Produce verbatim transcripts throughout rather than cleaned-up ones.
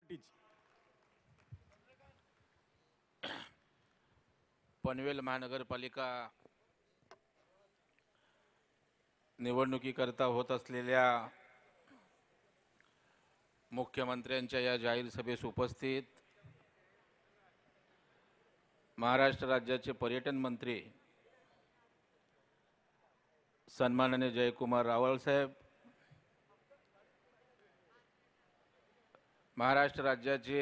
पनवेल महानगरपालिका निवडणुकीकरता होत असलेल्या मुख्यमंत्र्यांच्या या जाहीर सभेस उपस्थित महाराष्ट्र राज्याचे पर्यटन मंत्री सन्माननीय जयकुमार रावळ साहेब, महाराष्ट्र राज्याचे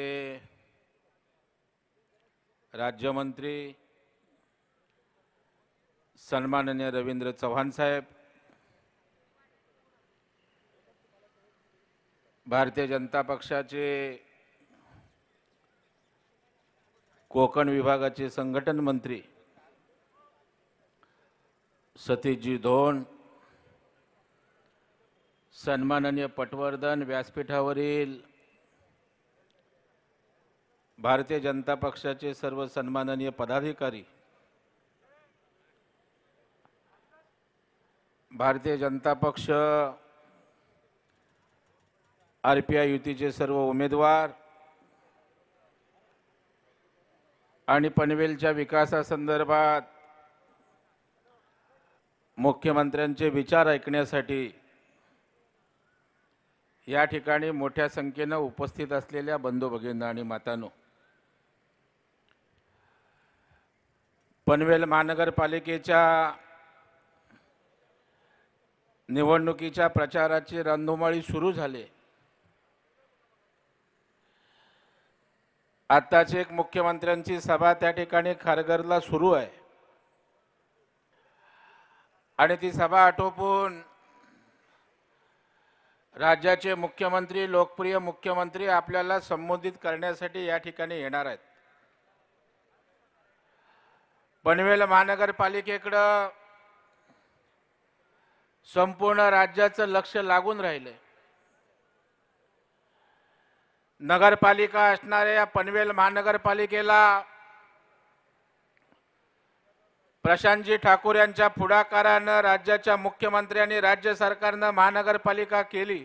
राज्यमंत्री सन्माननीय रवींद्र चव्हाण साहेब, भारतीय जनता पक्षाचे कोकण विभागाचे संघटन मंत्री सतीशजी धोंड, सन्माननीय पटवर्धन व्यासपीठावरील भारतीय जनता पक्षाचे सर्व सन्माननीय पदाधिकारी, भारतीय जनता पक्ष आरपीआय युतीचे सर्व उमेदवार आणि पनवेलच्या विकासासंदर्भात मुख्यमंत्र्यांचे विचार ऐकण्यासाठी या ठिकाणी मोठ्या संख्येने उपस्थित असलेल्या बंधू भगिनी आणि मातांनो, पनवेल महानगरपालिकेच्या निवडणुकीच्या प्रचाराची रणधुमाळी सुरू झाली। आताच एक मुख्यमंत्र्यांची सभा त्या ठिकाणी खारघरला सुरू आहे आणि ती सभा आटोपून राज्याचे मुख्यमंत्री, लोकप्रिय मुख्यमंत्री आपल्याला संबोधित करण्यासाठी या ठिकाणी येणार आहेत। पनवेल महानगरपालिकेकडे संपूर्ण राज्याचं लक्ष लागून राहिले। नगरपालिका असणाऱ्या या पनवेल महानगरपालिकेला प्रशांतजी ठाकूर यांच्या पुढाकाराने राज्याच्या मुख्यमंत्र्यांनी राज्य सरकारने महानगरपालिका केली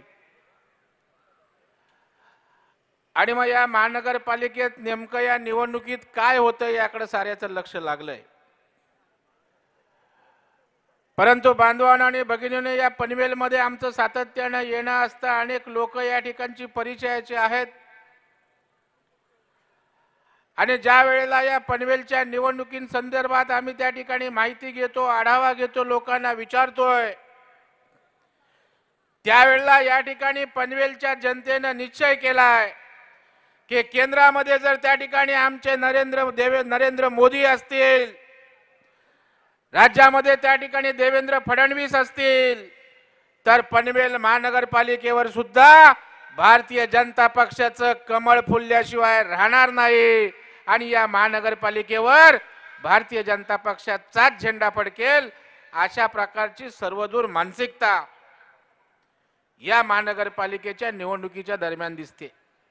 आणि मग या महानगरपालिकेत नेमकं या निवडणुकीत काय होतं याकडे साऱ्याचं लक्ष लागलंय। परंतु बांधवांनो आणि भगिनींनो, या पनवेलमध्ये आमचं सातत्याने येणं असतं। अनेक लोक या ठिकाणची परिचयाचे आहेत आणि ज्या वेळेला या पनवेलच्या निवडणुकींसंदर्भात आम्ही त्या ठिकाणी माहिती घेतो, आढावा घेतो, लोकांना विचारतोय, त्यावेळेला या ठिकाणी पनवेलच्या जनतेने निश्चय केलाय की केंद्रामध्ये जर त्या ठिकाणी आमचे नरेंद्र देवे नरेंद्र मोदी असतील, राज्यामध्ये त्या ठिकाणी देवेंद्र फडणवीस असतील, तर पनवेल महानगरपालिकेवर सुद्धा भारतीय जनता पक्षाचं कमळ फुलल्याशिवाय राहणार नाही आणि या महानगरपालिकेवर भारतीय जनता पक्षाचाच झेंडा फडकेल अशा प्रकारची सर्वदूर मानसिकता या महानगरपालिकेच्या निवडणुकीच्या दरम्यान दिसते।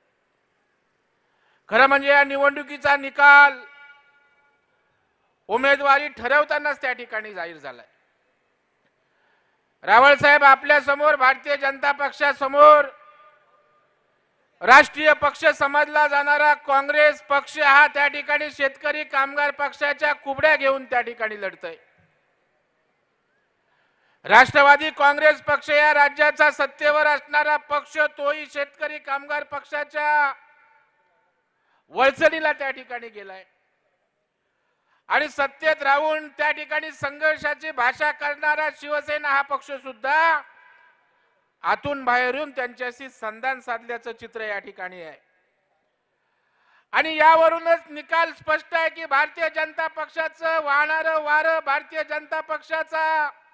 खरं म्हणजे या निवडणुकीचा निकाल उमेदवारी ठरवतानाच त्या ठिकाणी जाहीर झालाय। रावळ साहेब, आपल्या समोर भारतीय जनता पक्षासमोर राष्ट्रीय पक्ष समजला जाणारा काँग्रेस पक्ष हा त्या ठिकाणी शेतकरी कामगार पक्षाच्या कुबड्या घेऊन त्या ठिकाणी लढतोय। राष्ट्रवादी काँग्रेस पक्ष या राज्याचा सत्तेवर असणारा पक्ष, तोही शेतकरी कामगार पक्षाच्या वळसणीला त्या ठिकाणी गेलाय आणि सत्तेत राहून त्या ठिकाणी संघर्षाची भाषा करणारा शिवसेना हा पक्ष सुद्धा आतून बाहेरून त्यांच्याशी संधान साधल्याचं चित्र या ठिकाणी आहे आणि यावरूनच निकाल स्पष्ट आहे की भारतीय जनता पक्षाचं वाहणारं वारं, भारतीय जनता पक्षाचा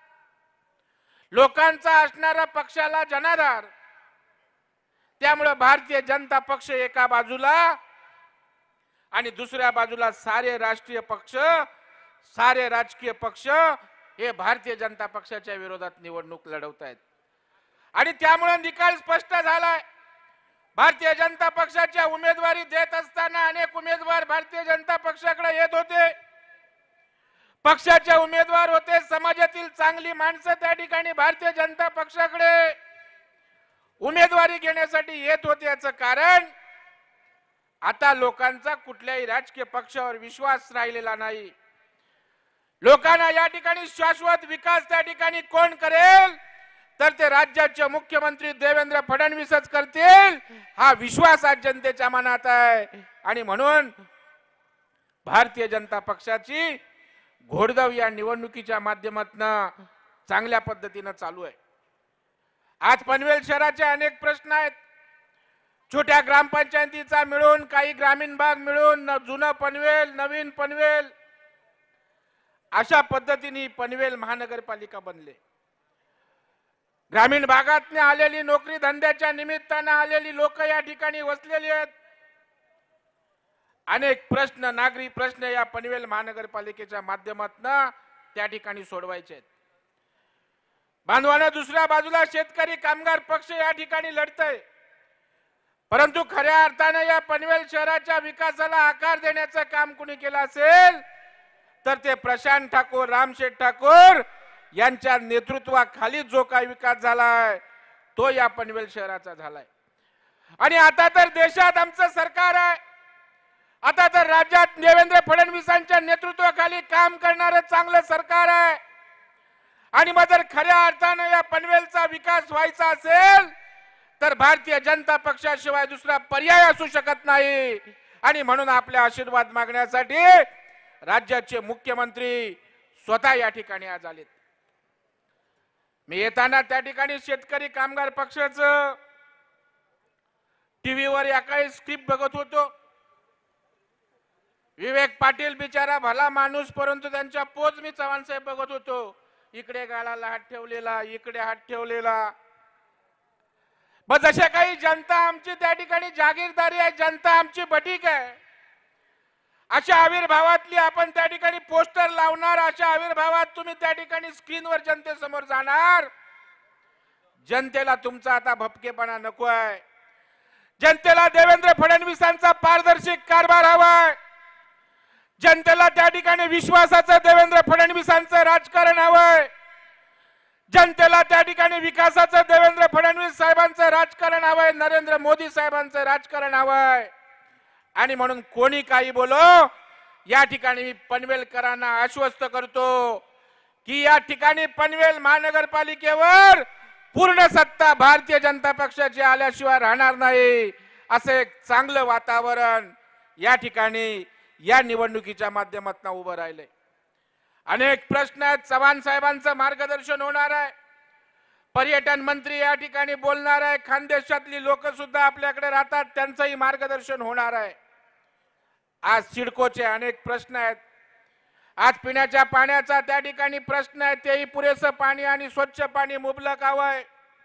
लोकांचा असणारा पक्षाला जनाधार, त्यामुळे भारतीय जनता पक्ष एका बाजूला आणि दुसऱ्या बाजूला सारे राष्ट्रीय पक्ष, सारे राजकीय पक्ष हे भारतीय जनता पक्षाच्या विरोधात निवडणूक लढवत आहेत आणि त्यामुळे निकाल स्पष्ट झालाय। भारतीय जनता पक्षाच्या उमेदवारी देत असताना अनेक उमेदवार भारतीय जनता पक्षाकडे येत होते, पक्षाचे उमेदवार होते, समाजातील चांगली माणसं त्या ठिकाणी भारतीय जनता पक्षाकडे उमेदवारी घेण्यासाठी येत होते। याचं कारण आता लोकांचा कुठल्याही राजकीय पक्षावर विश्वास राहिलेला नाही। लोकांना या ठिकाणी शाश्वत विकास त्या ठिकाणी कोण करेल तर ते राज्याचे मुख्यमंत्री देवेंद्र फडणवीसच करतील, हा विश्वास आज जनतेच्या मनात आहे। आणि म्हणून भारतीय जनता पक्षाची घोडदौड या निवडणुकीच्या माध्यमातून चांगल्या पद्धतीने चालू आहे। आज पनवेल शहराचे अनेक प्रश्न आहेत। छोट्या ग्रामपंचायतीचा मिळून, काही ग्रामीण भाग मिळून जुनं पनवेल, नवीन पनवेल अशा पद्धतीने पनवेल महानगरपालिका बनले। ग्रामीण भागात आलेली नोकरी धंद्याच्या निमित्ताने आलेली लोक या ठिकाणी वसलेली आहेत। अनेक प्रश्न, नागरी प्रश्न या पनवेल महानगरपालिकेच्या माध्यमातून त्या ठिकाणी सोडवायचे आहेत। बांधवांना दुसऱ्या बाजूला शेतकरी कामगार पक्ष या ठिकाणी लढतय, परंतु खऱ्या अर्थाने या पनवेल शहराच्या विकासाला आकार देण्याचं काम कुणी केलं असेल तर ते प्रशांत ठाकूर, रामशेठ ठाकूर यांच्या नेतृत्वाखाली जो काही विकास झालाय तो या पनवेल शहराचा झालाय। आणि आता तर देशात आमचं सरकार आहे, आता तर राज्यात देवेंद्र फडणवीसांच्या नेतृत्वाखाली काम करणारं चांगलं सरकार आहे। आणि मग जर खऱ्या अर्थाने या पनवेलचा विकास व्हायचा असेल तर भारतीय जनता पक्षाशिवाय दुसरा पर्याय असू शकत नाही। आणि म्हणून आपले आशीर्वाद मागण्यासाठी राज्याचे मुख्यमंत्री स्वतः या ठिकाणी आज आलेत। मी येताना त्या ठिकाणी शेतकरी कामगार पक्षाचं टीव्हीवर या काही स्क्रिप्ट बघत होतो। विवेक पाटील बिचारा भला माणूस, परंतु त्यांच्या पोज मी चव्हाण साहेब बघत होतो। इकडे गालाला हात ठेवलेला, इकडे हात ठेवलेला। मग जसे काही जनता आमची त्या ठिकाणी जागीरदारी आहे, जनता आमची बटीक आहे, अशा आविर्भावातली आपण त्या ठिकाणी पोस्टर लावणार, अशा आविर्भावात तुम्ही त्या ठिकाणी स्क्रीनवर जनतेसमोर जाणार। जनतेला तुमचा आता भपकेपणा नको आहे। जनतेला देवेंद्र फडणवीसांचा पारदर्शी कारभार हवाय। जनतेला त्या ठिकाणी विश्वासाचं देवेंद्र फडणवीसांचं राजकारण हवंय। जनतेला त्या ठिकाणी विकासाचं देवेंद्र फडणवीस साहेबांचं राजकारण हवंय, नरेंद्र मोदी साहेबांचं राजकारण हवंय। आणि म्हणून कोणी काही बोलो, या ठिकाणी मी पनवेलकरांना आश्वस्त करतो की या ठिकाणी पनवेल महानगरपालिकेवर पूर्ण सत्ता भारतीय जनता पक्षाची आल्याशिवाय राहणार नाही। असे एक चांगलं वातावरण या ठिकाणी या निवडणुकीच्या माध्यमातून उभं राहिले। अनेक प्रश्न आहेत, चव्हाण साहेबांचं मार्गदर्शन होणार आहे, पर्यटन मंत्री या ठिकाणी बोलणार आहे, खानदेशातली लोक सुद्धा आपल्याकडे राहतात, त्यांचंही मार्गदर्शन होणार आहे। आज सिडकोचे अनेक प्रश्न आहेत, आज पिण्याच्या पाण्याचा त्या ठिकाणी प्रश्न आहे, तेही पुरेसं पाणी आणि स्वच्छ पाणी मुबलक हवंय।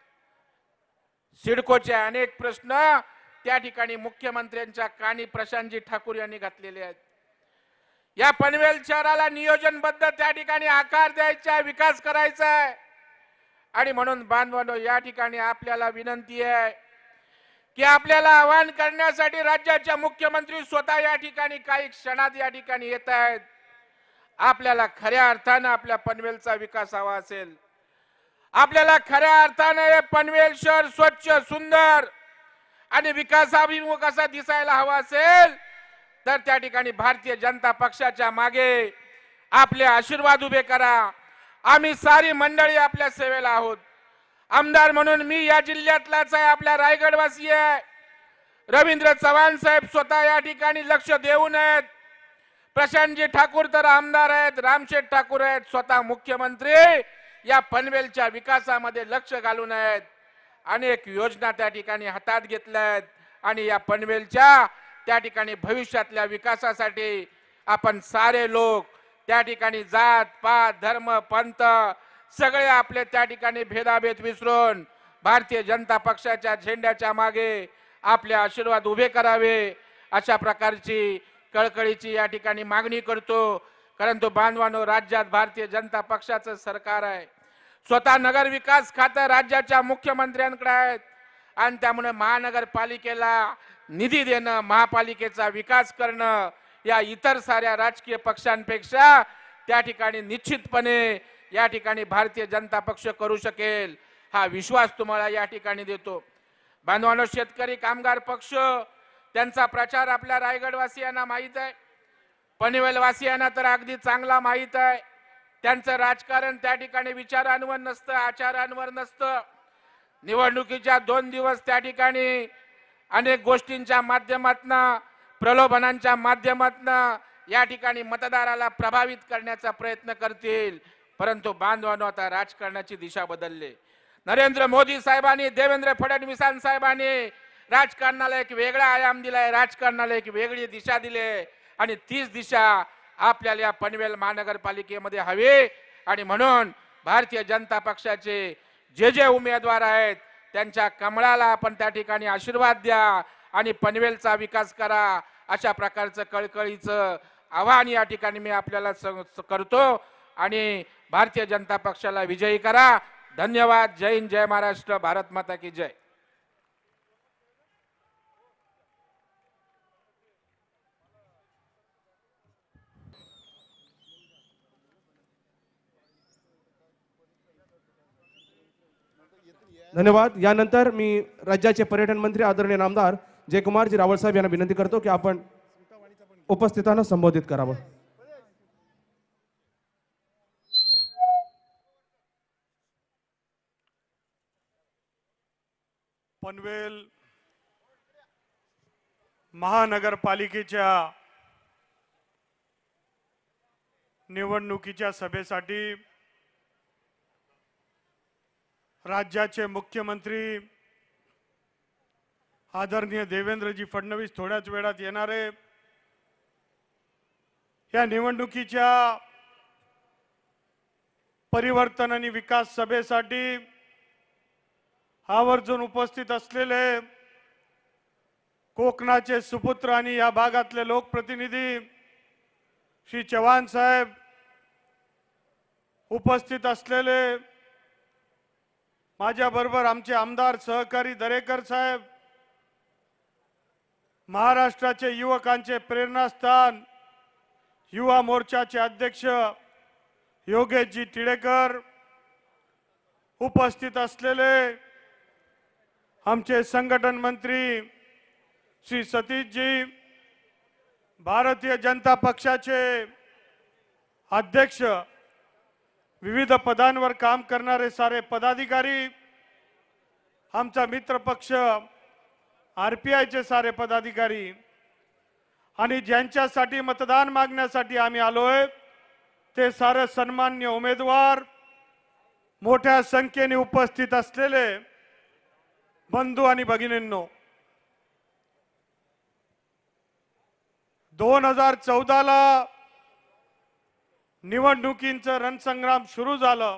सिडकोचे अनेक प्रश्न त्या ठिकाणी मुख्यमंत्र्यांच्या कानी प्रशांतजी ठाकूर यांनी घातलेले आहेत। या पनवेल शहराला नियोजनबद्ध त्या ठिकाणी आकार द्यायचा, विकास करायचा आहे। आणि म्हणून बांधवांनो, या ठिकाणी आपल्याला विनंती आहे की आपल्याला आवाहन करण्यासाठी राज्याच्या मुख्यमंत्री स्वतः या ठिकाणी काही क्षणात या ठिकाणी येत आहेत। आपल्याला खऱ्या अर्थाने आपल्या पनवेलचा विकास हवा असेल, आपल्याला खऱ्या अर्थाने पनवेल शहर स्वच्छ, सुंदर आणि विकासाभिमुख असा दिसायला हवा असेल तर त्या ठिकाणी भारतीय जनता पक्षाच्या मागे आपले आशीर्वाद उभे करा। आम्ही सारी मंडळी आपल्या सेवेला आहोत। आमदार म्हणून मी या जिल्ह्यातलाच आहे, आपल्या रायगडवासी आहे। रवींद्र चव्हाण साहेब स्वतः या ठिकाणी लक्ष देऊन आहेत, प्रशांतजी ठाकूर तर आमदार आहेत, रामशेठ ठाकूर आहेत, स्वतः मुख्यमंत्री या पनवेलच्या विकासामध्ये लक्ष घालून आहेत। अनेक योजना त्या ठिकाणी हातात घेतल्या आहेत आणि या पनवेलच्या त्या ठिकाणी भविष्यातल्या विकासासाठी आपण सारे लोक त्या ठिकाणी जात पात धर्म पंथ सगळे आपले त्या ठिकाणी भेदाभेद विसरून भारतीय जनता पक्षाच्या झेंड्याच्या मागे आपले आशीर्वाद उभे करावे, अशा प्रकारची कळकळीची या ठिकाणी मागणी करतो। परंतु बांधवांनो, राज्यात भारतीय जनता पक्षाचं सरकार आहे, स्वतः नगर विकास खातं राज्याच्या मुख्यमंत्र्यांकडे आहेत आणि त्यामुळे महानगरपालिकेला निधी देणं, महापालिकेचा विकास करणं या इतर साऱ्या राजकीय पक्षांपेक्षा त्या ठिकाणी निश्चितपणे या ठिकाणी भारतीय जनता पक्ष करू शकेल, हा विश्वास तुम्हाला या ठिकाणी देतो। बांधवांनो, शेतकरी कामगार पक्ष त्यांचा प्रचार आपल्या रायगडवासियांना माहीत आहे, पनवेलवासियांना तर अगदी चांगला माहीत आहे। त्यांचं राजकारण त्या ठिकाणी विचारांवर नसतं, आचारांवर नसतं। निवडणुकीच्या दोन दिवस त्या ठिकाणी अनेक गोष्टींच्या माध्यमातून, प्रलोभनांच्या माध्यमातून या ठिकाणी मतदाराला प्रभावित करण्याचा प्रयत्न करतील, परंतु बांधवांनो आता राजकारणाची दिशा बदलली। नरेंद्र मोदी साहेबांनी, देवेंद्र फडणवीसांसाहेबांनी राजकारणाला एक वेगळा आयाम दिलाय, राजकारणाला एक वेगळी दिशा दिली आणि तीच दिशा आपल्याला या पनवेल महानगरपालिकेमध्ये हवी। आणि म्हणून भारतीय जनता पक्षाचे जे जे उमेदवार आहेत त्यांच्या कमळाला आपण त्या ठिकाणी आशीर्वाद द्या आणि पनवेलचा विकास करा, अशा प्रकारचं कळकळीचं आवाहन या ठिकाणी मी आपल्याला करतो आणि भारतीय जनता पक्षाला विजयी करा। धन्यवाद। जय हिंद, जय महाराष्ट्र, भारत माता की जय। धन्यवाद। यानंतर मी राज्याचे पर्यटन मंत्री आदरणीय नामदार जयकुमारजी रावळ साहेब यांना विनंती करतो की आपण उपस्थितांना संबोधित करावं। पनवेल महानगरपालिकेच्या निवडणुकीच्या सभेसाठी राज्याचे मुख्यमंत्री आदरणीय देवेंद्रजी फडणवीस थोड्याच वेळात येणारे। या निवडणुकीच्या परिवर्तन आणि विकास सभेसाठी आवर्जून उपस्थित असलेले कोकणाचे सुपुत्र आणि या भागातले लोकप्रतिनिधी श्री चव्हाण साहेब, उपस्थित असलेले माझ्या बरोबर आमचे आमदार सहकारी दरेकर साहेब, महाराष्ट्राचे युवकांचे प्रेरणास्थान युवा मोर्चाचे अध्यक्ष योगेशजी टिळेकर, उपस्थित असलेले आमचे संघटन मंत्री श्री सतीशजी, भारतीय जनता पक्षाचे अध्यक्ष, विविध पदांवर काम करणारे सारे पदाधिकारी, आमचा मित्र पक्ष आरपीआयचे सारे पदाधिकारी आणि ज्यांच्यासाठी मतदान मागण्यासाठी आम्ही आलोय ते सारे सन्मान्य उमेदवार, मोठ्या संख्येने उपस्थित असलेले बंधू आणि भगिनींनो, दोन हजार चौदा ला निवडणुकींचं रणसंग्राम सुरू झालं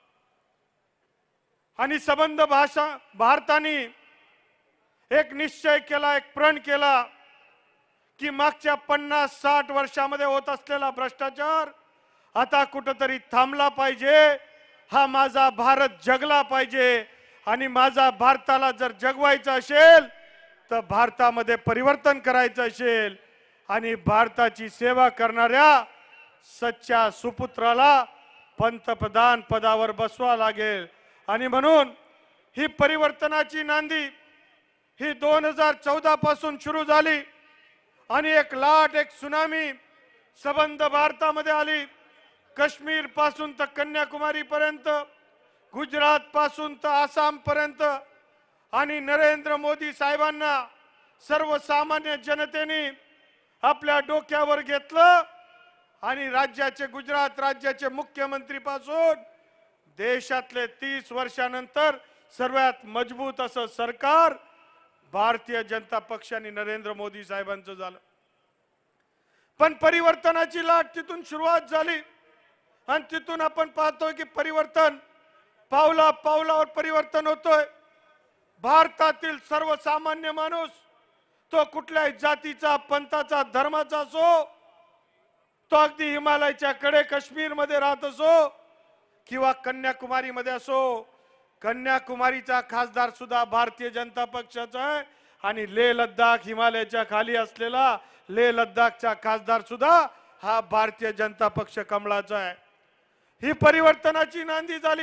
आणि संबंध भाषा भारताने एक निश्चय केला, एक प्रण केला की मागच्या पन्नास साठ वर्षामध्ये होत असलेला भ्रष्टाचार आता कुठेतरी थांबला पाहिजे। हा माझा भारत जगला पाहिजे आणि माझा भारताला जर जगवायचं असेल तर भारतामध्ये परिवर्तन करायचं असेल आणि भारताची सेवा करणाऱ्या सच्च्या सुपुत्राला पंतप्रधान पदावर बसवा लागेल। आणि म्हणून ही परिवर्तनाची नांदी ही दोन हजार चौदा पासून सुरू झाली आणि एक लाट, एक सुनामी संबंध भारतामध्ये आली। काश्मीर पासून तर कन्याकुमारी पर्यंत, गुजरात पासून तर आसाम पर्यंत आणि नरेंद्र मोदी साहेबांना सर्वसामान्य जनतेने आपल्या डोक्यावर घेतलं आणि राज्याचे, गुजरात राज्याचे मुख्यमंत्री पासून देशातले तीस वर्षानंतर सर्वात मजबूत असं सरकार भारतीय जनता पक्ष आणि नरेंद्र मोदी साहेबांचं झालं। पण परिवर्तनाची लाट तिथून सुरुवात झाली आणि तिथून आपण पाहतोय की परिवर्तन पावला पावलावर परिवर्तन होतोय। भारतातील सर्वसामान्य माणूस, तो कुठल्याही जातीचा, पंथाचा, धर्माचा असो, तो अगदी हिमालयाच्या कडे काश्मीर मध्ये राहत असो किंवा कन्याकुमारी मध्ये असो, कन्याकुमारीचा खासदार सुद्धा भारतीय जनता पक्षाचा आहे आणि लेह लद्दाख, हिमालयाच्या खाली असलेला लेह लद्दाखचा खासदार सुद्धा हा भारतीय जनता पक्ष कमळाचा आहे। ही परिवर्तनाची नांदी झाली।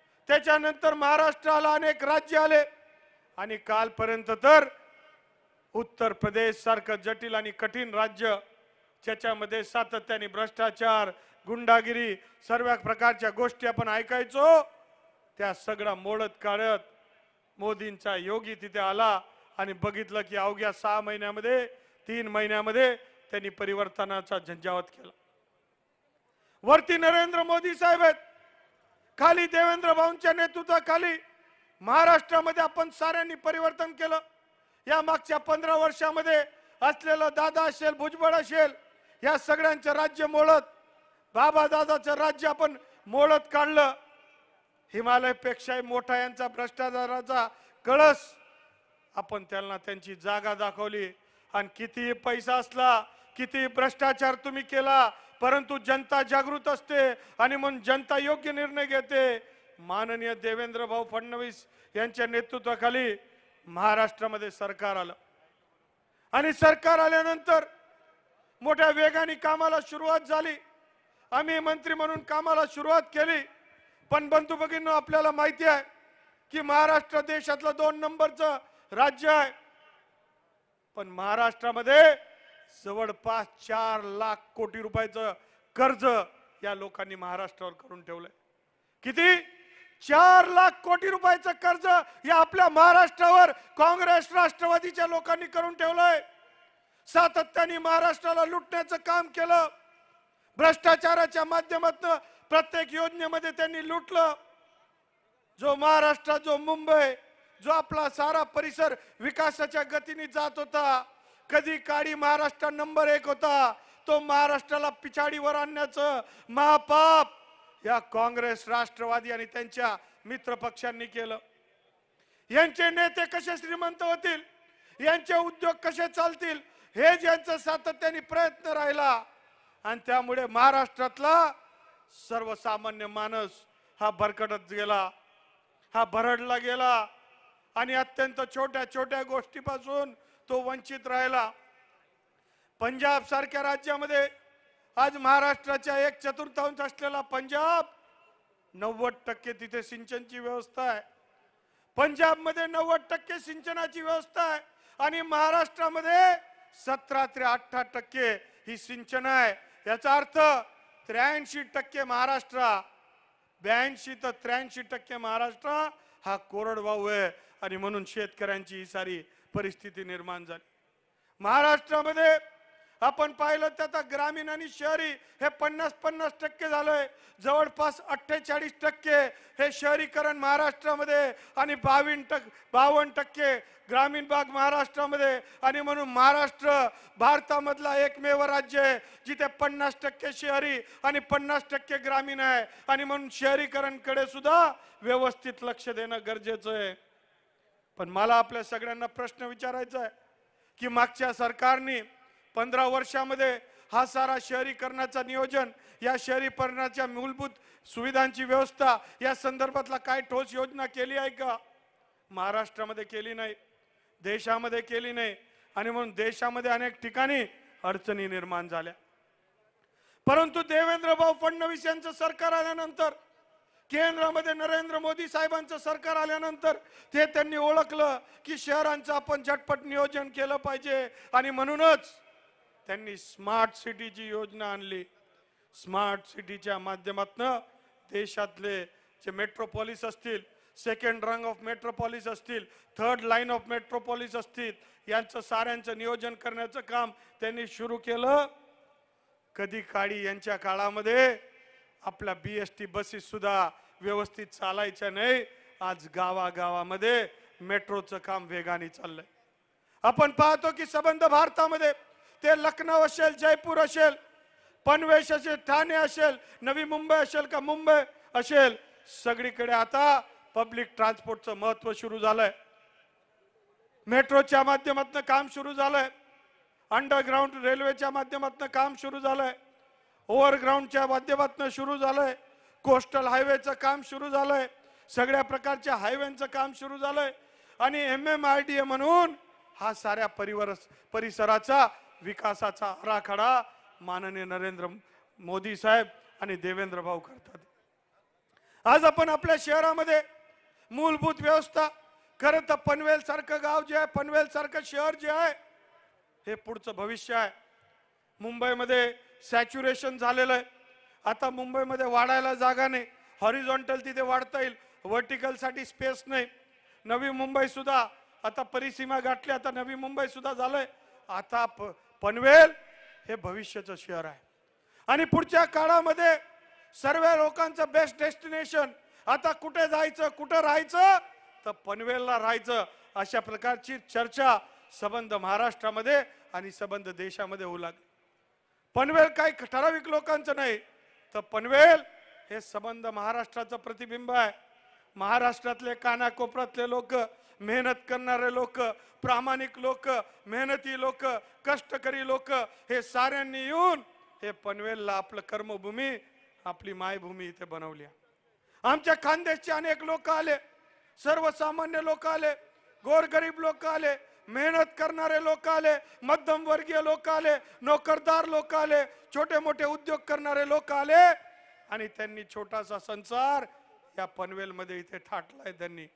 त्याच्यानंतर महाराष्ट्राला अनेक राज्य आले आणि कालपर्यंत तर उत्तर प्रदेश सारखं जटिल आणि कठीण राज्य ज्याच्यामध्ये सातत्याने भ्रष्टाचार, गुंडागिरी, सर्व प्रकारच्या गोष्टी आपण ऐकायचो, त्या सगळा मोडत काढत मोदींचा योगी तिथे आला आणि बघितलं की अवघ्या सहा महिन्यामध्ये तीन महिन्यामध्ये त्यांनी परिवर्तनाचा झंझावात केला. वरती नरेंद्र मोदी साहेब आहेत, खाली देवेंद्र भाऊंच्या नेतृत्वाखाली महाराष्ट्रामध्ये आपण साऱ्यांनी परिवर्तन केलं. या मागच्या पंधरा वर्षामध्ये असलेलं दादा असेल, भुजबळ असेल, या सगळ्यांचं राज्य मोडत बाबा दादाचं राज्य आपण मोडत काढलं. हिमालयपेक्षाही मोठा यांचा भ्रष्टाचाराचा कळस आपण त्यांना त्यांची जागा दाखवली. आणि कितीही पैसा असला, किती भ्रष्टाचार तुम्ही केला, परंतु जनता जागृत असते आणि म्हणून जनता योग्य निर्णय घेते. माननीय देवेंद्र भाऊ फडणवीस यांच्या नेतृत्वाखाली महाराष्ट्रामध्ये सरकार आलं आणि सरकार आल्यानंतर मोठ्या वेगाने कामाला सुरुवात झाली. आम्ही मंत्री म्हणून कामाला सुरुवात केली. पण बंधू भगिनींनो, आपल्याला माहिती आहे की महाराष्ट्र देशातलं दोन नंबरचं राज्य आहे. पण महाराष्ट्रामध्ये जवळपास चार लाख कोटी रुपयाचं कर्ज या लोकांनी महाराष्ट्रावर करून ठेवलंय. किती? चार लाख कोटी रुपयाचं कर्ज या आपल्या महाराष्ट्रावर काँग्रेस राष्ट्रवादीच्या लोकांनी करून ठेवलंय. सातत्याने महाराष्ट्राला लुटण्याचं काम केलं. भ्रष्टाचाराच्या माध्यमातून प्रत्येक योजनेमध्ये त्यांनी लुटलं. जो महाराष्ट्र, जो मुंबई, जो आपला सारा परिसर विकासाच्या गतीने जात होता, कधी काळी महाराष्ट्र नंबर एक होता, तो महाराष्ट्राला पिछाडीवर आणण्याचं महापाप या काँग्रेस राष्ट्रवादी आणि त्यांच्या मित्र पक्षांनी केलं. यांचे नेते कसे श्रीमंत होतील, यांचे उद्योग कसे चालतील, हे ज्यांचा सातत्याने प्रयत्न राहिला. आणि त्यामुळे महाराष्ट्रातला सर्वसामान्य माणूस हा भरकटत गेला, हा भरडला गेला आणि अत्यंत छोट्या छोट्या गोष्टीपासून तो वंचित राहिला. पंजाब सारख्या राज्यामध्ये आज महाराष्ट्राच्या एक चतुर्थांश असलेला पंजाब, नव्वद टक्के तिथे सिंचनची व्यवस्था आहे. पंजाब मध्ये नव्वद टक्के सिंचनाची व्यवस्था आहे आणि महाराष्ट्रामध्ये सतरा ते अठरा टक्के ही सिंचन आहे. याचा अर्थ त्र्याऐंशी टक्के महाराष्ट्र, ब्याऐंशी तर त्र्याऐंशी टक्के महाराष्ट्र हा कोरडवाहू आहे. आणि म्हणून शेतकऱ्यांची ही सारी परिस्थिती निर्माण झाली. महाराष्ट्रामध्ये आपण पाहिलं तर आता ग्रामीण आणि शहरी हे पन्नास पन्नास टक्के झालंय. जवळपास अठ्ठेचाळीस टक्के हे शहरीकरण महाराष्ट्रामध्ये आणि बावीस टक्के बावन्न टक्के ग्रामीण भाग महाराष्ट्रामध्ये. आणि म्हणून महाराष्ट्र भारतामधला एकमेव राज्य आहे जिथे पन्नास टक्के शहरी आणि पन्नास टक्के ग्रामीण आहे. आणि म्हणून शहरीकरणकडे सुद्धा व्यवस्थित लक्ष देणं गरजेचं आहे. पण मला आपल्या सगळ्यांना प्रश्न विचारायचा आहे की मागच्या सरकारने पंधरा वर्षामध्ये हा सारा शहरीकरणाचा नियोजन, या शहरीकरणाच्या मूलभूत सुविधांची व्यवस्था या संदर्भातला काय ठोस योजना केली आहे का? महाराष्ट्रामध्ये केली नाही, देशामध्ये केली नाही. आणि म्हणून देशामध्ये अनेक ठिकाणी अडचणी निर्माण झाल्या. परंतु देवेंद्र भाऊ फडणवीस यांचं सरकार आल्यानंतर, केंद्रामध्ये नरेंद्र मोदी साहेबांचं सरकार आल्यानंतर ते त्यांनी ओळखलं की शहरांचं आपण झटपट नियोजन केलं पाहिजे. आणि म्हणूनच त्यांनी स्मार्ट सिटीची योजना आणली. स्मार्ट सिटीच्या माध्यमातून देशातले जे मेट्रोपॉलिस असतील, सेकंड रंग ऑफ मेट्रोपॉलिस असतील, थर्ड लाईन ऑफ मेट्रोपॉलिस असतील, यांचं साऱ्यांचं नियोजन करण्याचं काम त्यांनी सुरू केलं. कधी काळी यांच्या काळामध्ये आपल्या बीएसटी बसेस सुद्धा व्यवस्थित चालायच्या नाही. आज गावागावामध्ये मेट्रोचं काम वेगाने चाललंय. आपण पाहतो की संबंध भारतामध्ये ते लखनौ असेल, जयपूर असेल, पनवेश असेल, ठाणे असेल, नवी मुंबई असेल का मुंबई असेल, सगळीकडे आता पब्लिक ट्रान्सपोर्टचं महत्व सुरू झालंय. मेट्रोच्या माध्यमातून काम सुरू झालंय, अंडरग्राउंड रेल्वेच्या माध्यमातून काम सुरू झालंय, ओव्हरग्राउंडच्या माध्यमातून सुरू झालंय, कोस्टल हायवेचं काम सुरू झालंय, सगळ्या प्रकारच्या हायवेचं काम सुरू झालंय. आणि M M I D A म्हणून हा साऱ्या परिवार परिसराचा विकासाचा आराखडा माननीय नरेंद्र मोदी साहेब आणि देवेंद्र भाऊ करतात. आज आपण आपल्या शहरामध्ये मूलभूत व्यवस्था, खरं तर पनवेल सारखं गाव जे आहे, पनवेल सारखं शहर जे आहे, हे पुढचं भविष्य आहे. मुंबईमध्ये सॅच्युरेशन झालेलं आहे. आता मुंबईमध्ये वाढायला जागा नाही. हॉरिझॉन्टल तिथे वाढता येईल, व्हर्टिकल साठी स्पेस नाही. नवी मुंबई सुद्धा आता परिसीमा गाठली. आता नवी मुंबई सुद्धा झालंय. आता पनवेल हे भविष्याचं शहर आहे आणि पुढच्या काळामध्ये सर्व लोकांचं बेस्ट डेस्टिनेशन आता कुठे जायचं, कुठं राहायचं, तर पनवेलला राहायचं, अशा प्रकारची चर्चा संबंध महाराष्ट्रामध्ये आणि संबंध देशामध्ये होऊ लागली. पनवेल काही ठराविक लोकांचं नाही, तर पनवेल हे संबंध महाराष्ट्राचं प्रतिबिंब आहे. महाराष्ट्रातले कानाकोपऱ्यातले लोक, मेहनत करणारे लोक, प्रामाणिक लोक, मेहनती लोक, कष्टकरी लोक, हे साऱ्यांनी येऊन हे पनवेलला आपलं कर्मभूमी, आपली मायभूमी इथे बनवली. आमच्या खानदेशचे अनेक लोक आले, सर्वसामान्य लोक आले, गोरगरीब लोक आले, मेहनत करणारे लोक आले, मध्यमवर्गीय लोक आले, नोकरदार लोक आले, छोटे मोठे उद्योग करणारे लोक आले आणि त्यांनी छोटासा संसार या पनवेल मध्ये इथे थाटलाय. त्यांनी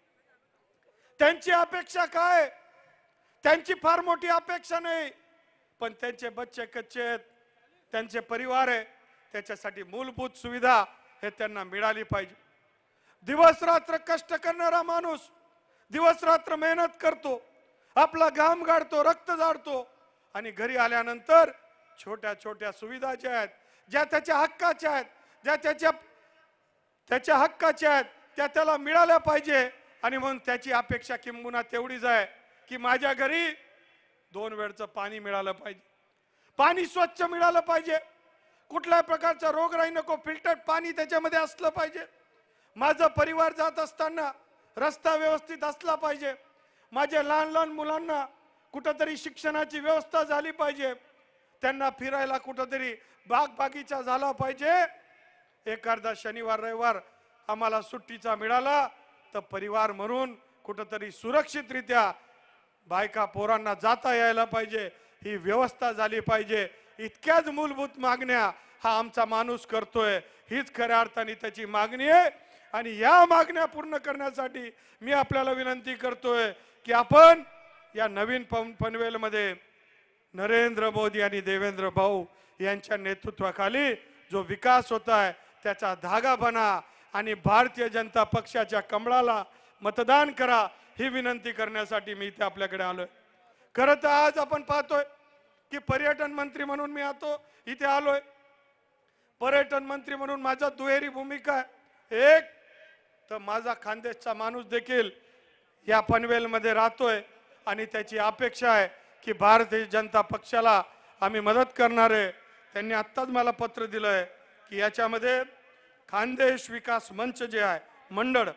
त्यांची अपेक्षा काय? त्यांची फार मोठी अपेक्षा नाही, पण त्यांचे बच्चे कच्चे आहेत, त्यांचे परिवार आहे, त्याच्यासाठी मूलभूत सुविधा हे त्यांना मिळाली पाहिजे. दिवस रात्र कष्ट करणारा माणूस दिवस रात्र मेहनत करतो, आपला घाम गाळतो, रक्त जाळतो आणि घरी आल्यानंतर छोट्या छोट्या सुविधा ज्या आहेत, ज्या त्याच्या हक्काच्या आहेत, ज्या त्याच्या त्याच्या हक्काच्या आहेत, त्या त्याला मिळाल्या पाहिजे. आणि म्हणून त्याची अपेक्षा किंबहुना तेवढीच आहे की माझ्या घरी दोन वेळचं पाणी मिळालं पाहिजे, पाणी स्वच्छ मिळालं पाहिजे, कुठल्याही प्रकारचा रोगराई नको, फिल्टर्ड पाणी त्याच्यामध्ये असलं पाहिजे. माझा परिवार जात असताना रस्ता व्यवस्थित असला पाहिजे, माझ्या लहान लहान मुलांना कुठंतरी शिक्षणाची व्यवस्था झाली पाहिजे, त्यांना फिरायला कुठंतरी बाग बागीचा झाला पाहिजे. एखादा शनिवार रविवार आम्हाला सुट्टीचा मिळाला तर परिवार म्हणून कुठंतरी सुरक्षितरित्या बायका पोरांना जाता यायला पाहिजे, ही व्यवस्था झाली पाहिजे. इतक्याच मूलभूत मागण्या हा आमचा माणूस करतोय, हीच खऱ्या अर्थाने त्याची मागणी आहे. आणि या मागण्या पूर्ण करण्यासाठी मी आपल्याला विनंती करतोय की आपण या नवीन पनवेलमध्ये नरेंद्र मोदी आणि देवेंद्र भाऊ यांच्या नेतृत्वाखाली जो विकास होत आहे त्याचा धागा बना आणि भारतीय जनता पक्षाच्या कमळाला मतदान करा, ही विनंती करण्यासाठी मी इथे आपल्याकडे आलोय. खरं तर आज आपण पाहतोय की पर्यटन मंत्री म्हणून मी आतो इथे आलोय. पर्यटन मंत्री म्हणून माझा दुहेरी भूमिका आहे. एक तर माझा खानदेशचा माणूस देखील या पनवेलमध्ये राहतोय आणि त्याची अपेक्षा आहे की भारतीय जनता पक्षाला आम्ही मदत करणार आहे. त्यांनी आत्ताच मला पत्र दिलंय की याच्यामध्ये खानदेश विकास मंच जे आहे मंडळ,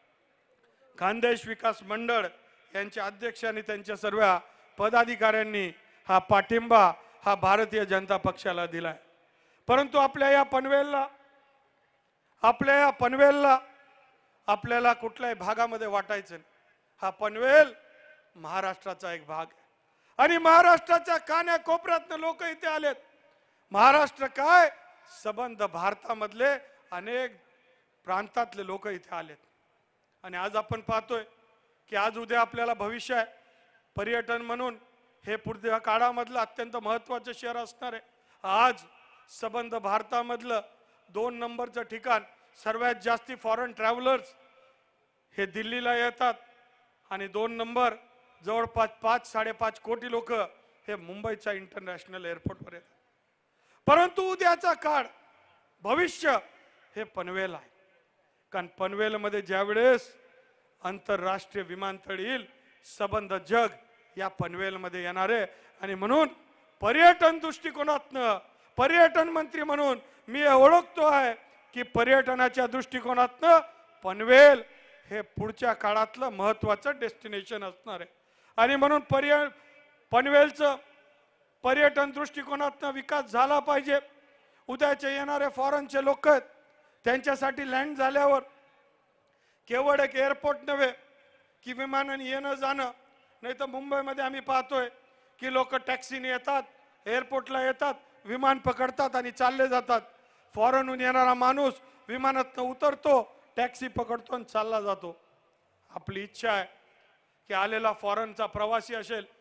खानदेश विकास मंडळ यांचे अध्यक्ष आणि त्यांच्या सर्व पदाधिकाऱ्यांनी हा पाठिंबा हा भारतीय जनता पक्षाला दिलाय. परंतु आपल्या या पनवेलला आपल्या या पनवेलला आपल्याला कुठल्याही भागामध्ये वाटायचं नाही. हा पनवेल महाराष्ट्राचा एक भाग आहे आणि महाराष्ट्राच्या कान्याकोपऱ्यातनं लोक इथे आलेत. महाराष्ट्र काय संबंध भारतामधले अनेक प्रांतातले लोक इथे आलेत आणि आज आपण पाहतोय की आज उद्या आपल्याला भविष्य आहे. पर्यटन म्हणून हे पुढच्या काळामधलं अत्यंत महत्त्वाचं शहर असणार आहे. आज संबंध भारतामधलं दोन नंबरचं ठिकाण, सर्वात जास्ती फॉरेन ट्रॅव्हलर्स हे दिल्लीला येतात आणि दोन नंबर जवळपास पाच साडेपाच कोटी लोक हे मुंबईच्या इंटरनॅशनल एअरपोर्टवर येतात. परंतु उद्याचा काळ, भविष्य हे पनवेल आहे. कारण पनवेलमध्ये ज्यावेळेस आंतरराष्ट्रीय विमानतळ येईल, संबंध जग या पनवेलमध्ये येणार आहे. आणि म्हणून पर्यटन दृष्टिकोनातनं पर्यटन मंत्री म्हणून मी ओळखतो आहे की पर्यटनाच्या दृष्टिकोनातनं पनवेल हे पुढच्या काळातलं महत्त्वाचं डेस्टिनेशन असणार आहे. आणि म्हणून पर्य पनवेलचं पर्यटन दृष्टिकोनातनं विकास झाला पाहिजे. उद्याचे येणारे फॉरेनचे लोक आहेत त्यांच्यासाठी लँड झाल्यावर केवळ एक एअरपोर्ट नव्हे की विमानाने येणं जाणं, नाही तर मुंबईमध्ये आम्ही पाहतोय की लोक टॅक्सीने येतात, एअरपोर्टला येतात, विमान पकडतात आणि चालले जातात. फॉरेनहून येणारा माणूस विमानातनं उतरतो, टॅक्सी पकडतो आणि चालला जातो. आपली इच्छा आहे की आलेला फॉरेनचा प्रवासी असेल,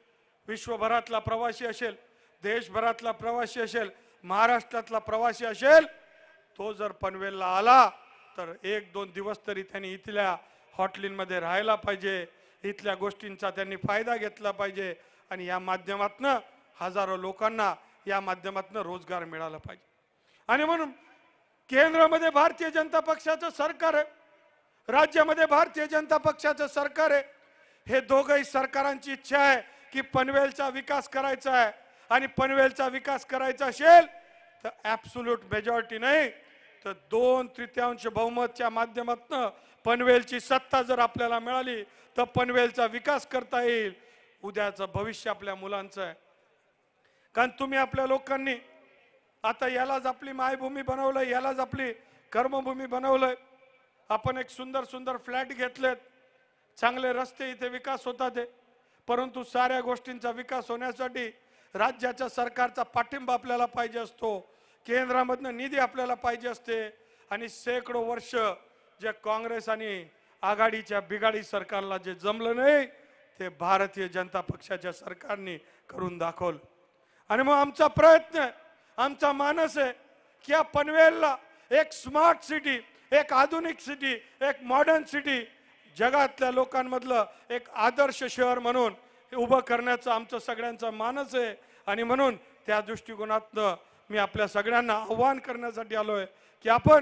विश्वभरातला प्रवासी असेल, देशभरातला प्रवासी असेल, महाराष्ट्रातला प्रवासी असेल, तो जर पनवेलला आला तर एक दोन दिवस तरी त्यांनी इथल्या हॉटेलिंमध्ये राहायला पाहिजे, इथल्या गोष्टींचा त्यांनी फायदा घेतला पाहिजे आणि या माध्यमातनं हजारो लोकांना या माध्यमातनं रोजगार मिळाला पाहिजे. आणि म्हणून केंद्रामध्ये भारतीय जनता पक्षाचं सरकार आहे, राज्यामध्ये भारतीय जनता पक्षाचं सरकार आहे. हे दोघही सरकारांची इच्छा आहे की पनवेलचा विकास करायचा आहे आणि पनवेलचा विकास करायचा असेल तर ॲब्सोल्यूट मेजॉरिटी नाही तर दोन तृतीयांश बहुमतच्या माध्यमातून पनवेलची सत्ता जर आपल्याला मिळाली तर पनवेलचा विकास करता येईल. उद्याचं भविष्य आपल्या मुलांचं आहे. कारण तुम्ही आपल्या लोकांनी आता यालाच आपली मायभूमी बनवलंय, यालाच आपली कर्मभूमी बनवलंय. आपण एक सुंदर सुंदर फ्लॅट घेतलेत, चांगले रस्ते, इथे विकास होतात आहे. परंतु साऱ्या गोष्टींचा विकास होण्यासाठी राज्याच्या सरकारचा पाठिंबा आपल्याला पाहिजे असतो, केंद्रामधनं निधी आपल्याला पाहिजे असते. आणि शेकडो वर्ष जे काँग्रेस आणि आघाडीच्या बिघाडी सरकारला जे जमलं नाही ते भारतीय जनता पक्षाच्या सरकारने करून दाखवलं. आणि मग आमचा प्रयत्न आहे, आमचा मानस आहे की या पनवेलला एक स्मार्ट सिटी, एक आधुनिक सिटी, एक मॉडर्न सिटी, जगातल्या लोकांमधलं एक आदर्श शहर म्हणून उभं करण्याचं आमचं सगळ्यांचा मानस आहे. आणि म्हणून त्या दृष्टिकोनातनं मी आपल्या सगळ्यांना आव्हान करण्यासाठी आलोय की आपण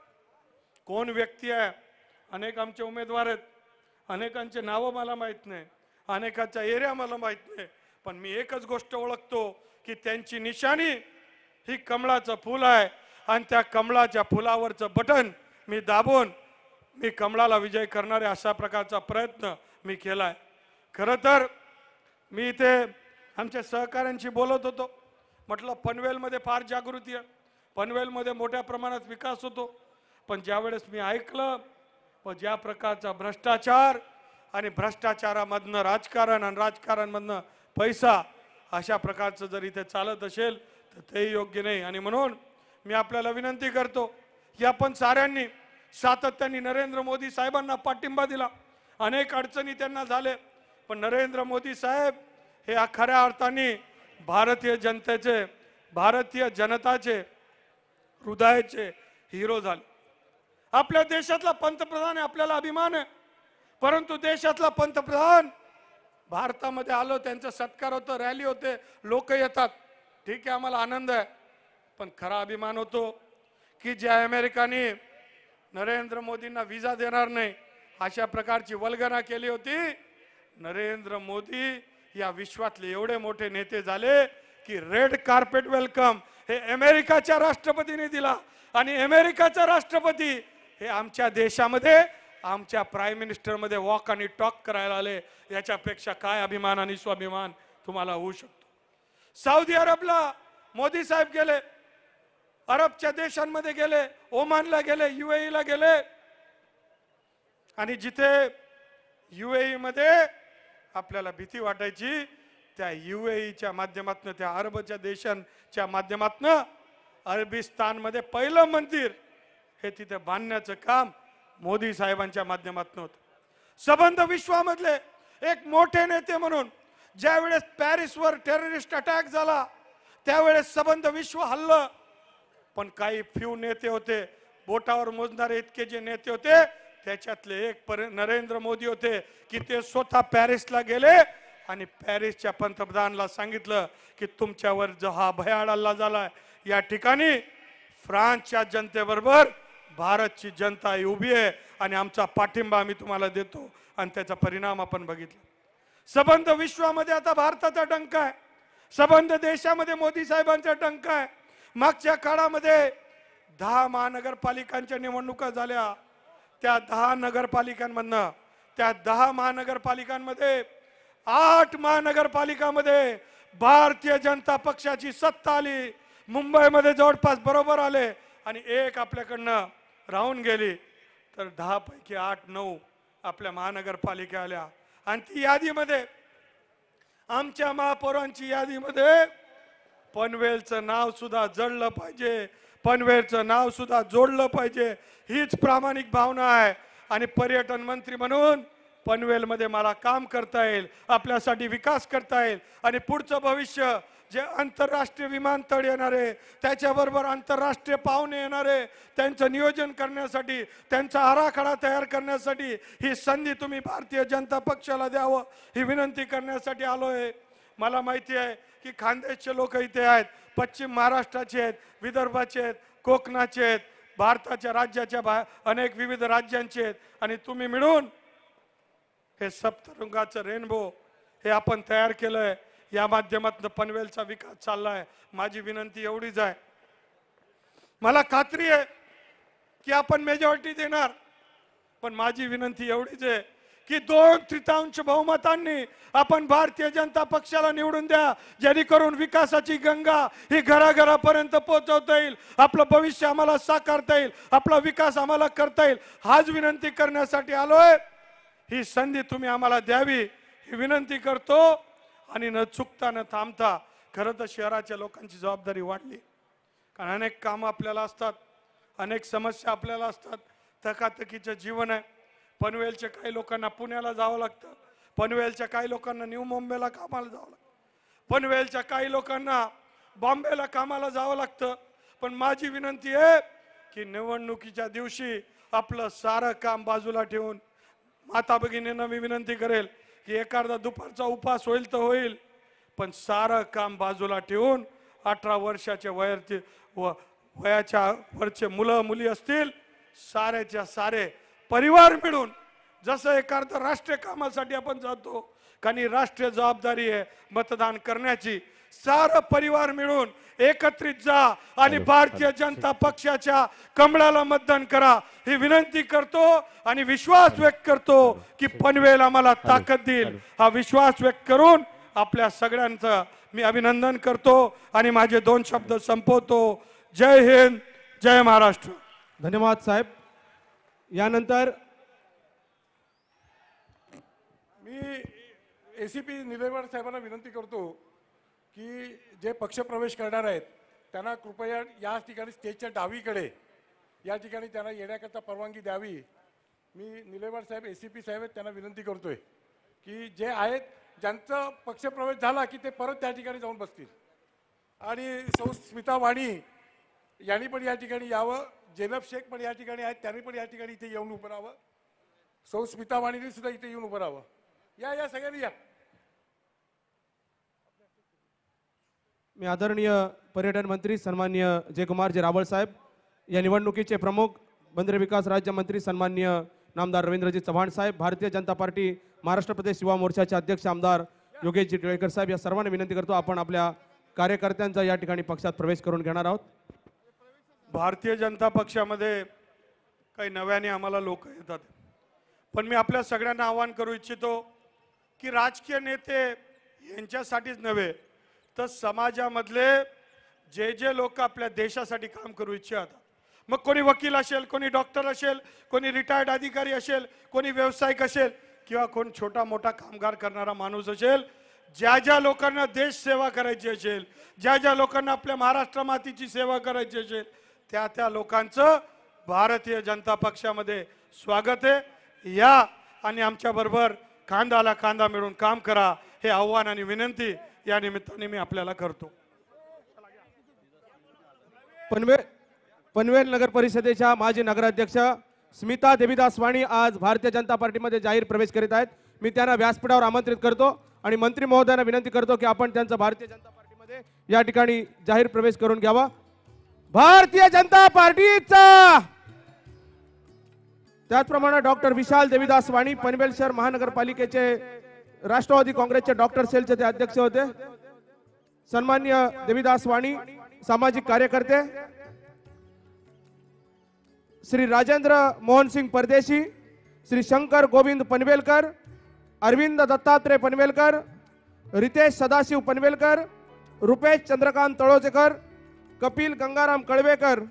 कोण व्यक्ती आहे, अनेक आमचे उमेदवार आहेत, अनेकांचे नावं मला माहित नाही, अनेकांचा एरिया मला माहित नाही, पण मी एकच गोष्ट ओळखतो की त्यांची निशाणी ही कमळाचं फूल आहे आणि त्या कमळाच्या फुलावरचं बटन मी दाबून मी कमळाला विजय करणारे अशा प्रकारचा प्रयत्न मी केलाय. खरं तर मी इथे आमच्या सहकाऱ्यांशी बोलत होतो, म्हटलं पनवेलमध्ये फार जागृती आहे, पनवेलमध्ये मोठ्या प्रमाणात विकास होतो. पण ज्यावेळेस मी ऐकलं व ज्या प्रकारचा भ्रष्टाचार आणि भ्रष्टाचारामधनं राजकारण आणि राजकारणमधनं पैसा अशा प्रकारचं जर इथे चालत असेल तर ते योग्य नाही. आणि म्हणून मी आपल्याला विनंती करतो की आपण साऱ्यांनी सातत्याने नरेंद्र मोदी साहेबांना पाठिंबा दिला. अनेक अडचणी त्यांना झाले, पण नरेंद्र मोदी साहेब हे खऱ्या अर्थाने भारतीय जनतेचे, भारतीय जनताचे हृदयाचे हिरो झाले. आपल्या देशातला पंतप्रधान आहे, आपल्याला अभिमान आहे. परंतु देशातला पंतप्रधान भारतामध्ये आलो, त्यांचा सत्कार होतो, रॅली होते, लोक येतात, ठीक आहे, आम्हाला आनंद आहे. पण खरा अभिमान होतो की ज्या अमेरिकाने नरेंद्र मोदींना विजा देणार नाही अशा प्रकारची वल्गना केली होती, नरेंद्र मोदी या विश्वातले एवढे मोठे नेते झाले की रेड कार्पेट वेलकम हे अमेरिकाच्या राष्ट्रपतीने दिला. आणि अमेरिकाचा राष्ट्रपती हे आमच्या देशामध्ये आमच्या प्राईम मिनिस्टर मध्ये वॉक आणि टॉक करायला आले, याच्यापेक्षा काय अभिमान आणि स्वाभिमान तुम्हाला होऊ शकतो. सौदी अरबला मोदी साहेब गेले, अरबच्या देशांमध्ये गेले, ओमानला गेले, युएई ला गेले. आणि जिथे युएई मध्ये आपल्याला भीती वाटायची त्या युएईच्या माध्यमातून, त्या अरबच्या देशांच्या माध्यमातून अरबिस्तान मध्ये पहिलं मंदिर हे तिथे बांधण्याचं काम मोदी साहेबांच्या माध्यमातून होतं. सबंध विश्वामधले एक मोठे नेते म्हणून ज्यावेळेस पॅरिसवर टेररिस्ट अटॅक झाला त्यावेळेस सबंध विश्व हल्लं. पण काही फ्यू नेते होते, बोटावर मोजणारे इतके जे नेते होते त्याच्यातले एक नरेंद्र मोदी होते की ते स्वतः पॅरिसला गेले आणि पॅरिसच्या पंतप्रधानाला सांगितलं की तुमच्यावर जो हा भयाड हल्ला झालाय या ठिकाणी फ्रान्सच्या जनतेबरोबर भारतची जनता उभी आहे आणि आमचा पाठिंबा आम्ही तुम्हाला देतो. आणि त्याचा परिणाम आपण बघितला. सबंध विश्वामध्ये आता भारताचा डंक आहे, सबंध देशामध्ये मोदी साहेबांचा डंक आहे. मागच्या काळामध्ये दहा महानगरपालिकांच्या निवडणुका झाल्या, त्या दहा नगरपालिकांमधनं त्या दहा महानगरपालिकांमध्ये आठ महानगरपालिकांमध्ये भारतीय जनता पक्षाची सत्ता आली. मुंबईमध्ये जवळपास बरोबर आले आणि एक आपल्याकडनं राहून गेली. तर दहा पैकी आठ नऊ आपल्या महानगरपालिका आल्या. आणि ती यादीमध्ये आमच्या महापौरांची यादीमध्ये पनवेलचं नाव सुद्धा जडलं पाहिजे, पनवेलचं नाव सुद्धा जोडलं पाहिजे, हीच प्रामाणिक भावना आहे. आणि पर्यटन मंत्री म्हणून पनवेलमध्ये मला काम करता येईल, आपल्यासाठी विकास करता येईल आणि पुढचं भविष्य जे आंतरराष्ट्रीय विमानतळ येणार आहे, त्याच्याबरोबर आंतरराष्ट्रीय पाहुणे येणार आहे, त्यांचं नियोजन करण्यासाठी, त्यांचा आराखडा तयार करण्यासाठी ही संधी तुम्ही भारतीय जनता पक्षाला द्यावं ही विनंती करण्यासाठी आलोय. मला माहिती आहे की खानदेशचे लोक इथे आहेत, पश्चिम महाराष्ट्राचे आहेत, विदर्भाचे आहेत, कोकणाचे आहेत, भारताच्या राज्याच्या बाहेर अनेक विविध राज्यांचे आहेत आणि तुम्ही मिळून हे सप्तरंगाचं रेनबो हे आपण तयार केलंय. या माध्यमातून पनवेलचा विकास चाललाय. माझी विनंती एवढीच आहे, मला खात्री आहे की आपण मेजॉरिटी देणार, पण माझी विनंती एवढीच आहे की दोन तृतीयांश बहुमतांनी आपण भारतीय जनता पक्षाला निवडून द्या, जेणेकरून विकासाची गंगा ही घराघरापर्यंत पोहोचवता येईल, आपलं भविष्य आम्हाला साकारता येईल, आपला विकास आम्हाला करता येईल. हाच विनंती करण्यासाठी आलोय. ही संधी तुम्ही आम्हाला द्यावी ही विनंती करतो. आणि न चुकता न थांबता, खरं तर शहराच्या लोकांची जबाबदारी वाढली, कारण अनेक कामं आपल्याला असतात, अनेक समस्या आपल्याला असतात, थकाथकीचं जीवन आहे. पनवेलच्या काही लोकांना पुण्याला जावं लागतं, पनवेलच्या काही लोकांना न्यू मुंबईला कामाला जावं लागतं, पनवेलच्या काही लोकांना बॉम्बेला कामाला जावं लागतं. पण माझी विनंती आहे की निवडणुकीच्या दिवशी आपलं सारं काम बाजूला ठेवून, माता भगिनींना मी विनंती करेल की एखादा दुपारचा उपास होईल तर होईल, पण सारं काम बाजूला ठेवून अठरा वर्षाच्या वयाचे व वयाच्या वरचे मुलं मुली असतील, साऱ्याच्या सारे परिवार मिळून, जसं एखाद्या राष्ट्रीय कामासाठी आपण जातो, कारण राष्ट्रीय जबाबदारी आहे मतदान करण्याची, सारं परिवार मिळून एकत्रित जा आणि भारतीय जनता पक्षाच्या कमळाला मतदान करा ही विनंती करतो. आणि विश्वास व्यक्त करतो की पनवेल आम्हाला ताकद देईल. हा विश्वास व्यक्त करून आपल्या सगळ्यांचं मी अभिनंदन करतो आणि माझे दोन शब्द संपवतो. जय हिंद, जय महाराष्ट्र. धन्यवाद साहेब. यानंतर मी एसीपी निलेवार साहेबांना विनंती करतो की जे पक्ष प्रवेश करणार आहेत त्यांना कृपया या ठिकाणी स्टेजच्या डावीकडे या ठिकाणी त्यांना येण्याकरता परवानगी द्यावी. मी निलेवार साहेब एसीपी साहेब आहेत त्यांना विनंती करतोय की जे आहेत ज्यांचा पक्ष प्रवेश झाला की ते परत त्या ठिकाणी जाऊन बसतील. आणि सौ स्मिता वाणी यांनी पण या ठिकाणी यावं, जेनब शेख पण या ठिकाणी आहेत, त्यांनी पण या ठिकाणी इथे येऊन उभं राहावं, सौ स्मिता वाणीने सुद्धा इथे येऊन उभं राहावं. या या सगळ्यांनी या. मी आदरणीय पर्यटन मंत्री सन्माननीय जयकुमारजी रावळ साहेब, या निवडणुकीचे प्रमुख बंदरे विकास राज्यमंत्री सन्माननीय नामदार रवींद्रजी चव्हाण साहेब, भारतीय जनता पार्टी महाराष्ट्र प्रदेश युवा मोर्चाचे अध्यक्ष आमदार योगेशजी टिळेकर साहेब, या सर्वांना विनंती करतो आपण आपल्या कार्यकर्त्यांचा या ठिकाणी पक्षात प्रवेश करून घेणार आहोत. भारतीय जनता पक्षामध्ये काही नव्याने आम्हाला लोक येतात, पण मी आपल्या सगळ्यांना आवाहन करू इच्छितो की राजकीय नेते यांच्यासाठीच नव्हे तर समाजामधले जे जे लोक आपल्या देशासाठी काम करू इच्छितात, मग कोणी वकील असेल, कोणी डॉक्टर असेल, कोणी रिटायर्ड अधिकारी असेल, कोणी व्यावसायिक असेल किंवा कोण छोटा मोठा कामगार करणारा माणूस असेल, ज्या ज्या लोकांना देश सेवा करायची असेल, ज्या ज्या लोकांना आपल्या महाराष्ट्र मातीची सेवा करायची असेल, त्या त्या लोकांचं भारतीय जनता पक्षामध्ये स्वागत आहे. या आणि आमच्या बरोबर खांद्याला खांदा मिळून काम करा हे आव्हान आणि विनंती या निमित्ताने मी आपल्याला करतो. पनवेल पनवेल नगर परिषदेच्या माजी नगराध्यक्ष स्मिता देवीदास वाणी आज भारतीय जनता पार्टीमध्ये जाहीर प्रवेश करीत आहेत. मी त्यांना व्यासपीठावर आमंत्रित करतो आणि मंत्री महोदयांना विनंती करतो की आपण त्यांचा भारतीय जनता पार्टीमध्ये या ठिकाणी जाहीर प्रवेश करून घ्यावा. भारतीय जनता पार्टीचा. त्याचप्रमाणे डॉक्टर विशाल देवीदास वाणी पनवेल शहर महानगरपालिकेचे राष्ट्रवादी काँग्रेसचे डॉक्टर सेलचे ते अध्यक्ष होते. सन्माननीय देवीदास वाणी सामाजिक कार्यकर्ते, श्री राजेंद्र मोहन सिंग परदेशी, श्री शंकर गोविंद पनवेलकर, अरविंद दत्तात्रय पनवेलकर, रितेश सदाशिव पनवेलकर, रुपेश चंद्रकांत तळोजेकर, कपिल गंगाराम कळवेकर,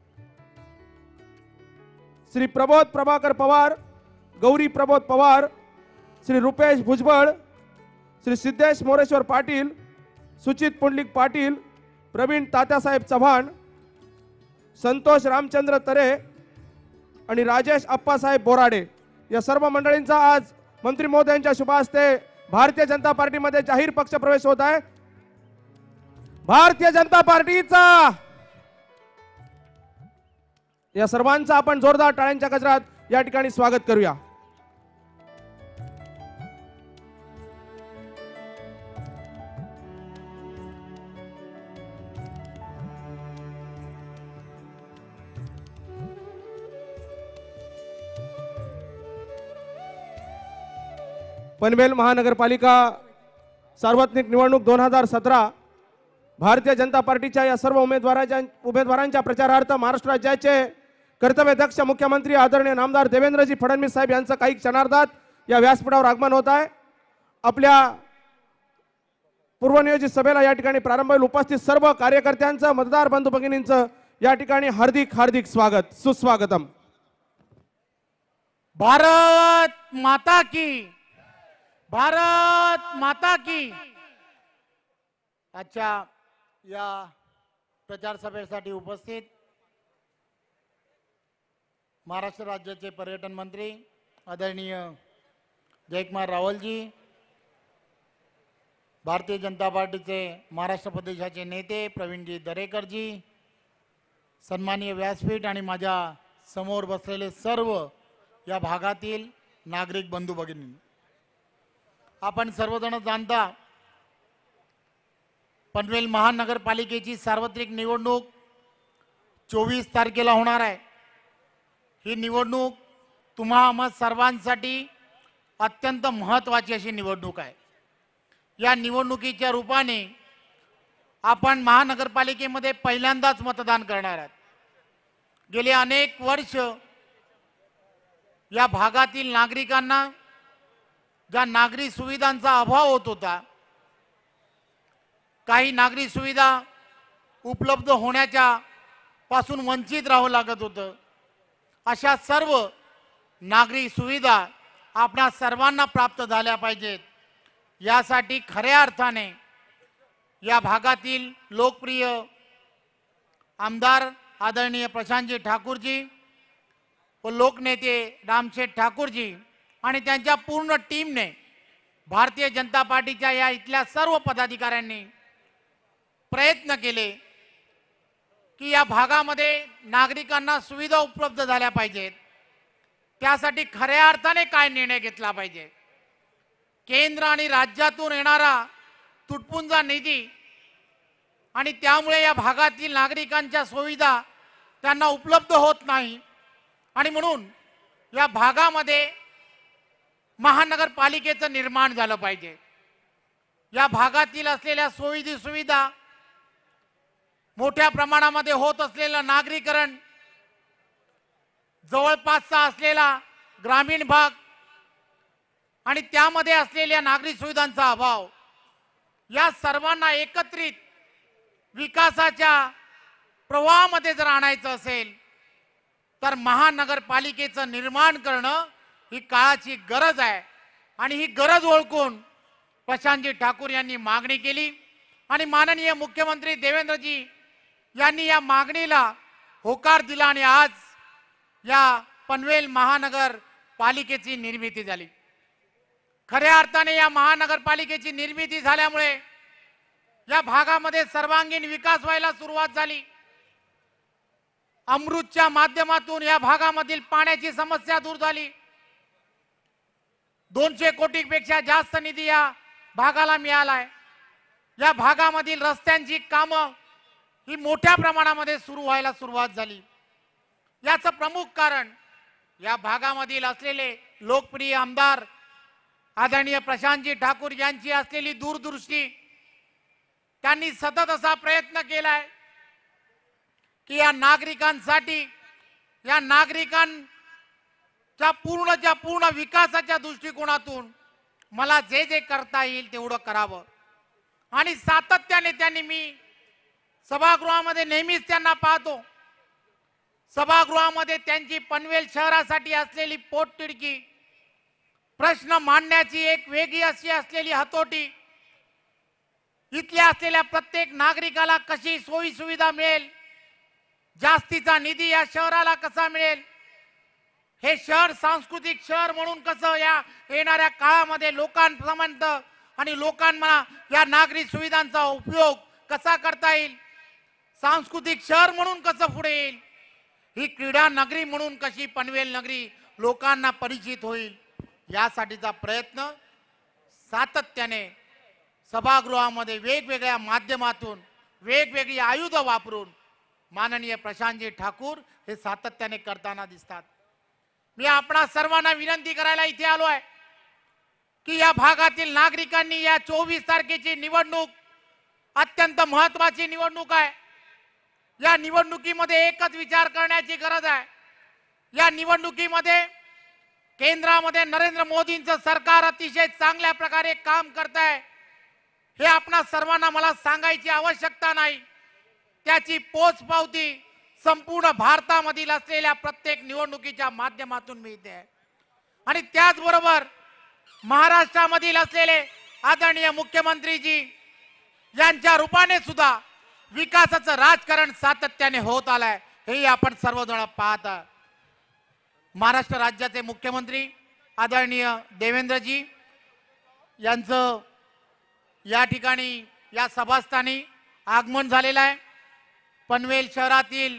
श्री प्रबोध प्रभाकर पवार, गौरी प्रबोध पवार, श्री रुपेश भुजबळ, श्री सिद्धेश मोरेश्वर पाटील, सुचित पुंडलिक पाटील, प्रवीण तात्यासाहेब चव्हाण, संतोष रामचंद्र तरे आणि राजेश अप्पासाहेब बोराडे या सर्व मंडळींचा आज मंत्री महोदयांच्या शुभ हस्ते भारतीय जनता पार्टीमध्ये जाहीर पक्ष प्रवेश होत आहे। भारतीय जनता पार्टीचा या सर्वांचा आपण जोरदार टाळ्यांच्या गजरात या ठिकाणी स्वागत करूया। पनवेल महानगरपालिका सार्वत्रिक निवडणूक दोन हजार सतरा भारतीय जनता पार्टीच्या या सर्व उमेदवारांच्या उमेदवारांच्या प्रचारार्थ महाराष्ट्र राज्याचे कर्तव्यदक्ष मुख्यमंत्री आदरणीय नामदार देवेंद्रजी फडणवीस साहेब यांचं काही क्षणार्धात या व्यासपीठावर आगमन होत आहे। आपल्या पूर्वनियोजित सभेला या ठिकाणी प्रारंभ होईल। उपस्थित सर्व कार्यकर्त्यांचं मतदार बंधू भगिनींचं या ठिकाणी हार्दिक हार्दिक स्वागत सुस्वागतम। भारत माता की, भारत माता की। अच्छा, या प्रचार सभेसाठी उपस्थित महाराष्ट्र राज्याचे पर्यटन मंत्री आदरणीय जयकुमार रावलजी, भारतीय जनता पार्टीचे महाराष्ट्र प्रदेशाचे नेते प्रवीणजी दरेकरजी, सन्माननीय व्यासपीठ आणि माझ्या समोर बसलेले सर्व या भागातील नागरिक बंधू भगिनी, आपण सर्वजण जाणता पनवेल महानगरपालिकेची सार्वत्रिक निवडणूक चोवीस तारखेला होणार आहे। ही निवडणूक तुम्हा आम्हा सर्वांसाठी अत्यंत महत्त्वाची अशी निवडणूक आहे। या निवडणुकीच्या रूपाने आपण महानगरपालिकेमध्ये पहिल्यांदाच मतदान करणार आहात। गेले अनेक वर्ष या भागातील नागरिकांना ज्या नागरी सुविधांचा अभाव होत होता, काही नागरी सुविधा उपलब्ध होण्याच्या पासून वंचित राहावं लागत होतं, अशा सर्व नागरी सुविधा आपणा सर्वांना प्राप्त झाल्या पाहिजेत। यासाठी खऱ्या अर्थाने या भागातील लोकप्रिय आमदार आदरणीय प्रशांतजी ठाकूरजी व लोकनेते रामशेठ ठाकूरजी आणि त्यांच्या पूर्ण टीमने, भारतीय जनता पार्टीच्या या इथल्या सर्व पदाधिकाऱ्यांनी प्रयत्न केले की या भागामध्ये नागरिकांना सुविधा उपलब्ध झाल्या पाहिजेत। त्यासाठी खऱ्या अर्थाने काय निर्णय घेतला पाहिजे, केंद्र आणि राज्यातून येणारा तुटपुंजा निधी आणि त्यामुळे या भागातील नागरिकांच्या सुविधा त्यांना उपलब्ध होत नाही आणि म्हणून या भागामध्ये महानगरपालिकेचं निर्माण झालं पाहिजे। या भागातील असलेल्या सोयी सुविधा, मोठ्या प्रमाणामध्ये होत असलेलं नागरीकरण, जवळपासचा असलेला ग्रामीण भाग आणि त्यामध्ये असलेल्या नागरी सुविधांचा अभाव, या सर्वांना एकत्रित विकासाच्या प्रवाहामध्ये जर आणायचं असेल तर महानगरपालिकेचं निर्माण करणं ही काळाची गरज आहे। आणि ही गरज ओळखून प्रशांतजी ठाकूर यांनी मागणी केली आणि माननीय मुख्यमंत्री देवेंद्रजी यांनी या मागणीला होकार दिला आणि आज या पनवेल महानगर पालिकेची निर्मिती झाली। खऱ्या अर्थाने या महानगरपालिकेची निर्मिती झाल्यामुळे या भागामध्ये सर्वांगीण विकास व्हायला सुरुवात झाली। अमृतच्या माध्यमातून या भागामधील पाण्याची समस्या दूर झाली। दोनशे कोटीपेक्षा जास्त निधी या भागाला मिळालाय। या भागामधील रस्त्यांची कामं ही मोठ्या प्रमाणामध्ये सुरू व्हायला सुरुवात झाली। याचं प्रमुख कारण या भागामधील असलेले लोकप्रिय आमदार आदरणीय प्रशांतजी ठाकूर यांची असलेली दूरदृष्टी। त्यांनी सतत असा प्रयत्न केलाय की या नागरिकांसाठी, या नागरिकांच्या पूर्णच्या पूर्ण विकासाच्या दृष्टिकोनातून मला जे जे करता येईल तेवढं करावं। आणि सातत्याने त्यांनी, मी सभागृहामध्ये नेहमीच त्यांना पाहतो, सभागृहामध्ये त्यांची पनवेल शहरासाठी असलेली पोटतिडकी, प्रश्न मांडण्याची एक वेगळी अशी असलेली हतोटी, इथल्या असलेल्या प्रत्येक नागरिकाला कशी सोयी सुविधा मिळेल, जास्तीचा निधी या शहराला कसा मिळेल, हे शहर सांस्कृतिक शहर म्हणून कसं या येणाऱ्या काळामध्ये लोकांपर्यंत आणि लोकांना या नागरी सुविधांचा उपयोग कसा करता येईल, सांस्कृतिक शहर म्हणून कसं पुढे येईल, ही क्रीडा नगरी म्हणून कशी पनवेल नगरी लोकांना परिचित होईल, यासाठीचा प्रयत्न सातत्याने सभागृहामध्ये वेगवेगळ्या माध्यमातून वेगवेगळी आयुध वापरून माननीय प्रशांतजी ठाकूर हे सातत्याने करताना दिसतात. मी आपणा सर्वांना विनंती करायला इथे आलो आहे की या भागातील नागरिकांनी या चोवीस तारखेची निवडणूक अत्यंत महत्वाची निवडणूक आहे. या निवडणुकीमध्ये एकच विचार करण्याची गरज आहे. या निवडणुकीमध्ये केंद्रामध्ये नरेंद्र मोदींचं सरकार अतिशय चांगल्या प्रकारे काम करत आहे हे आपणा सर्वांना मला सांगायची आवश्यकता नाही. त्याची पोचपावती संपूर्ण भारतामधील असलेल्या प्रत्येक निवडणुकीच्या माध्यमातून मिळते आहे. आणि त्याचबरोबर महाराष्ट्रामधील असलेले आदरणीय मुख्यमंत्रीजी यांच्या रूपाने सुद्धा विकासाचं राजकारण सातत्याने होत आलंय हे आपण सर्वजण पाहत आहात. महाराष्ट्र राज्याचे मुख्यमंत्री आदरणीय देवेंद्रजी यांचं या ठिकाणी या सभास्थानी आगमन झालेलं आहे. पनवेल शहरातील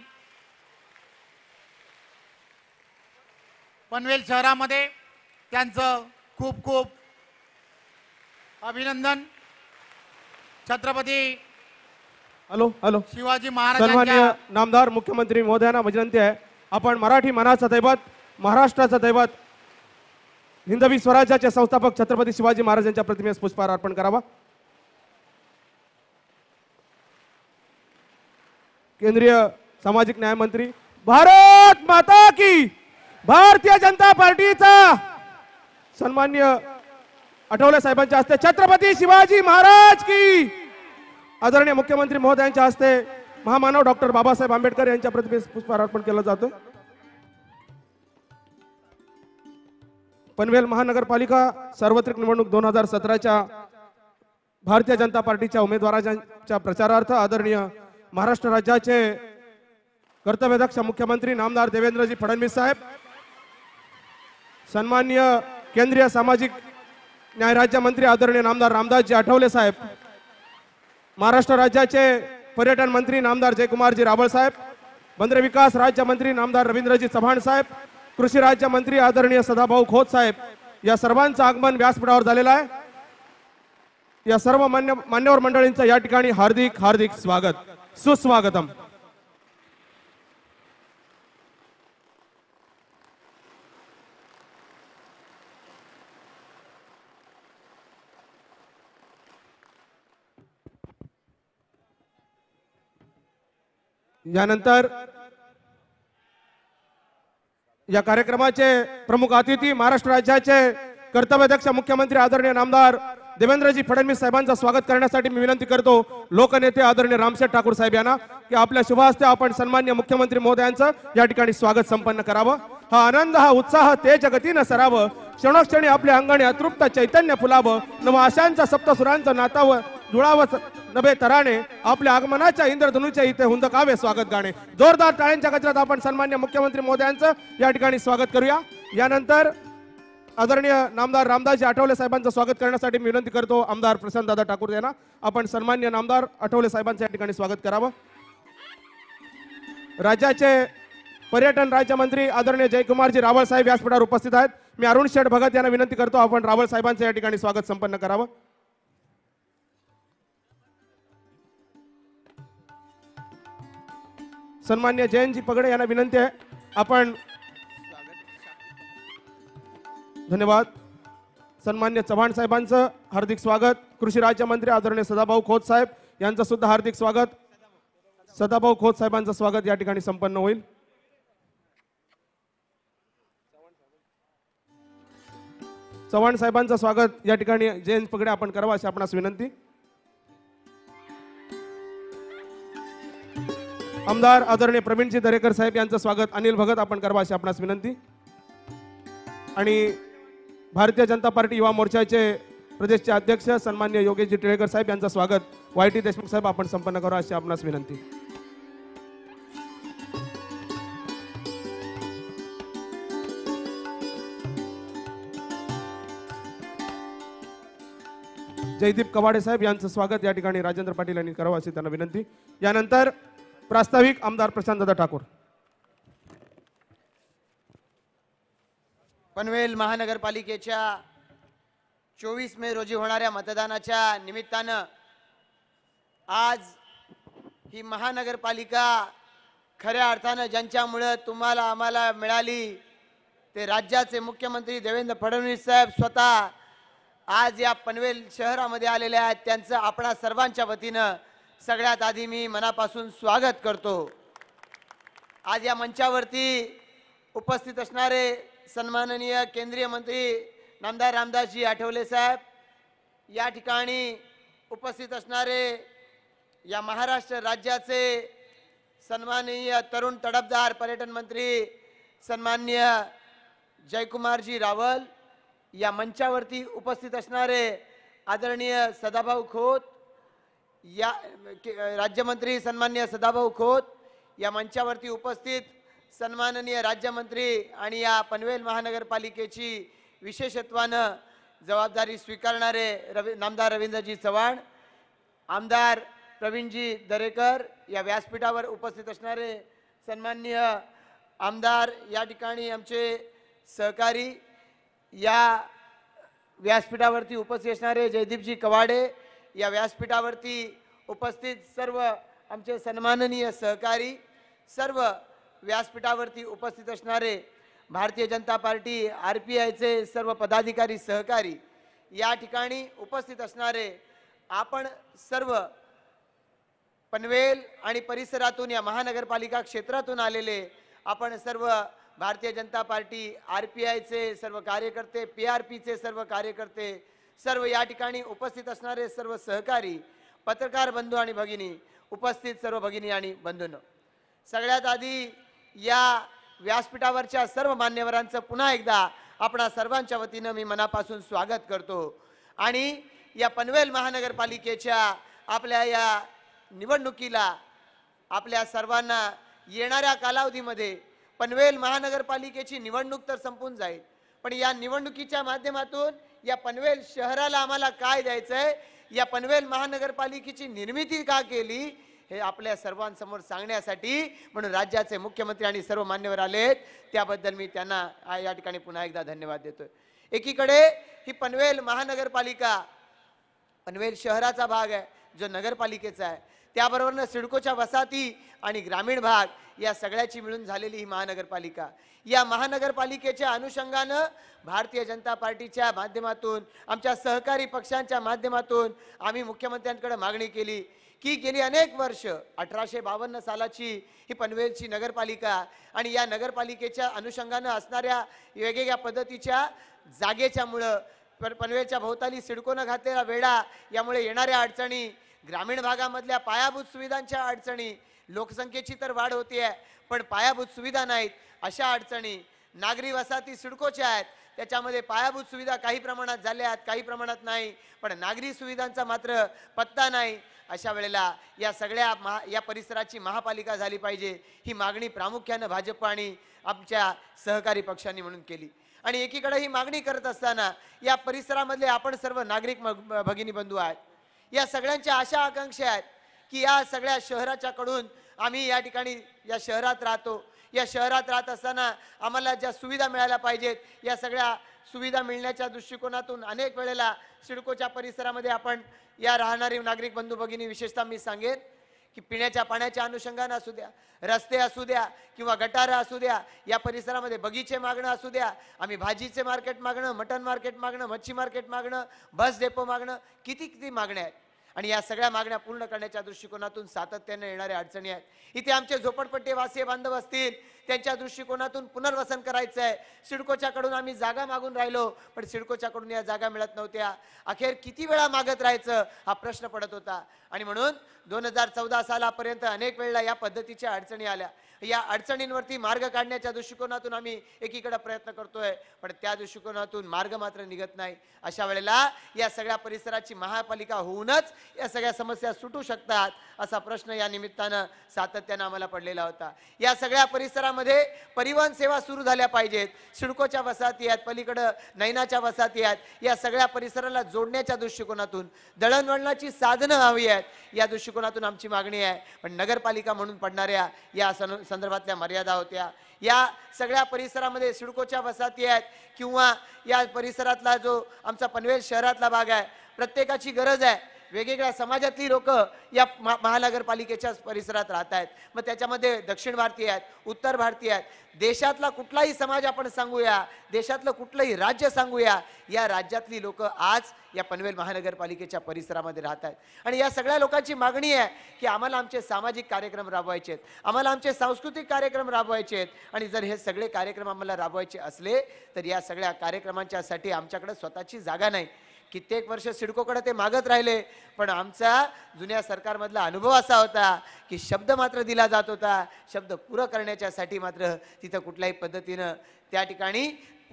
पनवेल शहरामध्ये त्यांचं खूप खूप अभिनंदन. छत्रपती हॅलो हॅलो शिवाजी सन्मान्य महाराजांच्या नामदार मुख्यमंत्री महोदयांना विनंती आहे, आपण मराठी मनाचं दैवत, महाराष्ट्राचं दैवत, हिंदवी स्वराज्याचे संस्थापक छत्रपती शिवाजी महाराजांच्या प्रतिमेस पुष्पहार अर्पण करावा. केंद्रीय सामाजिक न्याय मंत्री, भारत माता की, भारतीय जनता पार्टीचा सन्मान्य आठवले साहेबांच्या हस्ते छत्रपती शिवाजी महाराज की, आदरणीय मुख्यमंत्री महोदयांच्या हस्ते महामानव डॉक्टर बाबासाहेब आंबेडकर यांच्या प्रतिमेस पुष्पहार अर्पण केलं जातं. पनवेल महानगरपालिका सार्वत्रिक निवडणूक दोन हजार सतराच्या भारतीय जनता पार्टीच्या उमेदवारांच्या प्रचारार्थ आदरणीय महाराष्ट्र राज्याचे कर्तव्यदक्ष मुख्यमंत्री नामदार देवेंद्रजी फडणवीस साहेब, सन्माननीय केंद्रीय सामाजिक न्याय राज्यमंत्री आदरणीय नामदार रामदासजी आठवले साहेब, महाराष्ट्र राज्याचे पर्यटन मंत्री नामदार जयकुमारजी रावळ साहेब, बंदरे विकास राज्यमंत्री नामदार रवींद्रजी चव्हाण साहेब, कृषी राज्यमंत्री आदरणीय सदाभाऊ खोत साहेब, या सर्वांचं आगमन व्यासपीठावर झालेलं आहे. या सर्व मान्य मान्यवर मंडळींचं या ठिकाणी हार्दिक हार्दिक स्वागत, सुस्वागतम. यानंतर या कार्यक्रमाचे प्रमुख अतिथी महाराष्ट्र राज्याचे कर्तव्यदक्ष मुख्यमंत्री आदरणीय नामदार देवेंद्रजी फडणवीस साहेबांचं स्वागत करण्यासाठी मी विनंती करतो लोकनेते आदरणीय रामशेठ ठाकूर साहेब यांना की आपल्या शुभ हस्ते आपण सन्मान्य मुख्यमंत्री महोदयांचं या ठिकाणी स्वागत संपन्न करावं. हा आनंद, हा उत्साह तेज गतीनं सरावं, क्षणोक्षणी आपल्या अंगणी अतृप्त चैतन्य फुलावं, नव आशांचा सप्तसुरांचं नातावं जुळावं नभे तराने, आपल्या आगमनाच्या इंद्रधनुच्या इथे हुंदकावे स्वागत गाणे. जोरदार टाळ्यांच्या गजरात आपण सन्मान्य मुख्यमंत्री महोदयांचं या ठिकाणी स्वागत करूया. यानंतर आदरणीय नामदार रामदासजी आठवले साहेबांचं स्वागत करण्यासाठी मी विनंती करतो आमदार प्रशांत दादा ठाकूर यांना आपण सन्मान्य नामदार आठवले साहेबांचं या ठिकाणी स्वागत करावं. राज्याचे पर्यटन राज्यमंत्री आदरणीय जयकुमारजी रावळ साहेब व्यासपीठावर उपस्थित आहेत. मी अरुण शेठ भगत यांना विनंती करतो आपण रावळ साहेबांचं या ठिकाणी स्वागत संपन्न करावं. सन्मान्य जयंतजी पगडे यांना विनंती आहे आपण, धन्यवाद. सन्मान्य चव्हाण साहेबांचं हार्दिक स्वागत. कृषी राज्यमंत्री आदरणीय सदाभाऊ खोत साहेब यांचं सुद्धा हार्दिक स्वागत. सदाभाऊ खोत साहेबांचं स्वागत या ठिकाणी संपन्न होईल. चव्हाण साहेबांचं स्वागत या ठिकाणी जयंत पगडे आपण करावं अशी आपणास विनंती. आमदार आदरणीय प्रवीणजी दरेकर साहेब यांचं स्वागत अनिल भगत आपण करावं अशी आपणास विनंती. आणि भारतीय जनता पार्टी युवा मोर्चाचे प्रदेशचे अध्यक्ष सन्मान्य योगेशजी टिळेकर साहेब यांचं स्वागत वाय टी देशमुख साहेब आपण संपन्न करावं अशी आपणास विनंती. जयदीप कवाडे साहेब यांचं स्वागत या ठिकाणी राजेंद्र पाटील यांनी करावं अशी त्यांना विनंती. यानंतर प्रास्ताविक आमदार प्रशांतदादा ठाकूर. पनवेल महानगरपालिकेच्या चोवीस मे रोजी होणाऱ्या मतदानाच्या निमित्तानं आज ही महानगरपालिका खऱ्या अर्थानं ज्यांच्यामुळं तुम्हाला आम्हाला मिळाली ते राज्याचे मुख्यमंत्री देवेंद्र फडणवीस साहेब स्वतः आज या पनवेल शहरामध्ये आलेले आहेत. त्यांचं आपणा सर्वांच्या वतीनं सगळ्यात आधी मी मनापासून स्वागत करतो. आज या मंचावरती उपस्थित असणारे सन्माननीय केंद्रीय मंत्री नामदार रामदासजी आठवले साहेब, या ठिकाणी उपस्थित असणारे या महाराष्ट्र राज्याचे सन्माननीय तरुण तडफदार पर्यटन मंत्री सन्माननीय जयकुमारजी रावल, या मंचावरती उपस्थित असणारे आदरणीय सदाभाऊ खोत, या राज्यमंत्री सन्माननीय सदाभाऊ खोत, या मंचावरती उपस्थित सन्माननीय राज्यमंत्री आणि या पनवेल महानगरपालिकेची विशेषत्वानं जबाबदारी स्वीकारणारे रवी नामदार रवींद्रजी चव्हाण, आमदार प्रवीणजी दरेकर, या व्यासपीठावर उपस्थित असणारे सन्माननीय आमदार, या ठिकाणी आमचे सहकारी, या व्यासपीठावरती उपस्थित असणारे जयदीपजी कवाडे, या व्यासपीठावरती उपस्थित सर्व आमचे सन्माननीय सहकारी, सर्व व्यासपीठावरती उपस्थित असणारे Bharatiya Janata party R P आयचे सर्व पदाधिकारी सहकारी, या ठिकाणी उपस्थित असणारे आपण सर्व पनवेल आणि परिसरातून या महानगरपालिका क्षेत्रातून आलेले आपण सर्व Bharatiya Janata party R P आयचे सर्व कार्यकर्ते, पी आर पीचे सर्व कार्यकर्ते, सर्व या ठिकाणी उपस्थित असणारे सर्व सहकारी, पत्रकार बंधू आणि भगिनी, उपस्थित सर्व भगिनी आणि बंधूंनो, सगळ्यात आधी या व्यासपीठावरच्या सर्व मान्यवरांचं पुन्हा एकदा आपणा सर्वांच्या वतीनं मी मनापासून स्वागत करतो. आणि या पनवेल महानगरपालिकेच्या आपल्या या निवडणुकीला आपल्या सर्वांना येणाऱ्या कालावधीमध्ये पनवेल महानगरपालिकेची निवडणूक तर संपून जाईल, पण या निवडणुकीच्या माध्यमातून या पनवेल शहराला आम्हाला काय द्यायचंय, या पनवेल महानगरपालिकेची निर्मिती का केली हे आपल्या सर्वांसमोर सांगण्यासाठी म्हणून राज्याचे मुख्यमंत्री आणि सर्व मान्यवर आलेत, त्याबद्दल मी त्यांना या ठिकाणी पुन्हा एकदा धन्यवाद देतोय. एकीकडे ही पनवेल महानगरपालिका पनवेल शहराचा भाग आहे जो नगरपालिकेचा आहे, त्याबरोबरनं सिडकोच्या वसाहती आणि ग्रामीण भाग या सगळ्याची मिळून झालेली ही महानगरपालिका. या महानगरपालिकेच्या अनुषंगानं भारतीय जनता पार्टीच्या माध्यमातून, आमच्या सहकारी पक्षांच्या माध्यमातून आम्ही मुख्यमंत्र्यांकडे मागणी केली की गेली अनेक वर्ष अठराशे बावन्न सालाची ही पनवेलची नगरपालिका आणि या नगरपालिकेच्या अनुषंगानं असणाऱ्या वेगवेगळ्या पद्धतीच्या जागेच्या मुळं पनवेलच्या भोवताली सिडकोनं घातलेला वेढा, यामुळे येणाऱ्या अडचणी, ग्रामीण भागामधल्या पायाभूत सुविधांच्या अडचणी, लोकसंख्येची तर वाढ होती आहे पण पायाभूत सुविधा नाहीत अशा अडचणी, नागरी वसाहती सिडकोच्या आहेत त्याच्यामध्ये पायाभूत सुविधा काही प्रमाणात झाल्या आहेत, काही प्रमाणात नाही, पण नागरी सुविधांचा मात्र पत्ता नाही. अशा वेळेला या सगळ्या महा या परिसराची महापालिका झाली पाहिजे ही मागणी प्रामुख्यानं भाजप आणि आमच्या सहकारी पक्षांनी म्हणून केली. आणि एकीकडे ही मागणी करत असताना या परिसरामधले आपण सर्व नागरिक भगिनी बंधू आहेत, या सगळ्यांच्या आशा आकांक्षा आहेत की या सगळ्या शहराच्या कडून आम्ही या ठिकाणी या शहरात राहतो, या शहरात राहत असताना आम्हाला ज्या सुविधा मिळायला पाहिजेत या सगळ्या सुविधा मिळण्याच्या दृष्टिकोनातून अनेक वेळेला सिडकोच्या परिसरामध्ये आपण या राहणारी नागरिक बंधू भगिनी विशेषतः मी सांगेन की पिण्याच्या पाण्याच्या अनुषंगानं असू द्या, रस्ते असू द्या किंवा गटारं असू द्या, या परिसरामध्ये बगीचे मागणं असू द्या, आम्ही भाजीचे मार्केट मागणं, मटन मार्केट मागणं, मच्छी मार्केट मागणं, बस डेपो मागणं, किती किती मागण्या आहेत आणि या सगळ्या मागण्या पूर्ण करण्याच्या दृष्टिकोनातून सातत्याने येणाऱ्या अडचणी आहेत. इथे आमचे झोपडपट्टी वासी बांधव असतील त्यांच्या दृष्टिकोनातून पुनर्वसन करायचं आहे. सिडकोच्याकडून आम्ही जागा मागून राहिलो पण सिडकोच्याकडून या जागा मिळत नव्हत्या. अखेर किती वेळा मागत राहायचं हा प्रश्न पडत होता आणि म्हणून दोन हजार चौदा सालापर्यंत अनेक वेळेला या पद्धतीच्या अडचणी आल्या. या अडचणींवरती मार्ग काढण्याच्या दृष्टिकोनातून आम्ही एकीकडे प्रयत्न करतोय पण त्या दृष्टिकोनातून मार्ग मात्र निघत नाही. अशा वेळेला या सगळ्या परिसराची महापालिका होऊनच या सगळ्या समस्या सुटू शकतात असा प्रश्न या निमित्तानं सातत्यानं आम्हाला पडलेला होता. या सगळ्या परिसरामध्ये परिवहन सेवा सुरू झाल्या पाहिजेत. सिडकोच्या वसाहती आहेत, पलीकडं नैनाच्या वसाहती आहेत, या सगळ्या परिसराला जोडण्याच्या दृष्टिकोनातून दळणवळणाची साधनं हवी आहेत, या दृष्टिकोनातून आमची मागणी आहे. पण नगरपालिका म्हणून पडणाऱ्या या सन संदर्भातल्या मर्यादा होत्या. या सगळ्या परिसरामध्ये सिडकोच्या वसाहती आहेत किंवा या परिसरातला जो आमचा पनवेल शहरातला भाग आहे, प्रत्येकाची गरज आहे. वेगवेगळ्या समाजातली लोक या महानगरपालिकेच्या परिसरात राहत आहेत. मग त्याच्यामध्ये दक्षिण भारतीय आहेत, उत्तर भारतीय आहेत, देशातला कुठलाही समाज आपण सांगूया, देशातलं कुठलंही राज्य सांगूया, या राज्यातली लोक आज या पनवेल महानगरपालिकेच्या परिसरामध्ये राहत आहेत. आणि या सगळ्या लोकांची मागणी आहे की आम्हाला आमचे सामाजिक कार्यक्रम राबवायचे आहेत, आम्हाला आमचे सांस्कृतिक कार्यक्रम राबवायचे आहेत. आणि जर हे सगळे कार्यक्रम आम्हाला राबवायचे असले तर या सगळ्या कार्यक्रमांच्यासाठी आमच्याकडे स्वतःची जागा नाही. कित्येक वर्ष सिडकोकडे ते मागत राहिले, पण आमचा जुन्या सरकारमधला अनुभव असा होता की शब्द मात्र दिला जात होता, शब्द पुरं करण्याच्यासाठी मात्र तिथं कुठल्याही पद्धतीनं त्या ठिकाणी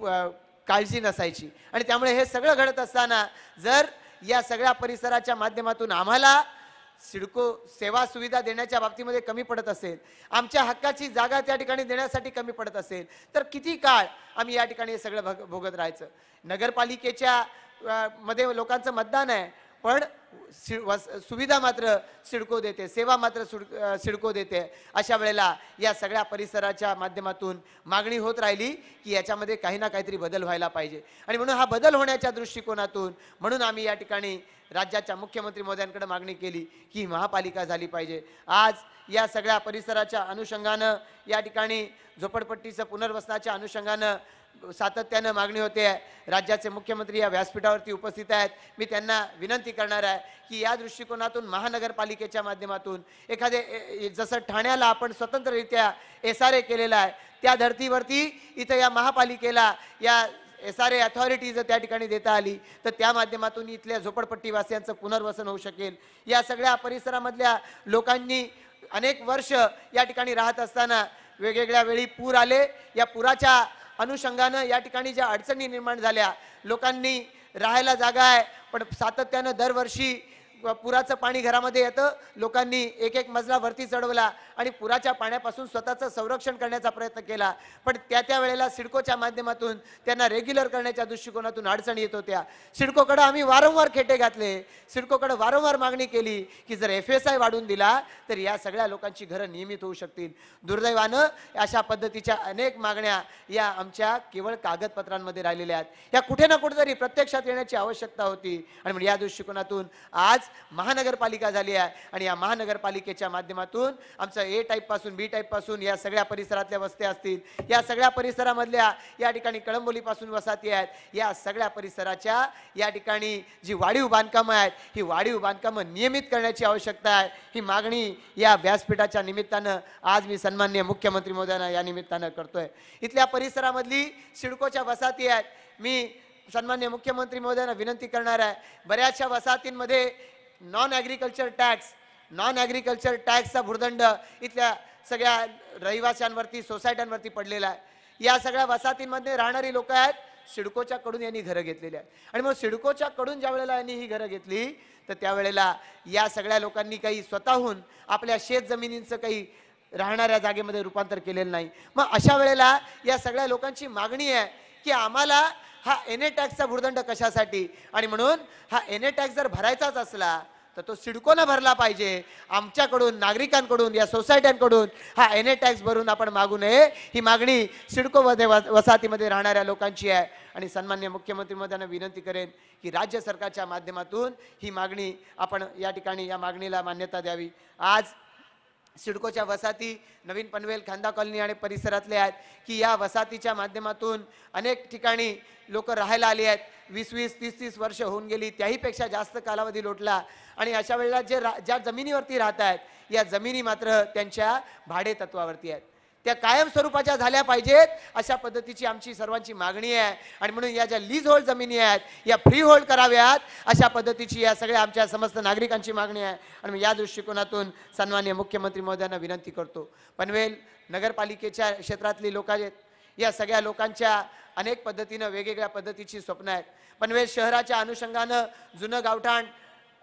काळजी नसायची. आणि त्यामुळे हे सगळं घडत असताना जर या सगळ्या परिसराच्या माध्यमातून आम्हाला सिडको सेवा सुविधा देण्याच्या बाबतीमध्ये कमी पडत असेल, आमच्या हक्काची जागा त्या ठिकाणी देण्यासाठी कमी पडत असेल, तर किती काळ आम्ही या ठिकाणी हे सगळं भोगत राहायचं. नगरपालिकेच्या मध्ये लोकांचं मतदान आहे, पण सुविधा मात्र सिडको देते, सेवा मात्र सिडको देते. अशा वेळेला या सगळ्या परिसराच्या माध्यमातून मागणी होत राहिली की याच्यामध्ये काही ना काहीतरी बदल व्हायला पाहिजे. आणि म्हणून हा बदल होण्याच्या दृष्टिकोनातून म्हणून आम्ही या ठिकाणी राज्याच्या मुख्यमंत्री महोदयांकडे मागणी केली की महापालिका झाली पाहिजे. आज या सगळ्या परिसराच्या अनुषंगानं या ठिकाणी झोपडपट्टीचं पुनर्वसनाच्या अनुषंगानं सातत्यानं मागणी होते. राज्याचे मुख्यमंत्री या व्यासपीठावरती उपस्थित आहेत. मी त्यांना विनंती करणार आहे की या दृष्टिकोनातून महानगरपालिकेच्या माध्यमातून एखादे जसं ठाण्याला आपण स्वतंत्ररित्या एस आर ए केलेला आहे, त्या धर्तीवरती इथं या महापालिकेला या एस आर ए अथॉरिटी जर त्या ठिकाणी देता आली तर त्या माध्यमातून इथल्या झोपडपट्टी वासियांचं पुनर्वसन होऊ शकेल. या सगळ्या परिसरामधल्या लोकांनी अनेक वर्ष या ठिकाणी राहत असताना वेगवेगळ्या वेळी पूर आले, या पुराच्या अनुषंगानं या ठिकाणी ज्या अडचणी निर्माण झाल्या, लोकांनी राहायला जागा आहे पण सातत्यानं दरवर्षी पुराचं पाणी घरामध्ये येतं, लोकांनी एक एक मजला वरती चढवला आणि पुराच्या पाण्यापासून स्वतःचं संरक्षण करण्याचा प्रयत्न केला, पण त्या त्या वेळेला सिडकोच्या माध्यमातून त्यांना रेग्युलर करण्याच्या दृष्टिकोनातून अडचणी येत होत्या. सिडकोकडे आम्ही वारंवार खेटे घातले, सिडकोकडे वारंवार मागणी केली की जर एफ एस आय वाढून दिला तर या सगळ्या लोकांची घरं नियमित होऊ शकतील. दुर्दैवानं अशा पद्धतीच्या अनेक मागण्या या आमच्या केवळ कागदपत्रांमध्ये राहिलेल्या आहेत. या कुठे ना कुठेतरी प्रत्यक्षात येण्याची आवश्यकता होती. आणि म्हणून या दृष्टिकोनातून आज महानगरपालिका झाली आहे आणि या महानगरपालिकेच्या माध्यमातून आमचं ए टाईप पासून बी टाईप पासून या सगळ्या परिसरातल्या वस्त्या असतील, या सगळ्या परिसरामधल्या या ठिकाणी कळंबोली पासून वसाहती आहेत, या सगळ्या परिसराच्या या ठिकाणी जी वाढीव बांधकामं आहेत ही वाढीव बांधकामं नियमित करण्याची आवश्यकता आहे. ही मागणी या व्यासपीठाच्या निमित्तानं आज मी सन्माननीय मुख्यमंत्री महोदयांना या निमित्तानं करतोय. इथल्या परिसरामधली सिडकोच्या वसाहती आहेत. मी सन्माननीय मुख्यमंत्री महोदयांना विनंती करणार आहे, बऱ्याचशा वसाहतींमध्ये non agriculture tax non agriculture टॅक्सचा भुर्दंड इथल्या सगळ्या रहिवाशांवरती सोसायट्यांवरती पडलेला आहे. या सगळ्या वसाहतींमध्ये राहणारी लोक आहेत, सिडकोच्या कडून यांनी घरं घेतलेली आहेत. आणि मग सिडकोच्या कडून ज्या वेळेला यांनी ही घरं घेतली तर त्यावेळेला या सगळ्या लोकांनी काही स्वतःहून आपल्या शेत जमिनींचं काही राहणाऱ्या जागेमध्ये रूपांतर केलेलं नाही. मग अशा वेळेला या सगळ्या लोकांची मागणी आहे की आम्हाला हा एन ए टॅक्सचा भुर्दंड कशासाठी, आणि म्हणून हा एन ए टॅक्स जर भरायचाच असला तर तो सिडकोनं भरला पाहिजे. आमच्याकडून नागरिकांकडून या सोसायट्यांकडून हा एन ए टॅक्स भरून आपण मागू नये. ही मागणी सिडको वसाहतीमध्ये राहणाऱ्या लोकांची आहे. आणि सन्माननीय मुख्यमंत्री महोदयांना विनंती करेन की राज्य सरकारच्या माध्यमातून ही मागणी आपण या ठिकाणी या मागणीला मान्यता द्यावी. आज सिडकोच्या वसाहती नवीन पनवेल खांदा कॉलनी आणि परिसरातले आहेत की या वसाहतीच्या माध्यमातून अनेक ठिकाणी लोक राहायला आली आहेत. वीस वीस तीस तीस वर्ष होऊन गेली, त्याहीपेक्षा जास्त कालावधी लोटला. आणि अशा वेळेला जे ज्या जमिनीवरती राहत आहेत या जमिनी मात्र त्यांच्या भाडे तत्वावरती आहेत, त्या कायम स्वरूपाच्या झाल्या पाहिजेत अशा पद्धतीची आमची सर्वांची मागणी आहे. आणि म्हणून या ज्या लीज होल्ड जमिनी आहेत या फ्री होल्ड कराव्यात अशा पद्धतीची या सगळ्या आमच्या समस्त नागरिकांची मागणी आहे. आणि या दृष्टिकोनातून सन्माननीय मुख्यमंत्री महोदयांना विनंती करतो, पनवेल नगरपालिकेच्या क्षेत्रातली लोक आहेत, या सगळ्या लोकांच्या अनेक पद्धतीनं वेगवेगळ्या पद्धतीची स्वप्न आहेत. पनवेल शहराच्या अनुषंगानं जुनं गावठाण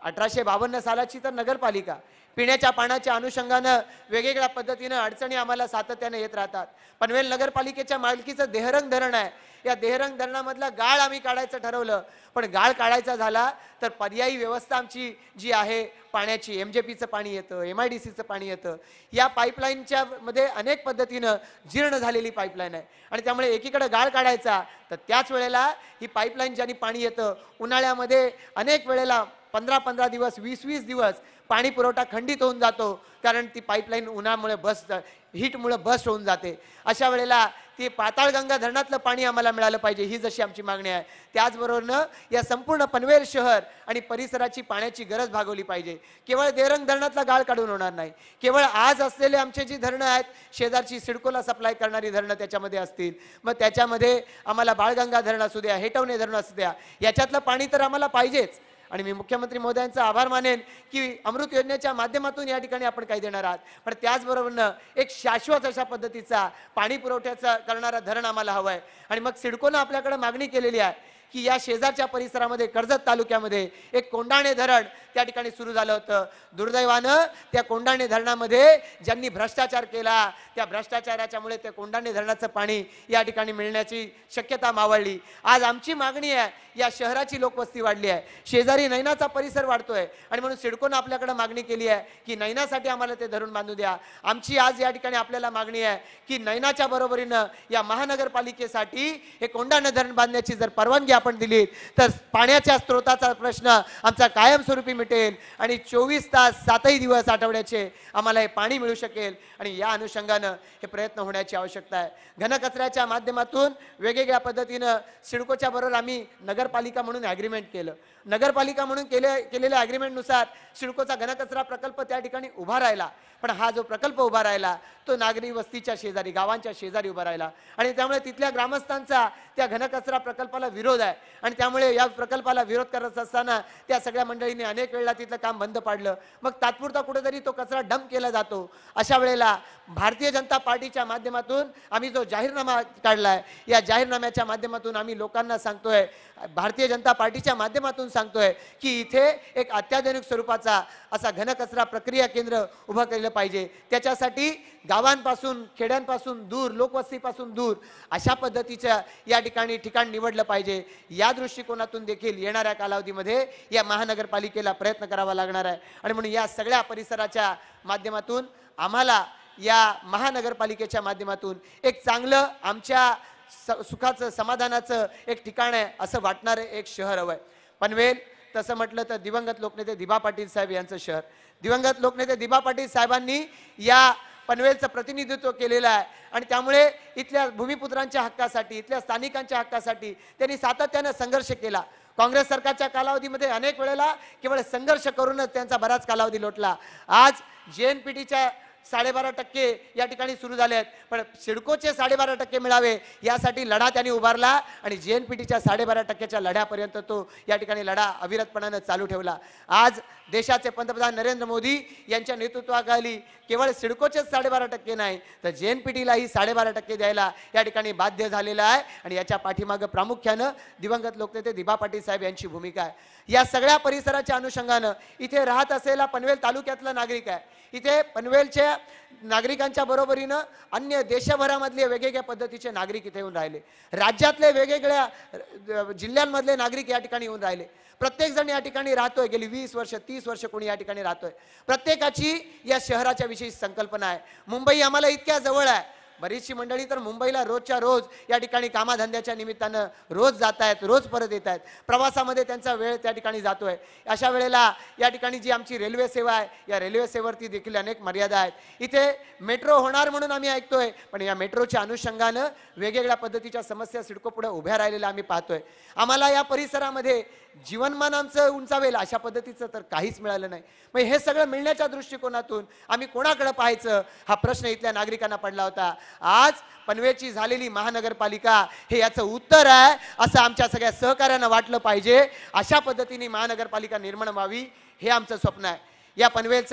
अठराशे बावन्न सालाची तर नगरपालिका पिण्याच्या पाण्याच्या अनुषंगानं वेगवेगळ्या पद्धतीनं अडचणी आम्हाला सातत्याने येत राहतात. पनवेल नगरपालिकेच्या मालकीचं देहरंग धरण आहे. या देहरंग धरणामधला गाळ आम्ही काढायचं ठरवलं, पण गाळ काढायचा झाला तर पर्यायी व्यवस्था आमची जी आहे पाण्याची, एम जे पीचं पाणी येतं, एम आय डी सीचं पाणी येतं. या पाईपलाईनच्या मध्ये अनेक पद्धतीनं जीर्ण झालेली पाईपलाईन आहे आणि त्यामुळे एकीकडे गाळ काढायचा तर त्याच वेळेला ही पाईपलाईन ज्याने पाणी येतं उन्हाळ्यामध्ये अनेक वेळेला पंधरा पंधरा दिवस वीस वीस दिवस पाणी पुरवठा खंडित होऊन जातो, कारण ती पाईपलाईन उन्हामुळे बस्ट हीटमुळे बस्ट होऊन जाते. अशा वेळेला ती पाताळगंगा धरणातलं पाणी आम्हाला मिळालं पाहिजे, ही जशी आमची मागणी आहे. त्याचबरोबरनं या संपूर्ण पनवेल शहर आणि परिसराची पाण्याची गरज भागवली पाहिजे. केवळ देरंग धरणातला गाळ काढून होणार नाही. केवळ आज असलेले आमचे जी धरणं आहेत शेजारची सिडकोला सप्लाय करणारी धरणं त्याच्यामध्ये असतील, मग त्याच्यामध्ये आम्हाला बाळगंगा धरण असू द्या, हेटवणे धरण असू द्या, याच्यातलं पाणी तर आम्हाला पाहिजेच. आणि मी मुख्यमंत्री महोदयांचा आभार मानेन की अमृत योजनेच्या माध्यमातून या ठिकाणी आपण काही देणार आहात, पण त्याचबरोबरनं एक शाश्वत अशा पद्धतीचा पाणी पुरवठ्याचा करणारा धरण आम्हाला हवं आहे. आणि मग सिडकोनं आपल्याकडे मागणी केलेली आहे की या शेजारच्या परिसरामध्ये कर्जत तालुक्यामध्ये एक कोंडाणे धरण त्या ठिकाणी सुरू झालं होतं. दुर्दैवानं त्या कोंडाणे धरणामध्ये ज्यांनी भ्रष्टाचार केला त्या भ्रष्टाचाराच्यामुळे त्या कोंडाणे धरणाचं पाणी या ठिकाणी मिळण्याची शक्यता मावळली. आज आमची मागणी आहे, या शहराची लोकवस्ती वाढली आहे, शेजारी नैनाचा परिसर वाढतोय आणि म्हणून सिडकोनं आपल्याकडे मागणी केली आहे की नैनासाठी आम्हाला ते धरण बांधू द्या. आमची आज या ठिकाणी आपल्याला मागणी आहे की नैनाच्या बरोबरीनं या महानगरपालिकेसाठी हे कोंडाणे धरण बांधण्याची जर परवानगी आपण दिली तर पाण्याच्या स्रोताचा प्रश्न आमचा कायमस्वरूपी मिटेल आणि चोवीस तास सातही दिवस आठवड्याचे आम्हाला हे पाणी मिळू शकेल. आणि या अनुषंगानं हे प्रयत्न होण्याची आवश्यकता आहे. घनकचऱ्याच्या माध्यमातून वेगवेगळ्या पद्धतीनं सिडकोच्या बरोबर आम्ही नगरपालिका म्हणून ॲग्रीमेंट केलं. नगरपालिका म्हणून केले केलेल्या ॲग्रीमेंटनुसार सिडकोचा घनकचरा प्रकल्प त्या ठिकाणी उभा राहिला, पण हा जो प्रकल्प उभा राहिला तो नागरी वस्तीच्या शेजारी, गावांच्या शेजारी उभा राहिला आणि त्यामुळे तिथल्या ग्रामस्थांचा त्या घनकचरा प्रकल्पाला विरोध आहे. आणि त्यामुळे या प्रकल्पाला विरोध करत असताना त्या सगळ्या मंडळींनी अनेक वेळा तिथलं काम बंद पाडलं. मग तात्पुरता कुठेतरी तो कचरा डंप केला जातो. अशा वेळेला भारतीय जनता पार्टीच्या माध्यमातून आम्ही जो जाहीरनामा काढलाय, या जाहीरनाम्याच्या माध्यमातून आम्ही लोकांना सांगतोय, भारतीय जनता पार्टीच्या माध्यमातून सांगतोय की इथे एक अत्याधुनिक स्वरूपाचा असा घनकचरा प्रक्रिया केंद्र उभं केलं पाहिजे. त्याच्यासाठी गावांपासून, खेड्यांपासून दूर, लोकवस्तीपासून दूर अशा पद्धतीच्या या ठिकाणी ठिकाण निवडलं पाहिजे. या दृष्टिकोनातून देखील येणाऱ्या कालावधीमध्ये या महानगरपालिकेला प्रयत्न करावा लागणार आहे. आणि म्हणून या सगळ्या परिसराच्या माध्यमातून आम्हाला या महानगरपालिकेच्या माध्यमातून एक चांगलं आमच्या सुखाचं, समाधानाचं एक ठिकाण आहे असं वाटणारं एक शहर हवं आहे. पनवेल तसं म्हटलं तर दिवंगत लोकनेते दिबा पाटील साहेब यांचं शहर. दिवंगत लोकनेते दिबा पाटील साहेबांनी या पनवेलचं प्रतिनिधित्व केलेलं आहे आणि त्यामुळे इथल्या भूमिपुत्रांच्या हक्कासाठी, इथल्या स्थानिकांच्या हक्कासाठी त्यांनी सातत्यानं संघर्ष केला. काँग्रेस सरकारच्या कालावधीमध्ये अनेक वेळेला केवळ संघर्ष करूनच त्यांचा बराच कालावधी लोटला. आज जे एन पी टीच्या साडेबारा टक्के या ठिकाणी सुरू झाले आहेत, पण सिडकोचे साडेबारा टक्के मिळावे यासाठी लढा त्यांनी उभारला आणि जे एन पी टीच्या साडेबारा टक्क्याच्या लढ्यापर्यंत तो या ठिकाणी लढा अविरतपणानं चालू ठेवला. आज देशाचे पंतप्रधान नरेंद्र मोदी यांच्या नेतृत्वाखाली केवळ सिडकोचेच साडेबारा टक्के नाही तर जे एन पी टीलाही साडेबारा टक्के द्यायला या ठिकाणी बाध्य झालेला आहे आणि याच्या पाठीमागं प्रामुख्यानं दिवंगत लोकनेते दिबा पाटील साहेब यांची भूमिका आहे. या सगळ्या परिसराच्या अनुषंगानं इथे राहत असलेला पनवेल तालुक्यातला नागरिक आहे. इथे पनवेलच्या नागरिकांच्या बरोबरीनं अन्य देशभरामधले वेगवेगळ्या पद्धतीचे नागरिक इथे येऊन राहिले. राज्यातले वेगवेगळ्या जिल्ह्यांमधले नागरिक या ठिकाणी येऊन राहिले. प्रत्येक जण या ठिकाणी राहतोय, गेली वीस वर्ष तीस वर्ष कोणी या ठिकाणी राहतोय. प्रत्येकाची या शहराच्या विषयी संकल्पना आहे. मुंबई आम्हाला इतक्या जवळ आहे. बरीचशी मंडळी तर मुंबईला रोजच्या रोज या ठिकाणी कामाधंद्याच्या निमित्तानं रोज जात आहेत, रोज परत येत आहेत. प्रवासामध्ये त्यांचा वेळ त्या ठिकाणी जातोय. अशा वेळेला या ठिकाणी जी आमची रेल्वे सेवा आहे, या रेल्वे सेवेवरती देखील अनेक मर्यादा आहेत. इथे मेट्रो होणार म्हणून आम्ही ऐकतोय, पण या मेट्रोच्या अनुषंगानं वेगवेगळ्या पद्धतीच्या समस्या सिडको पुढे उभ्या राहिलेल्या आम्ही पाहतोय. आम्हाला या परिसरामध्ये जीवनमान आमचं उंचावेल अशा पद्धतीचं तर काहीच मिळालं नाही. मग हे सगळं मिळण्याच्या दृष्टिकोनातून आम्ही कोणाकडे पाहायचं हा प्रश्न इथल्या नागरिकांना पडला होता. आज पनवेलची झालेली महानगरपालिका हे याचं उत्तर आहे असं आमच्या सगळ्या सहकार्यानं वाटलं पाहिजे. अशा पद्धतीने महानगरपालिका निर्माण व्हावी हे आमचं स्वप्न आहे. या पनवेलचा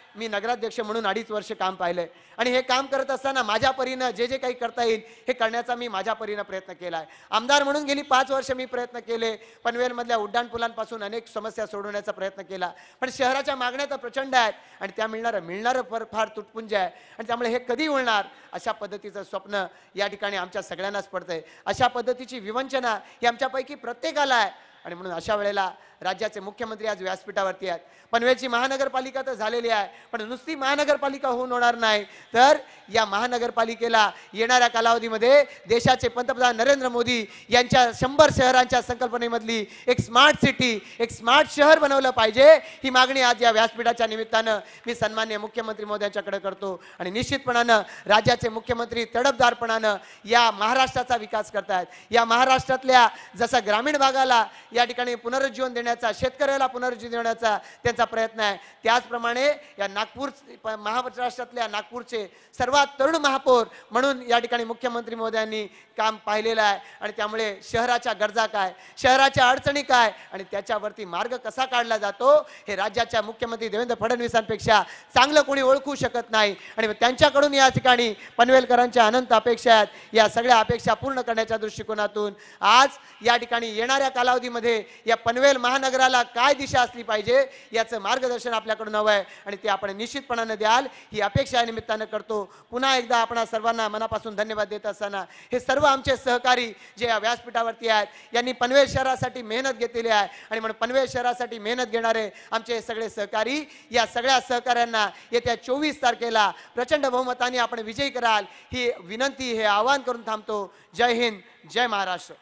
मी नगराध्यक्ष म्हणून अडीच वर्ष काम पाहिलंय आणि हे काम करत असताना माझ्या परीनं जे जे काही करता येईल हे करण्याचा मी माझ्या परीनं प्रयत्न केला आहे. आमदार म्हणून गेली पाच वर्ष मी प्रयत्न केले. पनवेलमधल्या उड्डाणपुलांपासून अनेक समस्या सोडवण्याचा प्रयत्न केला. पण शहराच्या मागण्या तर प्रचंड आहेत आणि त्या मिळणारं मिळणारं फार फार तुटपुंज आहे आणि त्यामुळे हे कधी होणार अशा पद्धतीचं स्वप्न या ठिकाणी आमच्या सगळ्यांनाच पडतंय. अशा पद्धतीची विवंचना ही आमच्यापैकी प्रत्येकाला आहे आणि म्हणून अशा वेळेला राज्याचे मुख्यमंत्री आज व्यासपीठावरती आहेत. पनवेलची महानगरपालिका तर झालेली आहे पण नुसती महानगरपालिका होऊन होणार नाही तर या महानगरपालिकेला येणाऱ्या कालावधीमध्ये देशाचे पंतप्रधान नरेंद्र मोदी यांच्या शंभर शहरांच्या संकल्पनेमधली एक स्मार्ट सिटी एक स्मार्ट शहर बनवलं पाहिजे. ही मागणी आज या व्यासपीठाच्या निमित्तानं मी सन्माननीय मुख्यमंत्री महोदयांच्याकडे करतो आणि निश्चितपणानं राज्याचे मुख्यमंत्री तडफदारपणानं या महाराष्ट्राचा विकास करतायत. या महाराष्ट्रातल्या जसा ग्रामीण भागाला या ठिकाणी पुनरुज्जीवन देण्याचा शेतकऱ्याला पुनरुज्जीवन देण्याचा त्यांचा प्रयत्न आहे त्याचप्रमाणे या नागपूर महाराष्ट्रातल्या नागपूरचे सर्वात तरुण महापौर म्हणून या ठिकाणी मुख्यमंत्री महोदयांनी काम पाहिलेलं आहे आणि त्यामुळे शहराच्या गरजा काय शहराच्या अडचणी काय आणि त्याच्यावरती मार्ग कसा काढला जातो हे राज्याच्या मुख्यमंत्री देवेंद्र फडणवीसांपेक्षा चांगलं कोणी ओळखू शकत नाही आणि त्यांच्याकडून या ठिकाणी पनवेलकरांच्या अनंत अपेक्षा आहेत. या सगळ्या अपेक्षा पूर्ण करण्याच्या दृष्टिकोनातून आज या ठिकाणी येणाऱ्या कालावधीमध्ये या पनवेल महानगराला काय दिशा असली पाहिजे याचं मार्गदर्शन आपल्याकडून हवं आहे आणि ते आपण निश्चितपणाने द्याल ही अपेक्षा या निमित्तानं करतो. पुन्हा एकदा आपणा सर्वांना मनापासून धन्यवाद देत असताना हे सर्व आमचे सहकारी जे या व्यासपीठावरती आहेत यांनी पनवेल शहरासाठी मेहनत घेतलेली आहे आणि म्हणून पनवेल शहरासाठी मेहनत घेणारे आमचे सगळे सहकारी या सगळ्या सहकाऱ्यांना येत्या चोवीस तारखेला प्रचंड बहुमताने आपण विजयी कराल ही विनंती हे आवाहन करून थांबतो. जय हिंद जय महाराष्ट्र.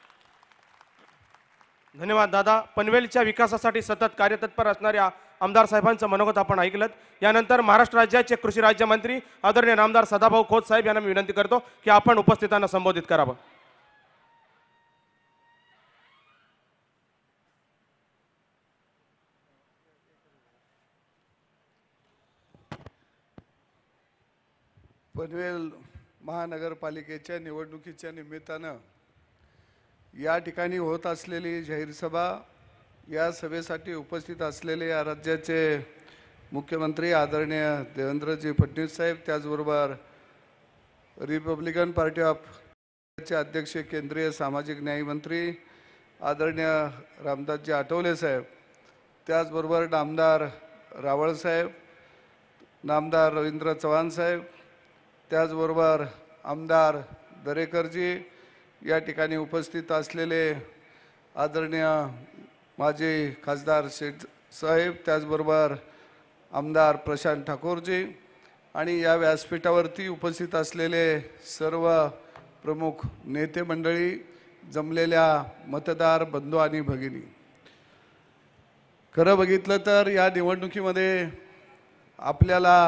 धन्यवाद दादा. पनवेलच्या विकासासाठी सतत कार्यतत्पर असणाऱ्या आमदार साहेबांचं मनोगत आपण ऐकलं. यानंतर महाराष्ट्र राज्याचे कृषी राज्यमंत्री आदरणीय नामदार सदाभाऊ खोत साहेब यांना मी विनंती करतो की आपण उपस्थितांना संबोधित करावं. पनवेल महानगरपालिकेच्या निवडणुकीच्या निमित्तानं या ठिकाणी होत असलेली जाहीर सभा या सभेसाठी उपस्थित असलेले या राज्याचे मुख्यमंत्री आदरणीय देवेंद्रजी फडणवीस साहेब त्याचबरोबर रिपब्लिकन पार्टी ऑफ चे अध्यक्ष केंद्रीय सामाजिक न्याय मंत्री आदरणीय रामदासजी आठवले साहेब त्याचबरोबर नामदार रावळ साहेब नामदार रवींद्र चव्हाण साहेब त्याचबरोबर आमदार दरेकरजी या ठिकाणी उपस्थित असलेले आदरणीय माजी खासदार शेठ साहेब त्याचबरोबर आमदार प्रशांत ठाकूरजी आणि या व्यासपीठावरती उपस्थित असलेले सर्व प्रमुख नेते मंडळी जमलेल्या मतदार बंधू आणि भगिनी. खरं बघितलं तर या निवडणुकीमध्ये आपल्याला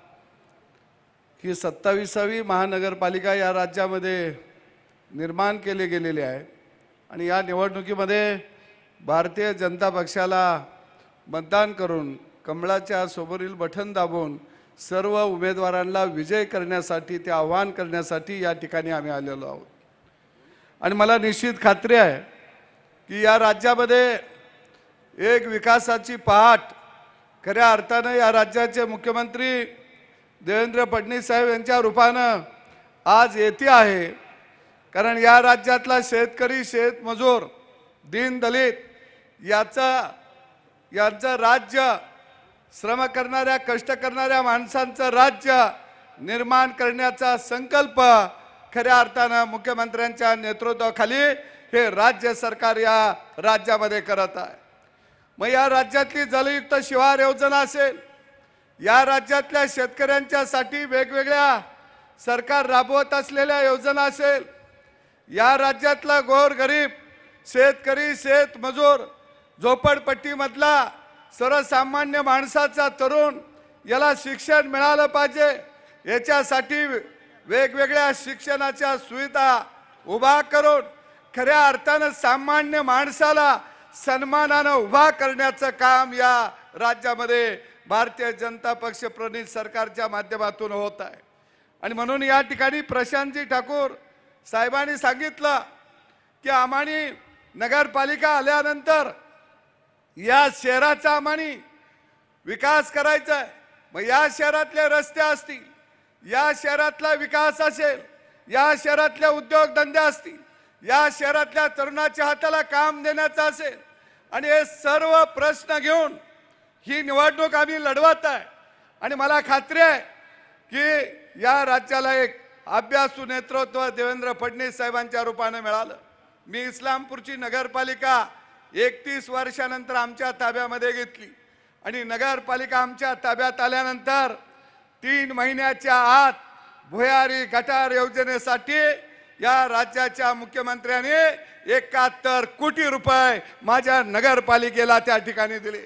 ही सत्तावीसावी महानगरपालिका या राज्यामध्ये निर्माण केले गेलेले आहे आणि या निवडणुकीमध्ये भारतीय जनता पक्षाला मतदान करून कमळाच्या सोबरील बटन दाबून सर्व उमेदवारांना विजय करण्यासाठी ते आवाहन करण्यासाठी या ठिकाणी आम्ही आलेलो आहोत. आणि मला निश्चित खात्री आहे की या राज्यामध्ये एक विकासाची पहाट खऱ्या अर्थानं या राज्याचे मुख्यमंत्री देवेंद्र फडणवीस साहेब यांच्या रूपानं आज येते आहे. कारण या राज्यातला शेतकरी शेतमजूर दीनदलित याचा यांचं राज्य श्रम करणाऱ्या कष्ट करणाऱ्या माणसांचं राज्य निर्माण करण्याचा संकल्प खऱ्या अर्थानं मुख्यमंत्र्यांच्या नेतृत्वाखाली हे राज्य सरकार या राज्यामध्ये करत आहे. मग या राज्यातली जलयुक्त शिवार योजना असेल या राज्यातल्या शेतकऱ्यांच्यासाठी वेगवेगळ्या सरकार राबवत असलेल्या योजना असेल या राज्यातला गोरगरीब शेतकरी शेतमजूर झोपडपट्टीमधला सर्वसामान्य माणसाचा तरुण याला शिक्षण मिळालं पाहिजे याच्यासाठी वेगवेगळ्या शिक्षणाच्या सुविधा उभा करून खऱ्या अर्थानं सामान्य माणसाला सन्मानानं उभा करण्याचं काम या राज्यामध्ये भारतीय जनता पक्ष प्रणित सरकारच्या माध्यमातून होत आहे. आणि म्हणून या ठिकाणी प्रशांतजी ठाकूर साहेबांनी सांगितलं की आम्हानी नगरपालिका आल्यानंतर या शहराचा आम्हानी विकास करायचा आहे. मग या शहरातले रस्ते असतील, या शहरातला विकास असेल, या शहरातल्या उद्योगधंदे असतील, या शहरातल्या तरुणाच्या हाताला काम देण्याचं असेल, आणि हे सर्व प्रश्न घेऊन ही निवडणूक आम्ही लढवत आहे. आणि मला खात्री आहे की या राज्याला एक अभ्यासू नेतृत्व देवेंद्र फडणवीस साहेबांच्या रूपाने मिळालं. मी इस्लामपूरची नगरपालिका एकतीस वर्षानंतर आमच्या ताब्यामध्ये घेतली आणि नगरपालिका आमच्या ताब्यात आल्यानंतर तीन महिन्याच्या आत भुयारी गटार योजनेसाठी या राज्याच्या मुख्यमंत्र्यांनी एकाहत्तर कोटी रुपये माझ्या नगरपालिकेला त्या ठिकाणी दिले.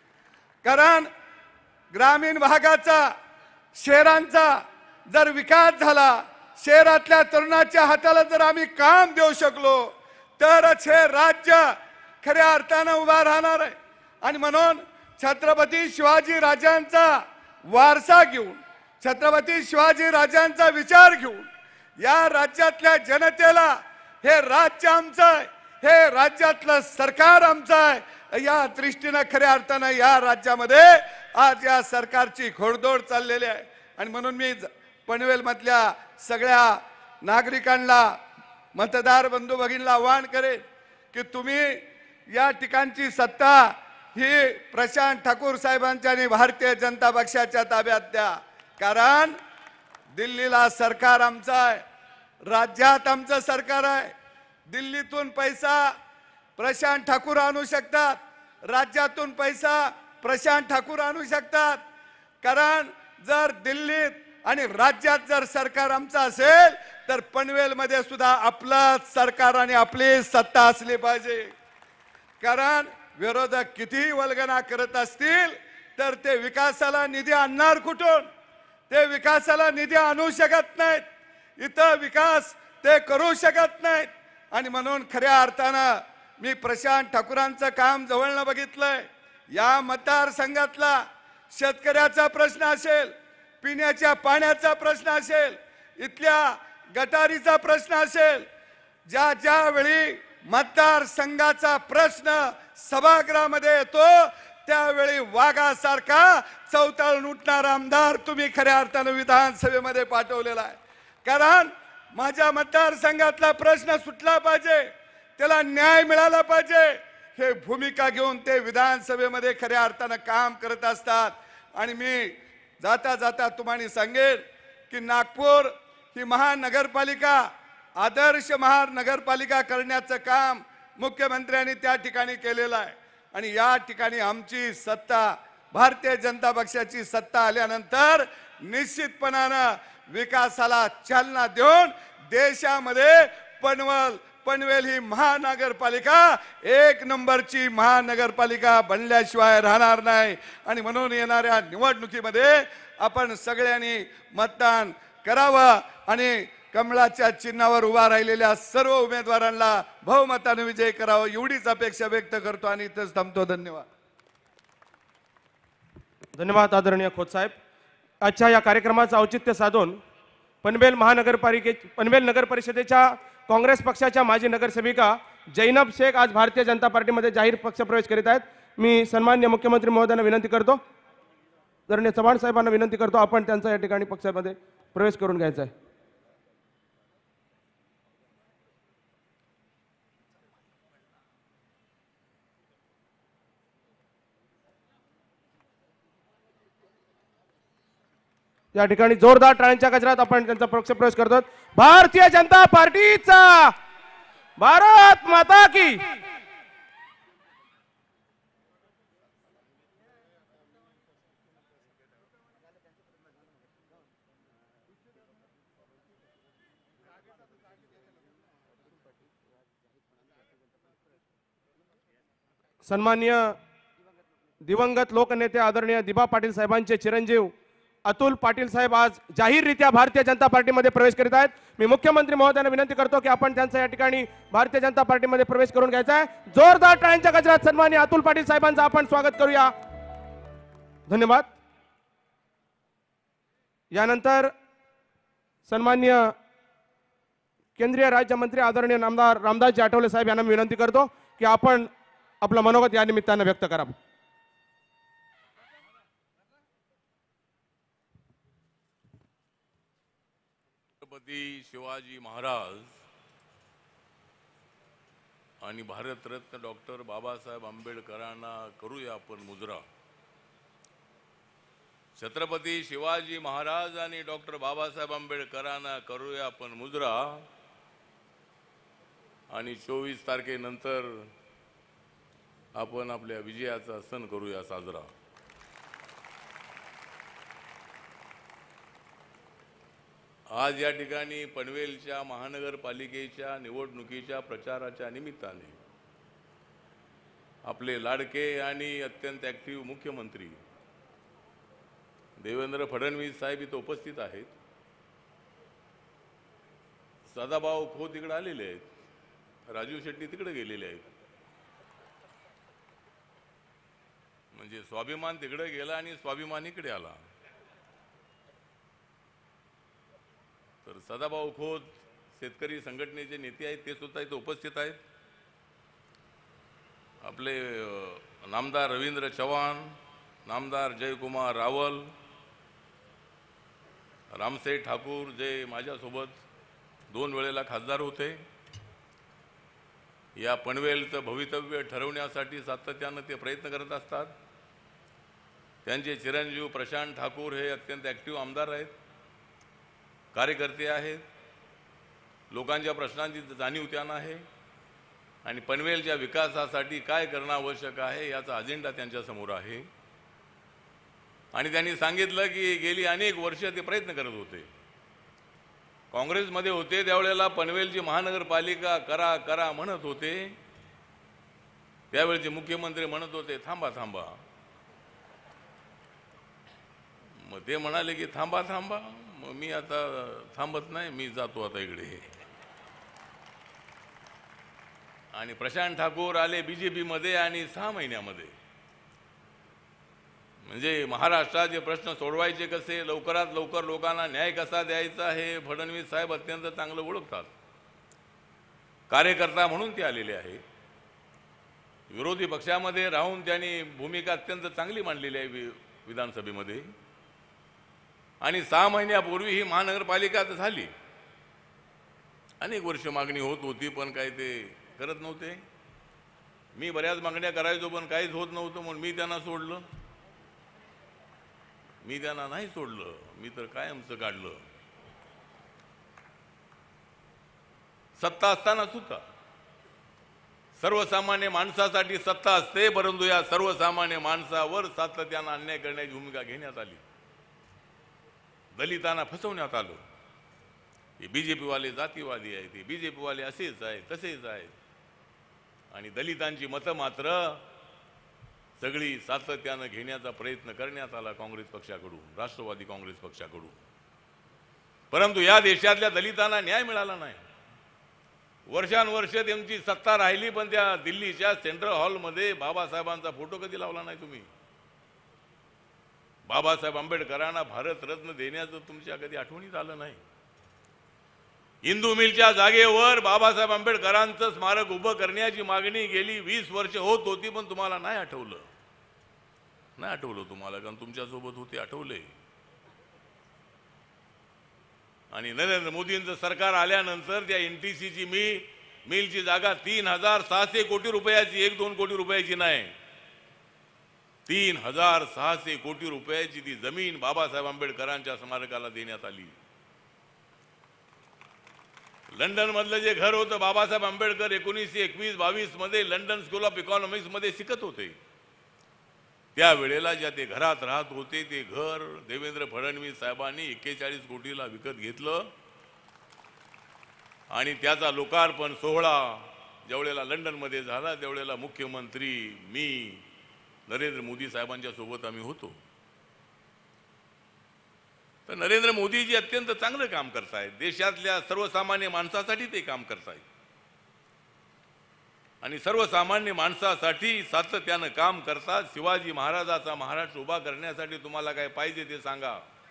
कारण ग्रामीण भागाचा, शहरांचा जर विकास झाला, शहरातल्या तरुणाच्या हाताला जर आम्ही काम देऊ शकलो तरच हे राज्य खऱ्या अर्थानं उभा राहणार आहे. आणि म्हणून छत्रपती शिवाजी राजांचा वारसा घेऊन, छत्रपती शिवाजी राजांचा विचार घेऊन या राज्यातल्या जनतेला हे राज्य आमचं आहे, हे राज्यातलं सरकार आमचं आहे, या दृष्टीनं खऱ्या अर्थानं या राज्यामध्ये आज या सरकारची घोडदौड चाललेली आहे. आणि म्हणून मी पनवेल मधल्या सगळ्या नागरिकांना, मतदार बंधू भगिनींना आवाहन करेन की तुम्ही या ठिकाणची सत्ता ही प्रशांत ठाकूर साहेबांच्या आणि भारतीय जनता पक्षाच्या ताब्यात द्या. कारण दिल्लीला सरकार आमचं आहे, राज्यात आमचं सरकार आहे. दिल्लीतून पैसा प्रशांत ठाकूर आणू शकतात, राज्यातून पैसा प्रशांत ठाकूर आणू शकतात. कारण जर दिल्लीत आणि राज्यात जर सरकार आमचं असेल तर पनवेलमध्ये सुद्धा आपलंच सरकार आणि आपली सत्ता असली पाहिजे. कारण विरोधक कितीही वल्गना करत असतील तर ते विकासाला निधी आणणार कुठून? ते विकासाला निधी आणू शकत नाहीत, इथं विकास ते करू शकत नाहीत. आणि म्हणून खऱ्या अर्थानं मी प्रशांत ठाकूरांचं काम जवळनं बघितलंय. या मतदारसंघातला शेतकऱ्याचा प्रश्न असेल, पिण्याच्या पाण्याचा प्रश्न असेल, इथल्या गटारीचा प्रश्न असेल, ज्या ज्या वेळी मतदारसंघाचा प्रश्न सभागृहामध्ये येतो त्यावेळी वाघासारखा चौताळून उठणारा आमदार तुम्ही खऱ्या अर्थानं विधानसभेमध्ये पाठवलेला आहे. कारण माझ्या मतदारसंघातला प्रश्न सुटला पाहिजे, त्याला न्याय मिळाला पाहिजे, हे भूमिका घेऊन ते विधानसभेमध्ये खऱ्या अर्थानं काम करत असतात. आणि मी जाता जाता तुम्हाला सांगेन की नागपूर ही महानगरपालिका आदर्श महानगरपालिका करण्याचं काम मुख्यमंत्र्यांनी त्या ठिकाणी केलेलं आहे. आणि या ठिकाणी आमची सत्ता, भारतीय जनता पक्षाची सत्ता आल्यानंतर निश्चितपणानं विकासाला चालना देऊन देशामध्ये पनवेल पनवेल ही महानगरपालिका एक नंबरची महानगरपालिका बनल्याशिवाय राहणार नाही. आणि म्हणून येणाऱ्या निवडणुकीमध्ये आपण सगळ्यांनी मतदान करावं आणि कमळाच्या चिन्हावर उभा राहिलेल्या सर्व उमेदवारांना बहुमताने विजय करावा एवढीच अपेक्षा व्यक्त करतो आणि इथंच थांबतो. धन्यवाद. धन्यवाद आदरणीय खोत साहेब. आजच्या या कार्यक्रमाचं औचित्य साधून पनवेल महानगरपालिके पनवेल नगर परिषदेच्या काँग्रेस पक्षाच्या माजी नगरसेविका जैनब शेख आज भारतीय जनता पार्टीमध्ये जाहीर पक्षप्रवेश करीत आहेत. मी सन्माननीय मुख्यमंत्री महोदयांना विनंती करतो, आदरणीय चव्हाण साहेबांना विनंती करतो, आपण त्यांचा या ठिकाणी पक्षामध्ये प्रवेश करून घ्यायचा आहे. या ठिकाणी जोरदार टाळ्यांच्या गजरात आपण त्यांचा पक्षप्रवेश करतो. भारतीय जनता पार्टीचा, भारत माता की. सन्माननीय दिवंगत लोकनेते आदरणीय दिबा पाटील साहेबांचे चिरंजीव अतुल पाटील साहेब आज जाहीररित्या भारतीय जनता पार्टीमध्ये प्रवेश करीत आहेत. मी मुख्यमंत्री महोदयांना विनंती करतो की आपण त्यांचा या ठिकाणी भारतीय जनता पार्टीमध्ये प्रवेश करून घ्यायचा आहे. जोरदार टाळ्यांच्या गजरात सन्माननीय अतुल पाटील साहेबांचा आपण स्वागत करूया. धन्यवाद. यानंतर सन्माननीय केंद्रीय राज्यमंत्री आदरणीय नामदार रामदासजी आठवले साहेब यांना मी विनंती करतो की आपण आपलं मनोगत या निमित्तानं व्यक्त करावं. छत्रपती शिवाजी महाराज आणि भारतरत्न डॉक्टर बाबासाहेब आंबेडकरांना करूया आपण मुजरा. छत्रपती शिवाजी महाराज आणि डॉक्टर बाबासाहेब आंबेडकरांना करूया आपण मुजरा. आणि चोवीस तारखेनंतर आपण आपल्या विजयाचा सण करूया साजरा. आज या ठिकाणी पनवेलच्या महानगरपालिकेच्या निवडणुकीच्या प्रचाराच्या निमित्ताने आपले लाडके आणि अत्यंत ॲक्टिव्ह मुख्यमंत्री देवेंद्र फडणवीस साहेब इथं उपस्थित आहेत. सदाभाऊ खो तिकडे आलेले आहेत, राजू शेट्टी तिकडे गेलेले आहेत. म्हणजे स्वाभिमान तिकडे गेला आणि स्वाभिमान इकडे आला. तर सदाभाऊ खोत शेतकरी संघटनेचे नेते आहेत, ते सुद्धा इथे उपस्थित आहेत. आपले नामदार रवींद्र चव्हाण, नामदार जयकुमार रावल, रामसेठ ठाकूर जे माझ्यासोबत दोन वेळेला खासदार होते, या पनवेलचं भवितव्य ठरवण्यासाठी सातत्यानं ते प्रयत्न करत असतात. त्यांचे चिरंजीव प्रशांत ठाकूर हे अत्यंत ॲक्टिव्ह आमदार आहेत, कार्यकर्ते आहेत. लोकांच्या प्रश्नांची जाणीव त्यांना आहे आणि पनवेलच्या विकासासाठी काय करणं आवश्यक आहे याचा अजेंडा त्यांच्यासमोर आहे. आणि त्यांनी सांगितलं की गेली अनेक वर्ष ते प्रयत्न करत होते. काँग्रेसमध्ये होते त्यावेळेला पनवेलची महानगरपालिका करा करा म्हणत होते. त्यावेळेचे मुख्यमंत्री म्हणत होते थांबा थांबा. मग ते म्हणाले की थांबा थांबा. मग मी आता थांबत नाही, मी जातो आता इकडे. आणि प्रशांत ठाकूर आले बीजेपी मध्ये आणि सहा महिन्यामध्ये म्हणजे महाराष्ट्राचे प्रश्न सोडवायचे कसे, लवकरात लवकर लोकांना न्याय कसा द्यायचा हे फडणवीस साहेब अत्यंत चांगलं ओळखतात. कार्यकर्ता म्हणून ते आलेले आहेत. विरोधी पक्षामध्ये राहून त्यांनी भूमिका अत्यंत चांगली मांडलेली आहे विधानसभेमध्ये. आणि सहा महिन्यापूर्वी ही महानगरपालिका झाली. अनेक वर्ष मागणी होत होती पण काय ते करत नव्हते. मी बऱ्याच मागण्या करायचो पण काहीच होत नव्हतं म्हणून मी त्यांना सोडलं. मी त्यांना नाही सोडलं, मी तर कायमचं काढलं. सत्ता असताना सुद्धा सर्वसामान्य माणसासाठी सत्ता असते, परंतु या सर्वसामान्य माणसावर सातत्यानं अन्याय करण्याची भूमिका घेण्यात आली. दलितांना फसवण्यात आलं. हे बीजेपी वाले जातीवादी आहेत, हे बीजेपी वाले असेच आहेत तसेच आहेत. आणि दलितांची मतं मात्र सगळी सातत्यानं घेण्याचा प्रयत्न करण्यात आला काँग्रेस पक्षाकडून, राष्ट्रवादी काँग्रेस पक्षाकडून. परंतु या देशातल्या दलितांना न्याय मिळाला नाही. वर्षानुवर्ष त्यांची सत्ता राहिली पण त्या दिल्लीच्या सेंट्रल हॉलमध्ये बाबासाहेबांचा फोटो कधी लावला नाही तुम्ही. बाबासाहेब आंबेडकरांना भारतरत्न देण्याचं तुमच्या कधी आठवणीत आलं नाही. हिंदू मिलच्या जागेवर बाबासाहेब आंबेडकरांचं स्मारक उभं करण्याची मागणी गेली वीस वर्ष होत होती पण तुम्हाला नाही आठवलं. नाही आठवलं तुम्हाला, कारण तुमच्यासोबत होते, आठवले. आणि नरेंद्र मोदींचं सरकार आल्यानंतर त्या एनटीसीची मी मिलची जागा तीन हजार सहाशे कोटी रुपयाची, एक दोन कोटी रुपयाची नाही, तीन हजार सहाशे कोटी रुपयाची ती जमीन बाबासाहेब आंबेडकरांच्या स्मारकाला देण्यात आली. लंडन मधलं जे घर होतं, बाबासाहेब आंबेडकर एकोणीसशे एकवीस बावीस मध्ये लंडन स्कूल ऑफ इकॉनॉमिक्स मध्ये शिकत होते. त्यावेळेला ज्या ते घरात राहत होते ते घर देवेंद्र फडणवीस साहेबांनी एक्केचाळीस कोटीला विकत घेतलं. आणि त्याचा लोकार्पण सोहळा ज्यावेळेला लंडन मध्ये झाला त्यावेळेला मुख्यमंत्री, मी, नरेंद्र मोदी साहेबांच्या सोबत आम्ही होतो. तर नरेंद्र मोदीजी अत्यंत चांगलं काम करतायत. देशातल्या सर्वसामान्य माणसासाठी ते काम करतायत आणि सर्वसामान्य माणसासाठी सातत्यानं काम करतात. शिवाजी महाराजाचा महाराष्ट्र उभा करण्यासाठी तुम्हाला काय पाहिजे ते सांगा,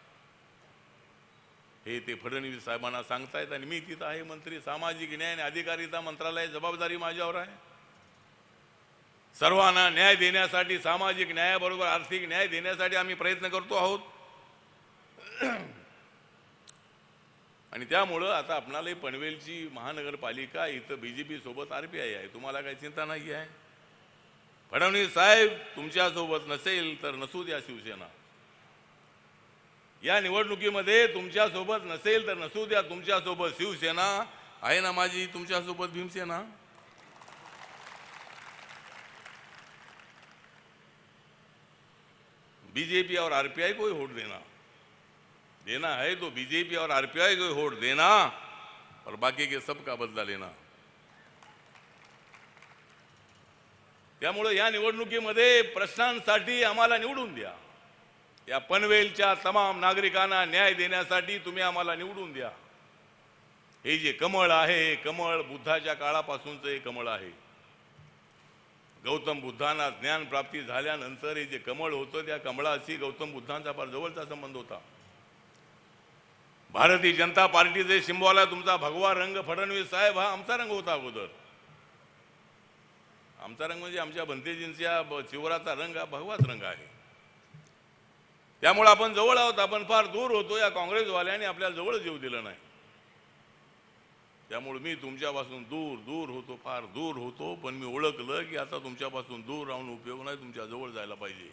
हे ते फडणवीस साहेबांना सांगतायत. आणि मी तिथं आहे मंत्री, सामाजिक न्याय आणि अधिकारिता मंत्रालय, जबाबदारी माझ्यावर आहे. सर्वांना न्याय देण्यासाठी, सामाजिक न्यायाबरोबर आर्थिक न्याय देण्यासाठी आम्ही प्रयत्न करतो आहोत. आणि त्यामुळं आता आपणाला पनवेलची महानगरपालिका इथं बीजेपी सोबत आरपीआय आहे, तुम्हाला काही चिंता नाही आहे. फडणवीस साहेब तुमच्यासोबत नसेल तर नसू द्या शिवसेना, या निवडणुकीमध्ये तुमच्यासोबत नसेल तर नसू द्या, तुमच्यासोबत शिवसेना आहे ना माझी, तुमच्यासोबत भीमसेना. बीजेपी और आरपीआई को ही वोट देना देना है तो बीजेपी और आरपीआई को ही वोट देना और बाकी के सब का बदला लेना. त्यामुळे या निवडणुकीमध्ये प्रश्नांसाठी आम्हाला निवडून द्या. या पनवेलच्या तमाम नागरिकांना न्याय देण्यासाठी तुम्ही आम्हाला निवडून द्या. हे जे कमळ आहे, हे कमळ बुद्धाच्या काळापासूनचं हे कमळ आहे. गौतम बुद्धांना ज्ञान प्राप्ती झाल्यानंतर हे जे कमळ होतं, त्या कमळाशी गौतम बुद्धांचा फार जवळचा संबंध होता. भारतीय जनता पार्टीचे सिंबॉल आहे तुमचा भगवा रंग. फडणवीस साहेब हा आमचा रंग होता अगोदर. आमचा रंग म्हणजे आमच्या भंतेजींच्या चिवराचा रंग हा भगवाच रंग आहे. त्यामुळे आपण जवळ आहोत, आपण फार दूर होतो. या काँग्रेसवाल्यांनी आपल्याला जवळ येऊ दिलं नाही. त्यामुळे मी तुमच्यापासून दूर दूर होतो, फार दूर होतो. पण मी ओळखलं की आता तुमच्यापासून दूर राहून उपयोग नाही, तुमच्या जवळ जायला पाहिजे.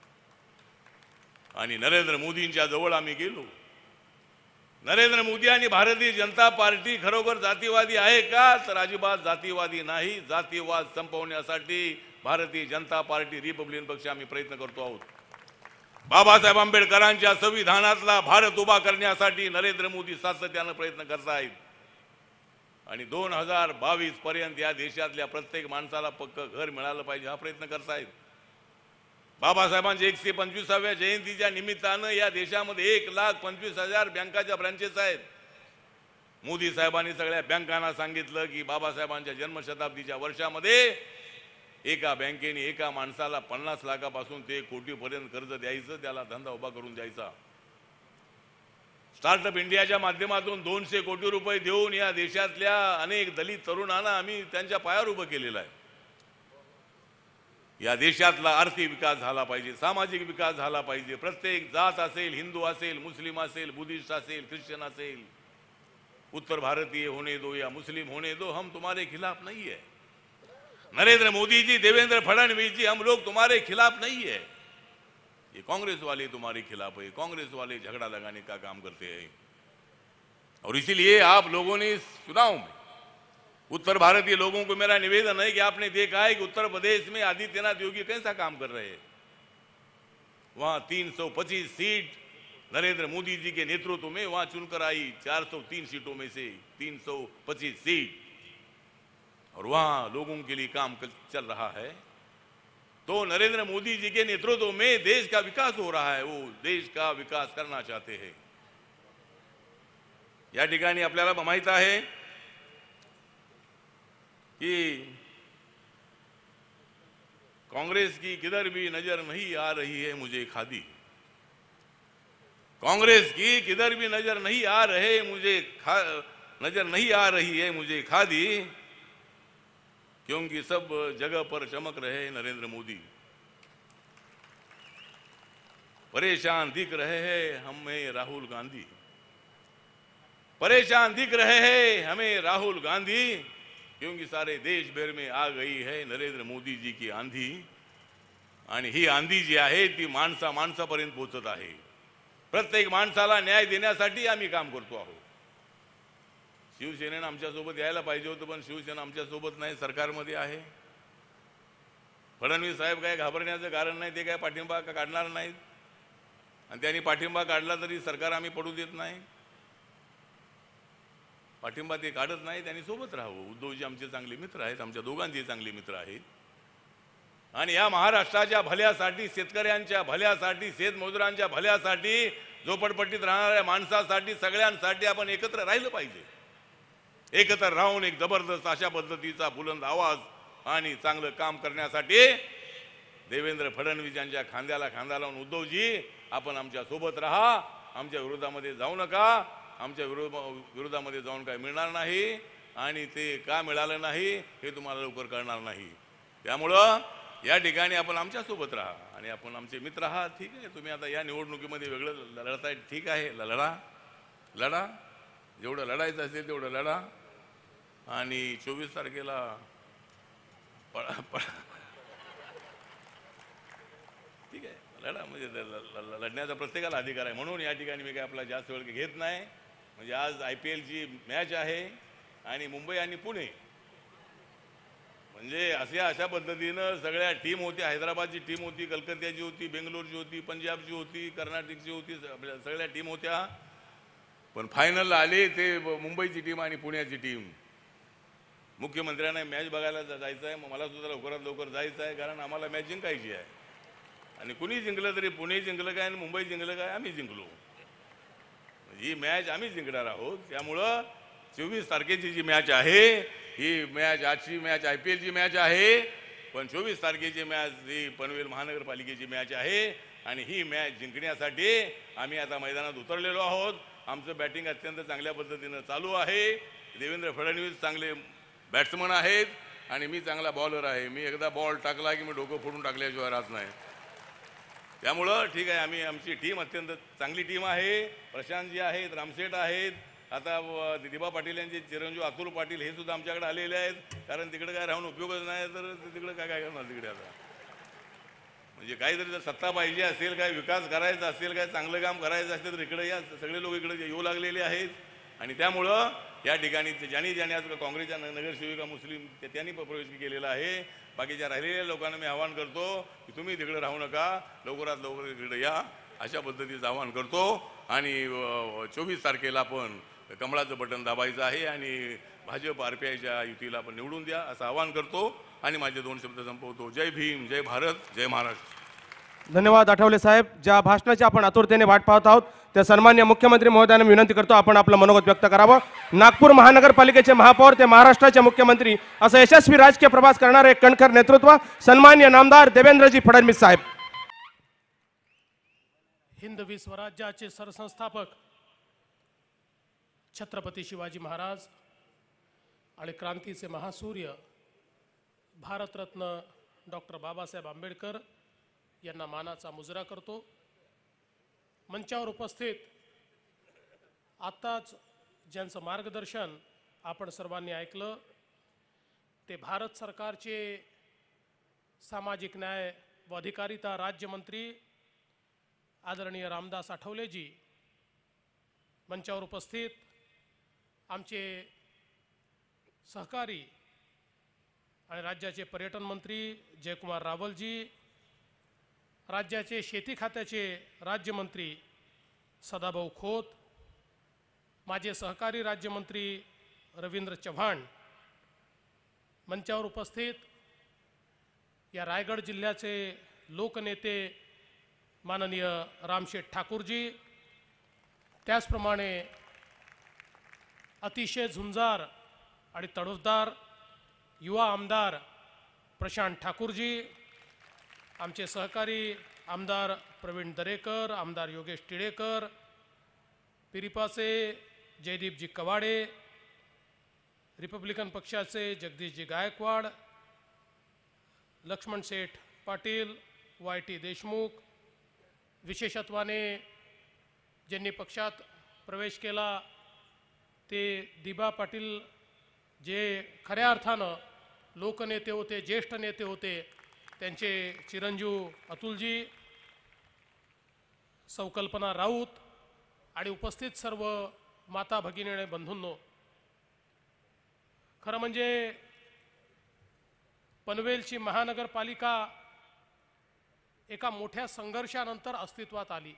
आणि नरेंद्र मोदींच्या जवळ आम्ही गेलो. नरेंद्र मोदी आणि भारतीय जनता पार्टी खरोखर जातीवादी आहे का? तर अजिबात जातीवादी नाही. जातीवाद संपवण्यासाठी भारतीय जनता पार्टी रिपब्लिकन पक्ष आम्ही प्रयत्न करतो आहोत. बाबासाहेब आंबेडकरांच्या संविधानातला भारत उभा करण्यासाठी नरेंद्र मोदी सातत्यानं प्रयत्न करतायत. आणि दोन हजार बावीस पर्यंत या देशातल्या प्रत्येक माणसाला पक्क घर मिळालं पाहिजे हा प्रयत्न करतायत. बाबासाहेबांच्या एकशे पंचवीसाव्या जयंतीच्या निमित्तानं या देशामध्ये एक लाख पंचवीस हजार बँकाच्या ब्रांचेस आहेत. मोदी साहेबांनी सगळ्या बँकांना सांगितलं की बाबासाहेबांच्या जन्मशताब्दीच्या वर्षामध्ये एका बँकेने एका माणसाला पन्नास लाखापासून ते कोटीपर्यंत कर्ज द्यायचं, त्याला धंदा उभा करून द्यायचा. स्टार्टअप इंडियाच्या माध्यमातून दोनशे कोटी रुपये देऊन या देशातल्या अनेक दलित तरुणांना आम्ही त्यांच्या पायावर उभं केलेलं आहे. या देशातला आर्थिक विकास झाला पाहिजे, सामाजिक विकास झाला पाहिजे. प्रत्येक जात असेल, हिंदू असेल, मुस्लिम असेल, बुद्धिस्ट असेल, ख्रिश्चन असेल, उत्तर भारतीय होने दो या मुस्लिम होने दो, हम तुम्हारे खिलाफ नहीं है. नरेंद्र मोदी जी, देवेंद्र फडणवीस जी, हम लोग तुम्हारे खिलाफ नहीं है. ये कांग्रेस वाले तुम्हारे खिलाफ है. कांग्रेस वाले झगड़ा लगाने का काम करते हैं. और इसीलिए आप लोगों ने चुनाव में उत्तर भारतीय लोगों को मेरा निवेदन है कि आपने देखा है कि उत्तर प्रदेश में आदित्यनाथ योगी कैसा काम कर रहे हैं. वहां तीन सौ पच्चीस सीट नरेंद्र मोदी जी के नेतृत्व में वहां चुनकर आई. चार सौ तीन सीटों में से तीन सौ पच्चीस सीट, और वहां लोगों के लिए काम चल रहा है. तो नरेंद्र मोदी जी के नेतृत्व में देश का विकास हो रहा है. वो देश का विकास करना चाहते हैं. या ठिकाणी आपल्याला माहित आहे कि कांग्रेस की किधर भी नजर नहीं आ रही है मुझे खादी. कांग्रेस की किधर भी नजर नहीं आ रहे मुझे खा नजर नहीं आ रही है मुझे खादी, क्योंकि सब जगह पर चमक रहे हैं नरेंद्र मोदी. परेशान दिख रहे हैं हमें राहुल गांधी. परेशान दिख रहे हैं हमें राहुल गांधी, क्योंकि सारे देश भर में आ गई है नरेंद्र मोदी जी की आंधी. आणि ही आंधी जी आहे ती माणसा माणसापर्यंत पोहोचत आहे. प्रत्येक माणसाला न्याय देण्यासाठी आम्ही काम करतो आहोत. शिवसेनेनं आमच्यासोबत यायला पाहिजे होतं, पण शिवसेना आमच्यासोबत नाही, सरकारमध्ये आहे. फडणवीस साहेब काय घाबरण्याचं कारण नाही, ते काय पाठिंबा काढणार नाहीत. आणि त्यांनी पाठिंबा काढला तरी सरकार आम्ही पडू देत नाही. पाठिंबा ते काढत नाही, त्यांनी सोबत राहावं. उद्धवजी आमचे चांगले मित्र आहेत, आमच्या दोघांचे चांगले मित्र आहेत. आणि या महाराष्ट्राच्या भल्यासाठी, शेतकऱ्यांच्या भल्यासाठी, शेतमजुरांच्या भल्यासाठी, झोपडपट्टीत राहणाऱ्या माणसासाठी, सगळ्यांसाठी आपण एकत्र राहिलं पाहिजे. एकत्र राहून एक जबरदस्त अशा पद्धतीचा बुलंद आवाज आणि चांगलं काम करण्यासाठी देवेंद्र फडणवीस यांच्या खांद्याला खांदा लावून उद्धवजी आपण आमच्या सोबत राहा. आमच्या विरोधामध्ये जाऊ नका. आमच्या विरोध विरोधामध्ये जाऊन काय मिळणार नाही, आणि ते का मिळालं नाही हे तुम्हाला लवकर कळणार नाही. त्यामुळं या ठिकाणी आपण आमच्या सोबत राहा आणि आपण आमचे मित्र आहात. ठीक आहे, तुम्ही आता या निवडणुकीमध्ये वेगळं लढताय, ठीक आहे, लढा लढा जेवढं लढायचं असेल तेवढं लढा आणि चोवीस तारखेला पळा पळा ठीक आहे, लढा. म्हणजे लढण्याचा प्रत्येकाला अधिकार आहे. म्हणून या ठिकाणी मी काय आपला जास्त वेळ घेत नाही. म्हणजे आज आय पी एलची मॅच आहे आणि मुंबई आणि पुणे म्हणजे अशा अशा पद्धतीनं सगळ्या टीम होती. हैदराबादची टीम होती, कलकत्त्याची होती, बेंगलोरची होती, पंजाबची होती, कर्नाटकची होती, सगळ्या टीम होत्या. पण फायनलला आले ते मुंबईची टीम आणि पुण्याची टीम. मुख्यमंत्र्यांना मॅच बघायला जायचं आहे. मग मला सुद्धा लवकरात लवकर जायचं आहे, कारण आम्हाला मॅच जिंकायची आहे. आणि कुणी जिंकलं तरी पुणे जिंकलं काय आणि मुंबई जिंकलं काय, आम्ही जिंकलो. ही मॅच आम्ही जिंकणार आहोत. त्यामुळं चोवीस तारखेची जी मॅच आहे ही मॅच, आजची मॅच आय पी एलची मॅच आहे, पण चोवीस तारखेची मॅच ही पनवेल महानगरपालिकेची मॅच आहे. आणि ही मॅच जिंकण्यासाठी आम्ही आता मैदानात उतरलेलो आहोत. आमचं बॅटिंग अत्यंत चांगल्या पद्धतीनं चालू आहे. देवेंद्र फडणवीस चांगले बॅट्समन आहेत आणि मी चांगला बॉलर आहे. मी एकदा बॉल टाकला की मी डोकं फोडून टाकल्याशिवाय राहत नाही. त्यामुळं ठीक आहे, आम्ही आमची टीम अत्यंत चांगली टीम आहे. प्रशांतजी आहेत, रामसेठ आहेत, आता दिबा पाटील यांचे चिरंजीव अतुल पाटील हे सुद्धा आमच्याकडे आलेले आहेत. कारण तिकडे काय राहून उपयोगच नाही, तर तिकडे काय काय करणार तिकडे. आता म्हणजे काहीतरी जर सत्ता पाहिजे असेल, काय विकास करायचा असेल, काय चांगलं काम करायचं असेल तर इकडे या. सगळे लोक इकडे येऊ लागलेले आहेत. आणि त्यामुळं या ठिकाणी ज्यांनी ज्यांनी आज काँग्रेसच्या नगरसेविका मुस्लिम त्यांनी प्रवेश केलेला आहे. बाकीच्या राहिलेल्या लोकांना मी आवाहन करतो की तुम्ही तिकडे राहू नका, लवकरात लवकर इकडे या, अशा पद्धतीचं आवाहन करतो. आणि चोवीस तारखेला पण कमळाचं बटन दाबायचं आहे आणि भाजप आर पी आयच्या युतीला पण निवडून द्या असं आवाहन करतो आणि माझे दोन शब्द संपवतो. जय भीम, जय भारत, जय महाराष्ट्र. धन्यवाद आठवले साहेब. ज्या भाषणाची आपण आतुरतेने वाट पाहत आहोत त्या सन्मान्य मुख्यमंत्री महोदयांना विनंती करतो आपण आपलं मनोगत व्यक्त करावं. नागपूर महानगरपालिकेचे महापौर ते महाराष्ट्राचे मुख्यमंत्री असं यशस्वी राजकीय प्रवास करणारे कणखर नेतृत्व सन्मान्य नामदार देवेंद्रजी फडणवीस साहेब. हिंदवी स्वराज्याचे सरसंस्थापक छत्रपती शिवाजी महाराज आणि क्रांतीचे महासूर्य भारतरत्न डॉक्टर बाबासाहेब आंबेडकर यांना मानाचा मुजरा करतो. मंचावर उपस्थित आत्ताच ज्यांचं मार्गदर्शन आपण सर्वांनी ऐकलं ते भारत सरकारचे सामाजिक न्याय व अधिकारिता राज्यमंत्री आदरणीय रामदास आठवलेजी. मंचावर उपस्थित आमचे सहकारी आणि राज्याचे पर्यटन मंत्री जयकुमार रावलजी, राज्याचे शेती खात्याचे राज्यमंत्री सदाभाऊ खोत, माझे सहकारी राज्यमंत्री रवींद्र चव्हाण. मंचावर उपस्थित या रायगड जिल्ह्याचे लोकनेते माननीय रामशेठ ठाकूरजी, त्याचप्रमाणे अतिशय झुंजार आणि तडफदार युवा आमदार प्रशांत ठाकूरजी, आमचे सहकारी आमदार प्रवीण दरेकर, आमदार योगेश टिळेकर, पिरिपाचे जयदीपजी कवाडे, रिपब्लिकन पक्षाचे जगदीशजी गायकवाड, लक्ष्मण शेठ पाटील, वाय टी देशमुख, विशेषत्वाने ज्यांनी पक्षात प्रवेश केला ते दिबा पाटील जे खऱ्या अर्थानं लोकनेते होते, ज्येष्ठ नेते होते, त्यांचे चिरंजीव अतुलजी, सौकल्पना राऊत आणि उपस्थित सर्व माता भगिनी आणि बंधूंनो, खरं म्हणजे पनवेलची महानगरपालिका एका मोठ्या संघर्षानंतर अस्तित्वात आली.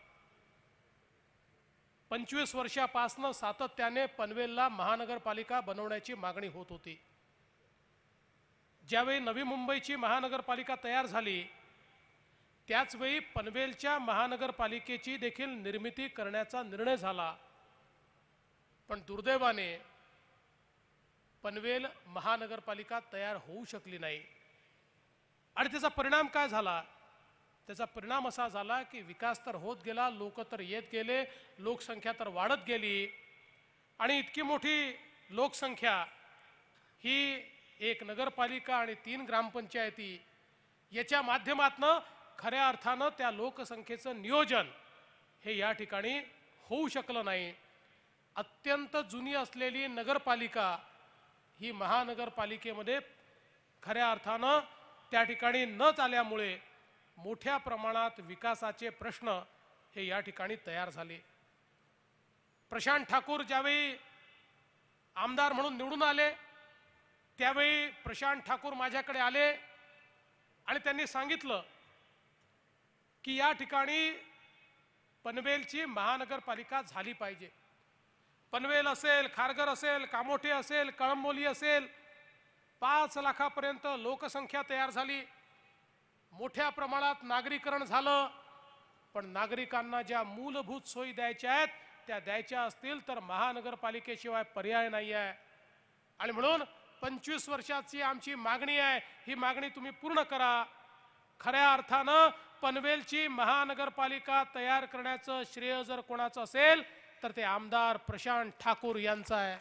पंचवीस वर्षापासून सातत्याने पनवेलला महानगरपालिका बनवण्याची मागणी होत होती. ज्यावेळी नवी मुंबईची महानगरपालिका तयार झाली त्याचवेळी पनवेलच्या महानगरपालिकेची देखील निर्मिती करण्याचा निर्णय झाला. पण दुर्दैवाने पनवेल महानगरपालिका तयार होऊ शकली नाही. आणि त्याचा परिणाम काय झाला? त्याचा परिणाम असा झाला की विकास तर होत गेला, लोक तर येत गेले, लोकसंख्या तर वाढत गेली आणि इतकी मोठी लोकसंख्या ही एक नगरपालिका आणि तीन ग्रामपंचायती याच्या माध्यमातून खऱ्या अर्थानं त्या लोकसंख्येचं नियोजन हे या ठिकाणी होऊ शकलं नाही. अत्यंत जुनी असलेली नगरपालिका ही महानगरपालिकेमध्ये खऱ्या अर्थानं त्या ठिकाणी न चालल्यामुळे मोठ्या प्रमाणात विकासाचे प्रश्न हे या ठिकाणी तयार झाले. प्रशांत ठाकूर ज्यावेळी आमदार म्हणून निवडून आले त्यावेळी प्रशांत ठाकूर माझ्याकडे आले आणि त्यांनी सांगितलं की या ठिकाणी पनवेलची महानगरपालिका झाली पाहिजे. पनवेल असेल, खारघर असेल, कामोठे असेल, कळंबोली असेल, पाच लाखापर्यंत लोकसंख्या तयार झाली, मोठ्या प्रमाणात नागरीकरण झालं. पण नागरिकांना ज्या मूलभूत सोयी द्यायच्या आहेत त्या द्यायच्या असतील तर महानगरपालिकेशिवाय पर्याय नाही आहे. आणि म्हणून पंचवीस वर्षाची आमची मागणी आहे, ही मागणी तुम्ही पूर्ण करा. खऱ्या अर्थानं पनवेलची महानगरपालिका तयार करण्याचं श्रेय जर कोणाचं असेल तर ते आमदार प्रशांत ठाकूर यांचं आहे.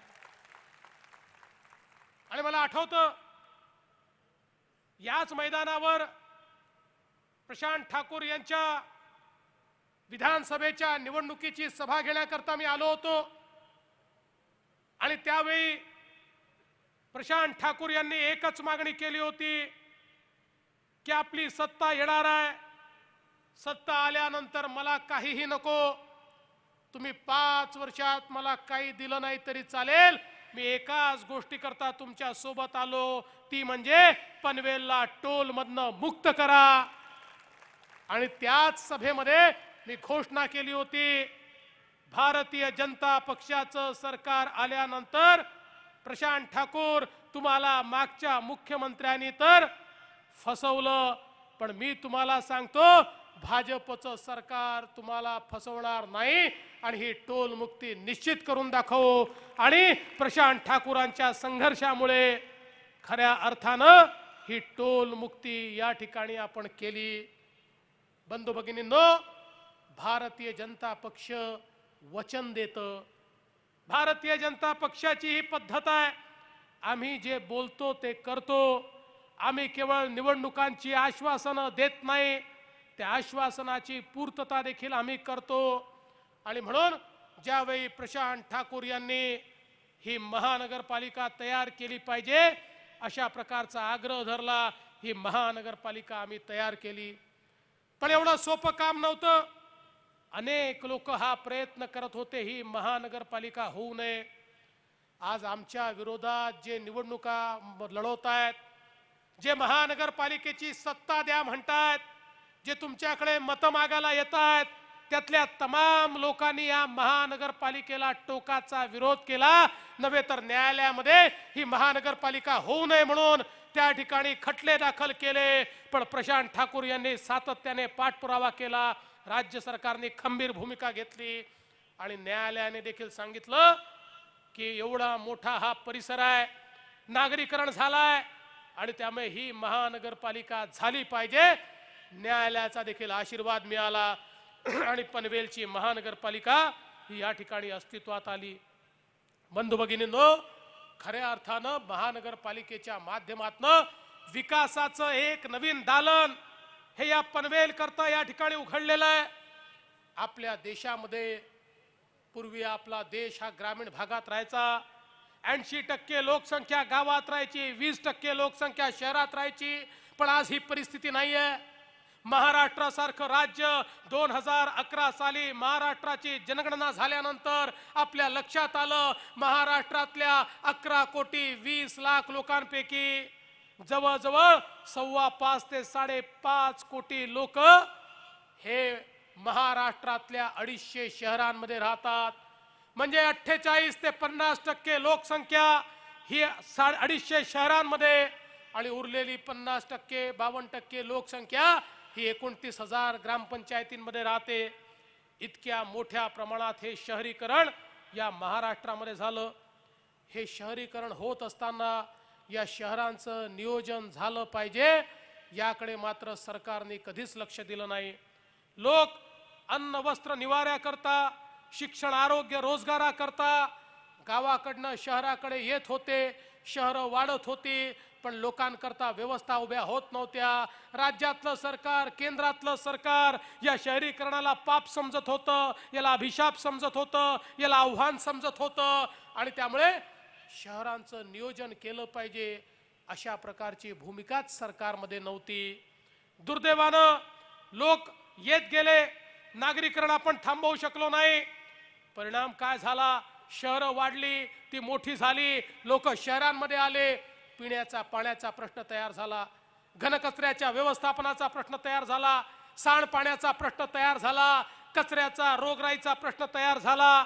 आणि मला आठवतं याच मैदानावर प्रशांत ठाकूर यांच्या विधानसभेच्या निवडणुकीची सभा घेण्याकरता मी आलो होतो आणि त्यावेळी प्रशांत ठाकूर यांनी एकच मागणी केली होती की आपली सत्ता येणार आहे, सत्ता आल्यानंतर मला काहीही नको, तुम्ही पाच वर्षात मला काही दिलं नाही तरी चालेल, मी एकाच गोष्टी करता तुमच्या सोबत आलो, ती म्हणजे पनवेलला टोल मधनं मुक्त करा. आणि त्याच सभेमध्ये मी घोषणा केली होती भारतीय जनता पक्षाचं सरकार आल्यानंतर प्रशांत ठाकूर तुम्हाला मागच्या मुख्यमंत्र्यांनी तर फसवलं, पण मी तुम्हाला सांगतो भाजपचं सरकार तुम्हाला फसवणार नाही आणि ही टोल मुक्ती निश्चित करून दाखवू. आणि प्रशांत ठाकूरांच्या संघर्षामुळे खऱ्या अर्थानं ही टोल मुक्ती या ठिकाणी आपण केली. बंधू भगिनींनो, भारतीय जनता पक्ष वचन देतं. भारतीय जनता पक्षाची ही पद्धत आहे, आम्ही जे बोलतो ते करतो. आम्ही केवळ निवडणुकांची आश्वासनं देत नाही, त्या आश्वासनाची पूर्तता देखील आम्ही करतो. आणि म्हणून ज्यावेळी प्रशांत ठाकूर यांनी ही महानगरपालिका तयार केली पाहिजे अशा प्रकारचा आग्रह धरला, ही महानगरपालिका आम्ही तयार केली. पण एवढं सोपं काम नव्हतं. अनेक लोक हा प्रयत्न करत होते ही महानगरपालिका होऊ नये. आज आमच्या विरोधात जे निवडणुका लढवत आहेत, जे महानगरपालिकेची सत्ता द्या म्हणतात, जे तुमच्याकडे मतं मागायला येत आहेत, त्यातल्या तमाम लोकांनी या महानगरपालिकेला टोकाचा विरोध केला. नव्हे तर न्यायालयामध्ये ही महानगरपालिका होऊ नये म्हणून त्या ठिकाणी खटले दाखल केले. पण प्रशांत ठाकूर यांनी सातत्याने पाठपुरावा केला, राज्य सरकारने खंबीर भूमिका घेतली आणि न्यायालयाने देखील सांगितलं की एवढा मोठा हा परिसर आहे, नागरीकरण झालाय आणि त्यामुळे ही महानगरपालिका झाली पाहिजे. न्यायालयाचा देखील आशीर्वाद मिळाला आणि पनवेलची महानगरपालिका ही या ठिकाणी अस्तित्वात आली. बंधू भगिनींनो, खऱ्या अर्थानं महानगरपालिकेच्या माध्यमातून विकासाचं एक नवीन दालन हे या पनवेल करता या ठिकाणी उघडलेलं आहे. आपल्या देशामध्ये पूर्वी आपला देश हा ग्रामीण भागात राहायचा, ऐंशी टक्के लोकसंख्या गावात राहायची, वीस टक्के लोकसंख्या शहरात राहायची. पण आज ही परिस्थिती नाही आहे. महाराष्ट्रासारखं राज्य दोन हजार अकरा साली महाराष्ट्राची जनगणना झाल्यानंतर आपल्या लक्षात आलं महाराष्ट्रातल्या अकरा कोटी वीस लाख लोकांपैकी जवळजवळ सव्वा पाच ते साडेपाच कोटी लोक हे महाराष्ट्रातल्या अडीचशे शहरांमध्ये राहतात. म्हणजे अठ्ठेचाळीस ते पन्नास टक्के लोकसंख्या ही अडीचशे शहरांमध्ये आणि उरलेली पन्नास टक्के बावन्न टक्के लोकसंख्या ही एकोणतीस हजार ग्रामपंचायतींमध्ये राहते. इतक्या मोठ्या प्रमाणात हे शहरीकरण या महाराष्ट्रामध्ये झालं. हे शहरीकरण होत असताना या शहरांचं नियोजन झालं पाहिजे, याकडे मात्र सरकारने कधीच लक्ष दिलं नाही. लोक अन्न वस्त्र निवाऱ्याकरता, शिक्षण आरोग्य रोजगाराकरता गावाकडनं शहराकडे येत होते, शहरं वाढत होती, पण लोकांकरता व्यवस्था उभ्या होत नव्हत्या. राज्यातलं सरकार, केंद्रातलं सरकार या शहरीकरणाला पाप समजत होतं, याला अभिशाप समजत होतं, याला आव्हान समजत होतं, आणि त्यामुळे शहरांचं नियोजन केलं पाहिजे अशा प्रकारची भूमिकाच सरकारमध्ये नव्हती. दुर्दैवानं लोक येत गेले, नागरीकरण आपण थांबवू शकलो नाही. परिणाम काय झाला? शहरं वाढली, ती मोठी झाली, लोक शहरांमध्ये आले, पिण्याचा पाण्याचा प्रश्न तयार झाला, घनकचऱ्याच्या व्यवस्थापनाचा प्रश्न तयार झाला, सांडपाण्याचा प्रश्न तयार झाला, कचऱ्याचा रोगराईचा प्रश्न तयार झाला,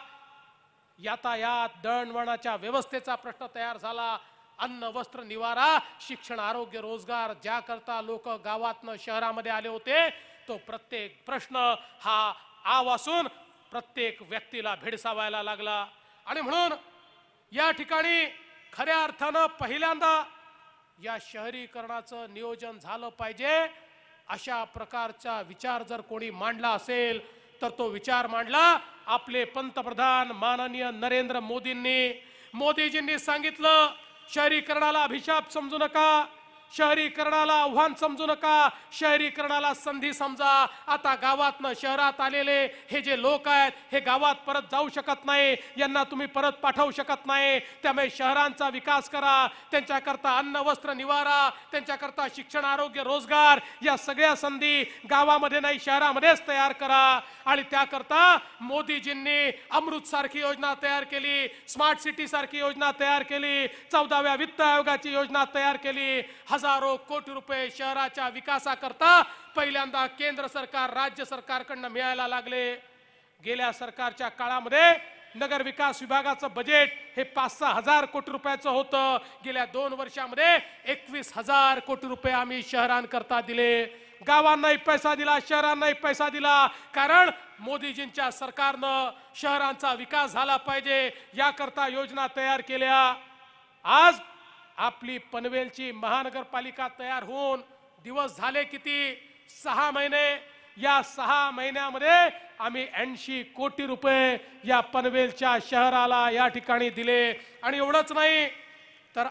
यातायात दळणवळणाच्या व्यवस्थेचा प्रश्न तयार झाला, अन्न वस्त्र निवारा शिक्षण आरोग्य रोजगार ज्या करता लोक गावातनं शहरामध्ये आले होते, तो प्रत्येक प्रश्न हा आव असून प्रत्येक व्यक्तीला भेडसावायला लागला. आणि म्हणून या ठिकाणी खऱ्या अर्थानं पहिल्यांदा या शहरीकरणाचं नियोजन झालं पाहिजे अशा प्रकारचा विचार जर कोणी मांडला असेल तर तो विचार मांडला आपले पंतप्रधान माननीय नरेंद्र मोदींनी. मोदीजींनी सांगितलं, शहरीकरणाला अभिशाप समजू नका, शहरीकरणाला आव्हान समजू नका, शहरीकरणाला संधी समजा. आता गावातनं शहरात आलेले हे जे लोक आहेत हे गावात परत जाऊ शकत नाही, यांना तुम्ही परत पाठवू शकत नाही. त्यामुळे शहरांचा विकास करा, त्यांच्याकरता अन्न वस्त्र निवारा, त्यांच्याकरता शिक्षण आरोग्य रोजगार या सगळ्या संधी गावामध्ये नाही शहरामध्येच तयार करा. आणि त्याकरता मोदीजींनी अमृत सारखी योजना तयार केली, स्मार्ट सिटी सारखी योजना तयार केली, चौदाव्या वित्त आयोगाची योजना तयार केली. हजारो कोटी रुपये शहराच्या विकासाकरता पहिल्यांदा केंद्र सरकार राज्य सरकारकडून मिळायला लागले. गेल्या सरकारच्या काळामध्ये नगर विकास विभागाचं बजेट हे पाच सहा हजार कोटी रुपयाचं होतं. गेल्या दोन वर्षामध्ये एकवीस हजार कोटी रुपये आम्ही शहरांकरता दिले. गावांनाही पैसा दिला, शहरांनाही पैसा दिला, कारण मोदीजींच्या सरकारनं शहरांचा विकास झाला पाहिजे याकरता योजना तयार केल्या. आज आपली पनवेलची महानगरपालिका तयार होऊन दिवस झाले किती? सहा महिने. या सहा महिन्यामध्ये आम्ही ऐंशी कोटी रुपये या पनवेलच्या शहराला या ठिकाणी दिले. आणि एवढंच नाही तर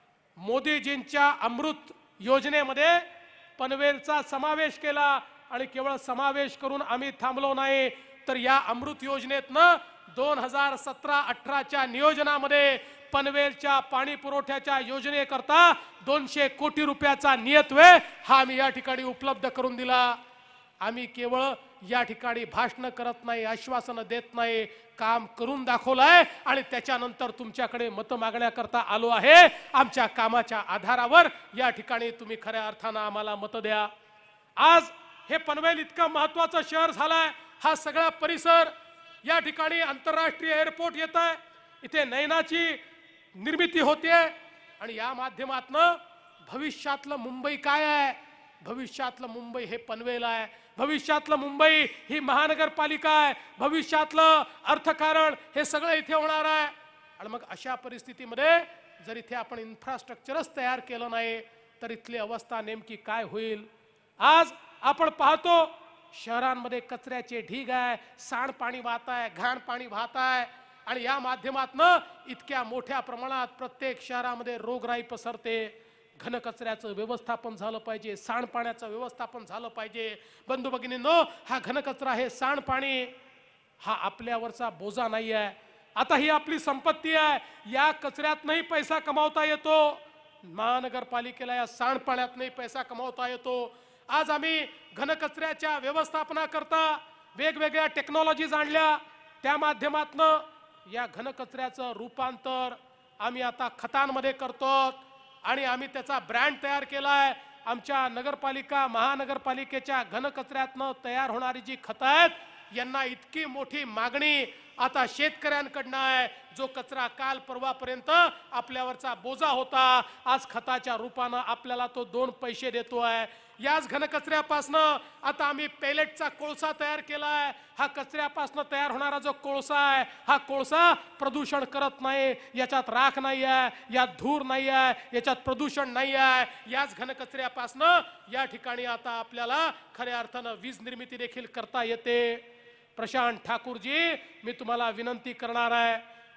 मोदीजींच्या अमृत योजनेमध्ये पनवेलचा समावेश केला. आणि केवळ समावेश करून आम्ही थांबलो नाही, तर या अमृत योजनेतनं दोन हजार सतरा अठराच्या नियोजनामध्ये पनवेलच्या पाणी पुरवठ्याच्या योजनेकरता दोनशे कोटी रुपयाचा नियतव्यय हा आम्ही या ठिकाणी उपलब्ध करून दिला. आम्ही केवळ या ठिकाणी भाषण करत नाही, आश्वासन देत नाही, काम करून दाखवलंय आणि त्याच्यानंतर तुमच्याकडे मत मागण्याकरता आलो आहे. आमच्या कामाच्या आधारावर या ठिकाणी तुम्ही खऱ्या अर्थानं आम्हाला मत द्या. आज हे पनवेल इतकं महत्वाचं शहर झालंय. हा सगळा परिसर या ठिकाणी आंतरराष्ट्रीय एअरपोर्ट येत आहे, इथे नैनाची निर्मिती होते आणि या माध्यमातनं भविष्यातलं मुंबई काय आहे? भविष्यातलं मुंबई हे पनवेल आहे. भविष्यातलं मुंबई ही महानगरपालिका आहे. भविष्यातलं अर्थकारण हे सगळं इथे होणार आहे. आणि मग अशा परिस्थितीमध्ये जर इथे आपण इन्फ्रास्ट्रक्चरच तयार केलं नाही तर इथली अवस्था नेमकी काय होईल? आज आपण पाहतो शहरांमध्ये कचऱ्याचे ढीग आहे, सांडपाणी वाहत आहे, घाण पाणी वाहत आहे आणि या माध्यमातनं इतक्या मोठ्या प्रमाणात प्रत्येक शहरामध्ये रोगराई पसरते. घनकचऱ्याचं व्यवस्थापन झालं पाहिजे, सांडपाण्याचं व्यवस्थापन झालं पाहिजे. बंधू भगिनींनो, हा घनकचरा हे सांडपाणी हा आपल्यावरचा बोजा नाही आहे. आता ही आपली संपत्ती आहे, या कचऱ्यातनंही पैसा कमावता येतो. महानगरपालिकेला या सांडपाण्यातनंही पैसा कमावता येतो. आज आम्ही घनकचऱ्याच्या व्यवस्थापनाकरता वेगवेगळ्या टेक्नॉलॉजीज आणल्या. त्या माध्यमातनं या घनकचऱ्याचं रूपांतर आम्ही आता खतांमध्ये करतो आणि आम्ही त्याचा ब्रँड तयार केलाय. आमच्या नगरपालिका महानगरपालिकेच्या घनकचऱ्यातनं तयार होणारी जी खतं आहेत यांना इतकी मोठी मागणी आता शेतकऱ्यांकडनं आहे. जो कचरा काल परवापर्यंत आपल्यावरचा बोजा होता, आज खताच्या रूपानं आपल्याला तो दोन पैसे देतोय. याच घनकचऱ्यापासनं आता आम्ही पेलेटचा कोळसा तयार केलाय. हा कचऱ्यापासनं तयार होणारा जो कोळसा आहे हा कोळसा प्रदूषण करत नाही, याच्यात राख नाही आहे, यात धूर नाही आहे, याच्यात प्रदूषण नाही आहे. याच घनकचऱ्यापासनं या ठिकाणी आता आपल्याला खऱ्या अर्थानं वीज निर्मिती देखील करता येते. प्रशांत ठाकूरजी, मी तुम्हाला विनंती करणार आहे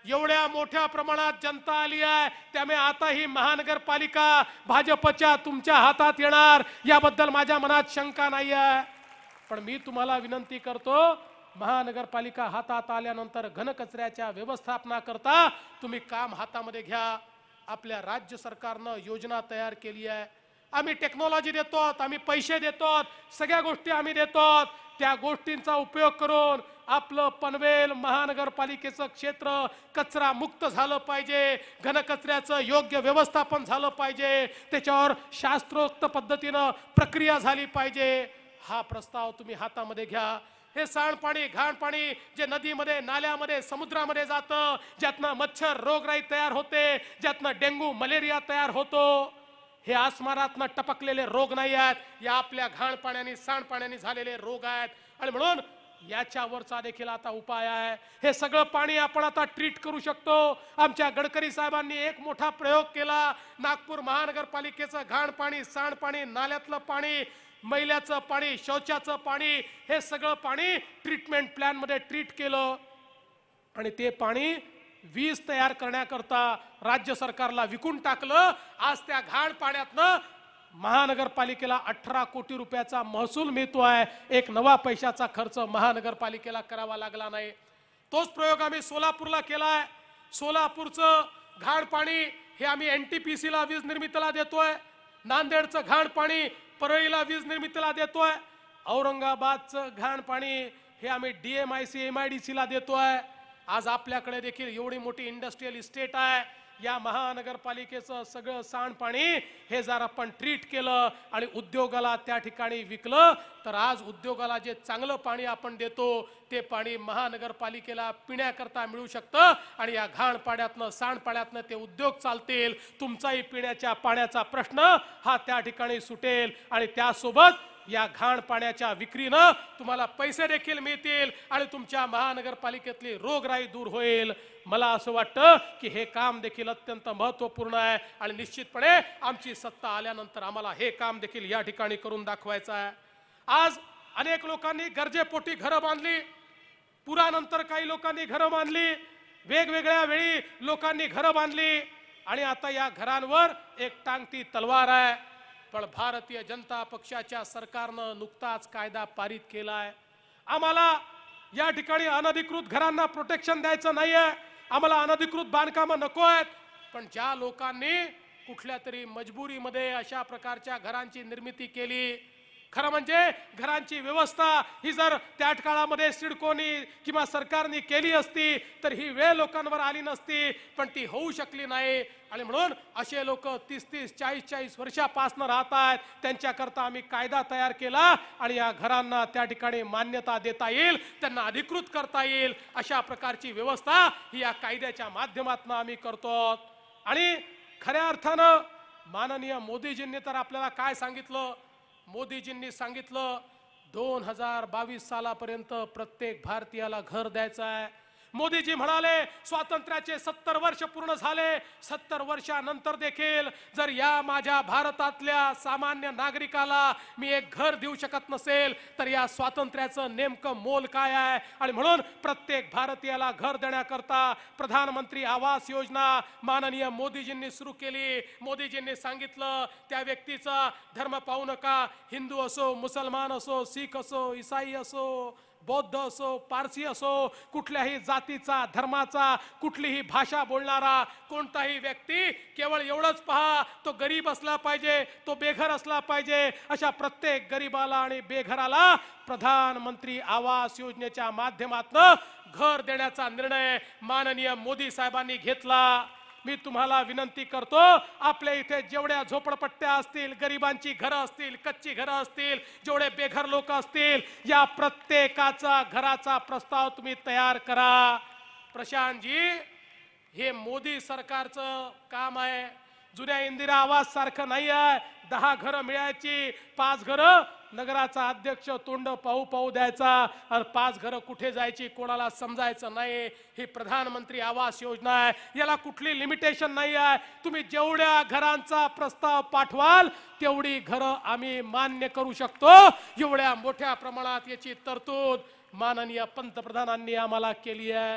एवढ्या मोठ्या प्रमाणात जनता आली आहे, त्यामुळे आता ही महानगरपालिका भाजपच्या तुमच्या हातात येणार याबद्दल माझ्या मनात शंका नाही आहे. पण मी तुम्हाला विनंती करतो, महानगरपालिका हातात आल्यानंतर घनकचऱ्याच्या व्यवस्थापनाकरता तुम्ही काम हातामध्ये घ्या. आपल्या राज्य सरकारनं योजना तयार केली आहे. आम्ही टेक्नॉलॉजी देतो, आम्ही पैसे देतो, सगळ्या गोष्टी आम्ही देतो. त्या गोष्टींचा उपयोग करून आपलं पनवेल महानगरपालिकेचं क्षेत्र कचरा मुक्त झालं पाहिजे, घनकचऱ्याचं योग्य व्यवस्थापन झालं पाहिजे, त्याच्यावर शास्त्रोक्त पद्धतीनं प्रक्रिया झाली पाहिजे. हा प्रस्ताव तुम्ही हातामध्ये घ्या. हे सांडपाणी घाणपाणी जे नदीमध्ये नाल्यामध्ये समुद्रामध्ये जातं, ज्यातनं मच्छर रोगराई तयार होते, ज्यातनं डेंग्यू मलेरिया तयार होतो, हे आसमानातनं टपकलेले रोग नाही आहेत, या आपल्या घाणपाण्याने सांडपाण्याने झालेले रोग आहेत. आणि म्हणून याच्यावरचा देखील आता उपाय आहे. हे सगळं पाणी आपण आता ट्रीट करू शकतो. आमच्या गडकरी साहेबांनी एक मोठा प्रयोग केला. नागपूर महानगरपालिकेचं घाणपाणी सांडपाणी नाल्यातलं पाणी मैल्याचं पाणी शौचाचं पाणी हे सगळं पाणी ट्रीटमेंट प्लॅन मध्ये ट्रीट केलं आणि ते पाणी वीज तयार करण्याकरता राज्य सरकारला विकून टाकलं. आज त्या घाण पाण्यातनं महानगरपालिकेला अठरा कोटी रुपयाचा महसूल मिळतोय. एक नवा पैशाचा खर्च महानगरपालिकेला करावा लागला नाही. तोच प्रयोग आम्ही सोलापूरला केलाय. सोलापूरचं घाण पाणी हे आम्ही एनटीपीसीला वीज निर्मितीला देतोय. नांदेडचं घाण पाणी परळीला वीज निर्मितीला देतोय. औरंगाबादचं घाण पाणी हे आम्ही डीएमआयसी एमआयडीसी ला देतोय. आज आपल्याकडे देखील एवढी मोठी इंडस्ट्रियल इस्टेट आहे. या महानगरपालिकेचं सगळं सांडपाणी हे जर आपण ट्रीट केलं आणि उद्योगाला त्या ठिकाणी विकलं तर आज उद्योगाला जे चांगलं पाणी आपण देतो ते पाणी महानगरपालिकेला पिण्याकरता मिळू शकतं आणि या घाण पाण्यातनं सांडपाण्यातनं ते उद्योग चालतील. तुमचाही पिण्याच्या पाण्याचा प्रश्न हा त्या ठिकाणी सुटेल आणि त्यासोबत या घाण पाण्याच्या विक्रीनं तुम्हाला पैसे देखील मिळतील आणि तुमच्या महानगरपालिकेतली रोगराई दूर होईल. मला असं वाटतं की हे काम देखील अत्यंत महत्त्वपूर्ण आहे आणि निश्चितपणे आमची सत्ता आल्यानंतर आम्हाला हे काम देखील या ठिकाणी करून दाखवायचं आहे. आज अनेक लोकांनी गरजेपोटी घरं बांधली, पुरानंतर काही लोकांनी घरं बांधली, वेगवेगळ्या वेळी लोकांनी घरं बांधली आणि आता या घरांवर एक टांगती तलवार आहे. पण भारतीय जनता पक्षाच्या सरकारनं नुकताच कायदा पारित केलाय. आम्हाला या ठिकाणी अनधिकृत घरांना प्रोटेक्शन द्यायचं नाहीये. आम्हाला अनधिकृत बांधकामं नको आहेत. पण ज्या लोकांनी कुठल्या तरी मजबुरीमध्ये अशा प्रकारच्या घरांची निर्मिती केली, खरं म्हणजे घरांची व्यवस्था ही जर त्या काळामध्ये सिडकोनी किंवा सरकारने केली असती तर ही वेळ लोकांवर आली नसती. पण ती होऊ शकली नाही आणि म्हणून असे लोक तीस तीस चाळीस चाळीस वर्षापासून राहत आहेत. त्यांच्याकरता आम्ही कायदा तयार केला आणि या घरांना त्या ठिकाणी मान्यता देता येईल, त्यांना अधिकृत करता येईल अशा प्रकारची व्यवस्था ही या कायद्याच्या माध्यमातून आम्ही करतो. आणि खऱ्या अर्थानं माननीय मोदीजींनी तर आपल्याला काय सांगितलं, मोदीजींनी सांगितलं दोन हजार बावीस सालापर्यंत प्रत्येक भारतीयाला घर द्यायचं आहे. मोदीजी म्हणाले स्वातंत्र्याचे सत्तर वर्ष पूर्ण झाले, सत्तर वर्षानंतर देखील जर या माझ्या भारतातल्या सामान्य नागरिकाला मी एक घर देऊ शकत नसेल तर या स्वातंत्र्याचं नेमकं मोल काय आहे. आणि म्हणून प्रत्येक भारतीयाला घर देण्याकरता प्रधानमंत्री आवास योजना माननीय मोदीजींनी सुरू केली. मोदीजींनी सांगितलं त्या व्यक्तीचा धर्म पाहू नका, हिंदू असो मुसलमान असो शीख असो ईसाई असो बौद्ध असो पारसी असो कुठल्याही जातीचा धर्माचा कुठलीही भाषा बोलणारा कोणताही व्यक्ती केवळ एवढंच पहा, तो गरीब असला पाहिजे, तो बेघर असला पाहिजे. अशा प्रत्येक गरीबाला आणि बेघराला प्रधानमंत्री आवास योजनेच्या माध्यमातून घर देण्याचा निर्णय माननीय मोदी साहेबांनी घेतला. मी तुम्हाला विनंती करतो, आपल्या इथे जेवढ्या झोपडपट्ट्या असतील, गरिबांची घरं असतील, कच्ची घरं असतील, जेवढे बेघर लोक असतील, या प्रत्येकाचा घराचा प्रस्ताव तुम्ही तयार करा. प्रशांतजी, हे मोदी सरकारचं काम आहे. जुन्या इंदिरा आवास सारखं नाही आहे. दहा घरं मिळायची, पाच घरं नगराचा अध्यक्ष तोंड पाहू पाहू द्यायचा आणि पाच घरं कुठे जायची कोणाला समजायचं नाही. ही प्रधानमंत्री आवास योजना आहे, याला कुठली लिमिटेशन नाही आहे. तुम्ही जेवढ्या घरांचा प्रस्ताव पाठवाल तेवढी घरं आम्ही मान्य करू शकतो. एवढ्या मोठ्या प्रमाणात याची तरतूद माननीय पंतप्रधानांनी आम्हाला केली आहे.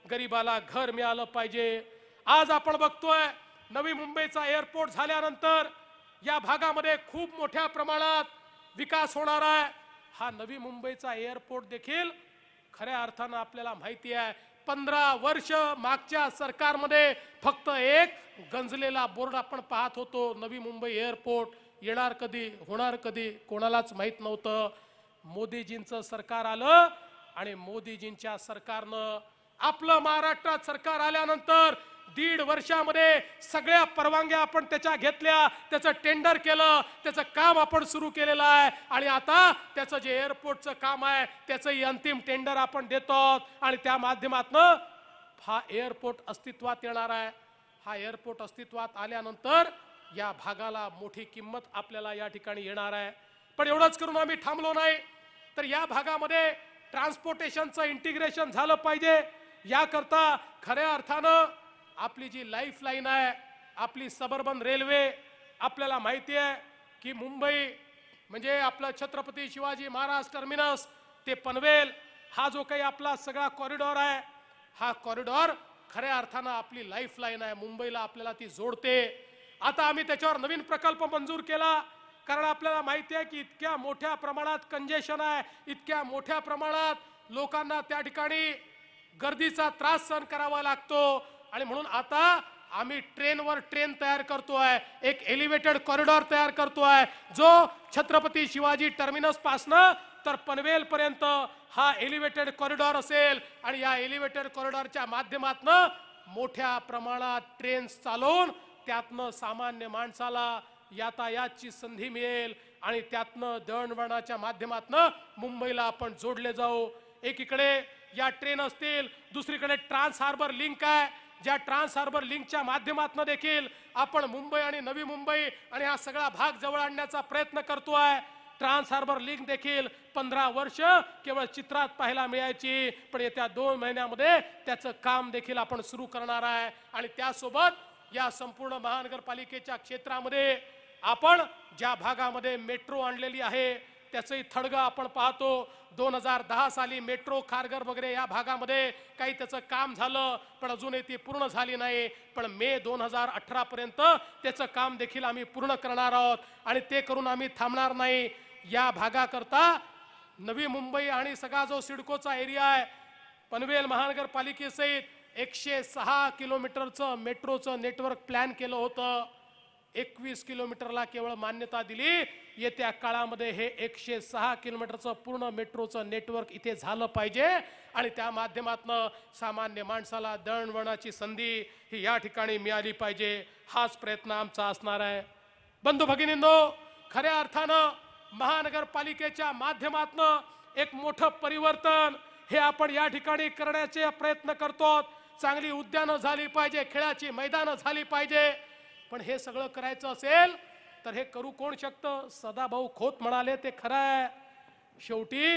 गरीबाला घर मिळालं पाहिजे. आज आपण बघतोय नवी मुंबईचा एअरपोर्ट झाल्यानंतर या भागामध्ये खूप मोठ्या प्रमाणात विकास होणार आहे. हा नवी मुंबईचा एअरपोर्ट देखील खऱ्या अर्थानं आपल्याला माहिती आहे पंधरा वर्ष मागच्या सरकारमध्ये फक्त एक गंजलेला बोर्ड आपण पाहत होतो. नवी मुंबई एअरपोर्ट येणार कधी, होणार कधी, कोणालाच माहित नव्हतं. मोदीजींचं सरकार आलं आणि मोदीजींच्या सरकारनं आपलं महाराष्ट्रात सरकार आल्यानंतर दीड वर्षामध्ये सगळ्या परवानग्या आपण त्याच्या घेतल्या, त्याचं टेंडर केलं, त्याचं काम आपण सुरू केलेलं आहे आणि आता त्याचं जे एअरपोर्टचं काम आहे त्याचंही अंतिम टेंडर आपण देतो आणि त्या माध्यमातून हा एअरपोर्ट अस्तित्वात येणार आहे. हा एअरपोर्ट अस्तित्वात आल्यानंतर या भागाला मोठी किंमत आपल्याला या ठिकाणी येणार आहे. पण एवढंच करून आम्ही थांबलो नाही, तर या भागामध्ये ट्रान्सपोर्टेशनचं इंटिग्रेशन झालं पाहिजे. याकरता खऱ्या अर्थानं आपली जी लाईफ लाईन आहे, आपली सबर्बन रेल्वे, आपल्याला माहिती आहे की मुंबई म्हणजे आपलं छत्रपती शिवाजी महाराज टर्मिनस ते पनवेल हा जो काही आपला सगळा कॉरिडॉर आहे, हा कॉरिडॉर खऱ्या अर्थानं आपली लाईफ लाईन आहे. मुंबईला आपल्याला ती जोडते. आता आम्ही त्याच्यावर नवीन प्रकल्प मंजूर केला कारण आपल्याला माहिती आहे की इतक्या मोठ्या प्रमाणात कंजेशन आहे, इतक्या मोठ्या प्रमाणात लोकांना त्या ठिकाणी गर्दीचा त्रास सहन करावा लागतो आणि म्हणून आता आम्ही ट्रेनवर ट्रेन तयार करतोय, एक एलिव्हेटेड कॉरिडॉर तयार करतोय जो छत्रपती शिवाजी टर्मिनस पासनं तर पनवेल पर्यंत हा एलिव्हेटेड कॉरिडॉर असेल आणि या एलिव्हेटेड कॉरिडॉरच्या माध्यमातून मोठ्या प्रमाणात ट्रेन्स चालवून त्यातनं सामान्य माणसाला यातायातची संधी मिळेल आणि त्यातनं दळणवळणाच्या माध्यमातून मुंबईला आपण जोडले जाऊ. एकीकडे या ट्रेन असतील, दुसरीकडे ट्रान्स हार्बर लिंक आहे, ज्या ट्रान्स हार्बर लिंकच्या माध्यमातून देखील आपण मुंबई आणि नवी मुंबई आणि हा सगळा भाग जवळ आणण्याचा प्रयत्न करतोय. ट्रान्स हार्बर लिंक देखील पंधरा वर्ष केवळ चित्रात पाहायला मिळायची, पण येत्या दोन महिन्यामध्ये त्याचं काम देखील आपण सुरू करणार आहे आणि त्यासोबत या संपूर्ण महानगरपालिकेच्या क्षेत्रामध्ये आपण ज्या भागामध्ये मेट्रो आणलेली आहे त्याचंही थडगा आपण पाहतो. दोन हजार दहा साली मेट्रो खारघर वगैरे या भागामध्ये काही त्याचं काम झालं पण अजूनही ती पूर्ण झाली नाही. पण मे दोन हजार अठरा पर्यंत त्याचं काम देखील आम्ही पूर्ण करणार आहोत आणि ते करून आम्ही थांबणार नाही. या भागाकरता नवी मुंबई आणि सगळा जो सिडकोचा एरिया आहे पनवेल महानगरपालिकेसहित एकशे सहा किलोमीटरचं मेट्रोचं नेटवर्क प्लॅन केलं होतं. एकवीस किलोमीटरला केवळ मान्यता दिली. येत्या काळामध्ये हे एकशे सहा किलोमीटरचं पूर्ण मेट्रोचं नेटवर्क इथे झालं पाहिजे आणि त्या माध्यमातून सामान्य माणसाला दळणवळणाची संधी ही या ठिकाणी मिळाली पाहिजे. हाच प्रयत्न आमचा असणार आहे. बंधू भगिनींनो, खऱ्या अर्थानं महानगरपालिकेच्या माध्यमातून एक मोठं परिवर्तन हे आपण या ठिकाणी करण्याचे प्रयत्न करतो. चांगली उद्यानं झाली पाहिजे, खेळाची मैदानं झाली पाहिजे. पण हे सगळं करायचं असेल तर हे करू कोण शकतं? सदाभाऊ खोत म्हणाले ते खरं आहे. शेवटी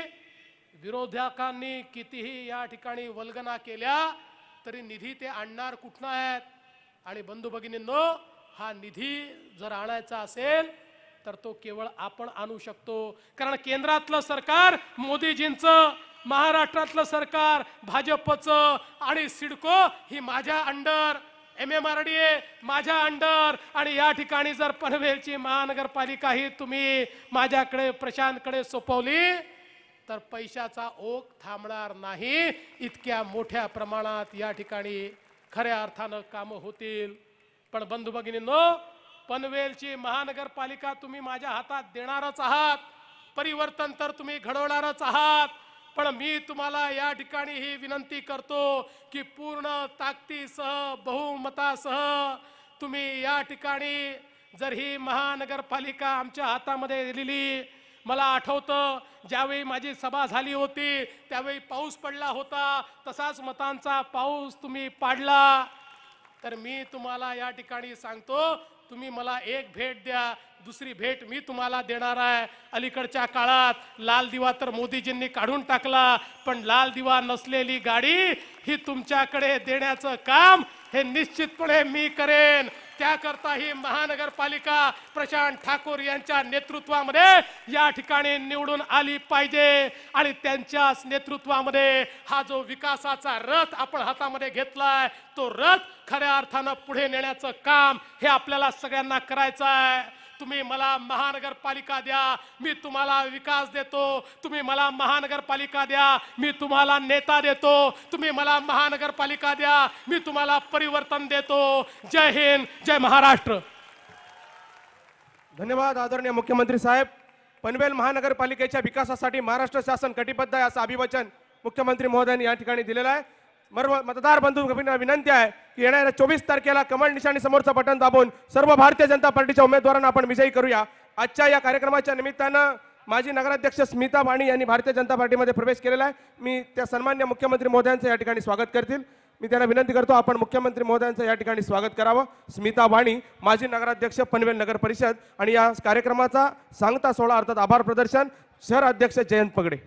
विरोधकांनी कितीही या ठिकाणी वल्गना केल्या तरी निधी ते आणणार कुठनं आहेत? आणि बंधू भगिनींनो, हा निधी जर आणायचा असेल तर तो केवळ आपण आणू शकतो. कारण केंद्रातलं सरकार मोदीजींचं, महाराष्ट्रातलं सरकार भाजपचं आणि सिडको ही माझ्या under, M M R D A माझ्या अंडर आणि या ठिकाणी जर पनवेलची महानगरपालिका ही तुम्ही माझ्याकडे प्रशांतकडे सोपवली तर पैशाचा ओघ थांबणार नाही. इतक्या मोठ्या प्रमाणात या ठिकाणी खऱ्या अर्थानं कामं होतील. पण बंधू भगिनींनो, पनवेलची महानगरपालिका तुम्ही माझ्या हातात देणारच आहात, परिवर्तन तर तुम्ही घडवणारच आहात. पण मी तुम्हाला या ठिकाणी ही विनंती करतो की पूर्ण ताकदीसह, बहुमतासह तुम्ही या ठिकाणी जर ही महानगरपालिका आमच्या हातामध्ये दिलेली. मला आठवतं ज्यावेळी माझी सभा झाली होती त्यावेळी पाऊस पडला होता, तसाच मतांचा पाऊस तुम्ही पाडला. तर मी तुम्हाला या ठिकाणी सांगतो, तुम्ही मला एक भेट द्या, दुसरी भेट मी तुम्हाला देणार आहे. अलीकडच्या काळात लाल दिवा तर मोदीजींनी काढून टाकला, पण लाल दिवा नसलेली गाडी ही तुमच्याकडे देण्याचं काम हे निश्चितपणे मी करेन. त्याकरता ही महानगरपालिका प्रशांत ठाकूर यांच्या नेतृत्वामध्ये या ठिकाणी निवडून आली पाहिजे आणि त्यांच्याच नेतृत्वामध्ये हा जो विकासाचा रथ आपण हातामध्ये घेतलाय तो रथ खऱ्या अर्थानं पुढे नेण्याचं काम हे आपल्याला सगळ्यांना करायचं आहे. तुम्ही मला महानगरपालिका द्या, मी तुम्हाला विकास देतो. तुम्ही मला महानगरपालिका द्या, मी तुम्हाला नेता देतो. तुम्ही मला महानगरपालिका द्या, मी तुम्हाला परिवर्तन देतो. जय हिंद, जय महाराष्ट्र. धन्यवाद आदरणीय मुख्यमंत्री साहेब. पनवेल महानगरपालिकेच्या विकासासाठी महाराष्ट्र शासन कटिबद्ध आहे असं अभिवचन मुख्यमंत्री महोदयांनी या ठिकाणी दिलेलं आहे. मर्व मतदार बंधूंना विनंती आहे की येणाऱ्या चोवीस तारखेला कमळ निशाणी समोरचं बटन दाबून सर्व भारतीय जनता पार्टीच्या उमेदवारांना आपण विजयी करूया. आजच्या या कार्यक्रमाच्या निमित्तानं माजी नगराध्यक्ष स्मिता वाणी यांनी भारतीय जनता पार्टीमध्ये प्रवेश केलेला आहे. मी त्या सन्मान्य मुख्यमंत्री महोदयांचं या ठिकाणी स्वागत करतील. मी त्यांना विनंती करतो आपण मुख्यमंत्री महोदयांचं या ठिकाणी स्वागत करावं. स्मिता वाणी माजी नगराध्यक्ष पनवेल नगर परिषद आणि या कार्यक्रमाचा सांगता सोहळा अर्थात आभार प्रदर्शन शहर अध्यक्ष जयंत पगडे.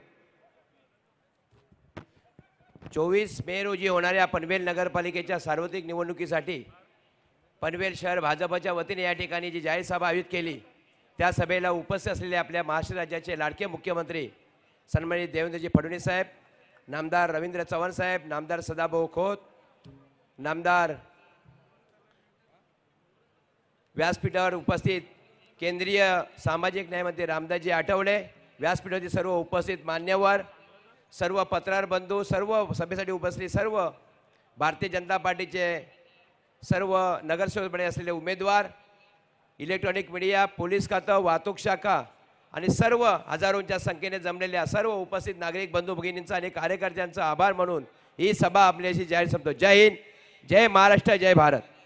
चोवीस मे रोजी होणाऱ्या पनवेल नगरपालिकेच्या सार्वत्रिक निवडणुकीसाठी पनवेल शहर भाजपच्या वतीने या ठिकाणी जी जाहीर सभा आयोजित केली त्या सभेला उपस्थित असलेले आपल्या महाराष्ट्र राज्याचे लाडके मुख्यमंत्री सन्माननीय देवेंद्रजी फडणवीस साहेब, नामदार रवींद्र चव्हाण साहेब, नामदार सदाभाऊ खोत, नामदार व्यासपीठावर उपस्थित केंद्रीय सामाजिक न्यायमंत्री रामदासजी आठवले, व्यासपीठावरती सर्व उपस्थित मान्यवर, सर्व पत्रकार बंधू, सर्व सभेसाठी उपस्थित सर्व भारतीय जनता पार्टीचे सर्व नगरसेवकपणे असलेले उमेदवार, इलेक्ट्रॉनिक मीडिया, पोलीस खातं, वाहतूक शाखा आणि सर्व हजारोंच्या संख्येने जमलेल्या सर्व उपस्थित नागरिक बंधू भगिनींचा आणि कार्यकर्त्यांचा आभार म्हणून ही सभा आपल्याशी जाहीर संपतो. जय हिंद, जय महाराष्ट्र, जय भारत.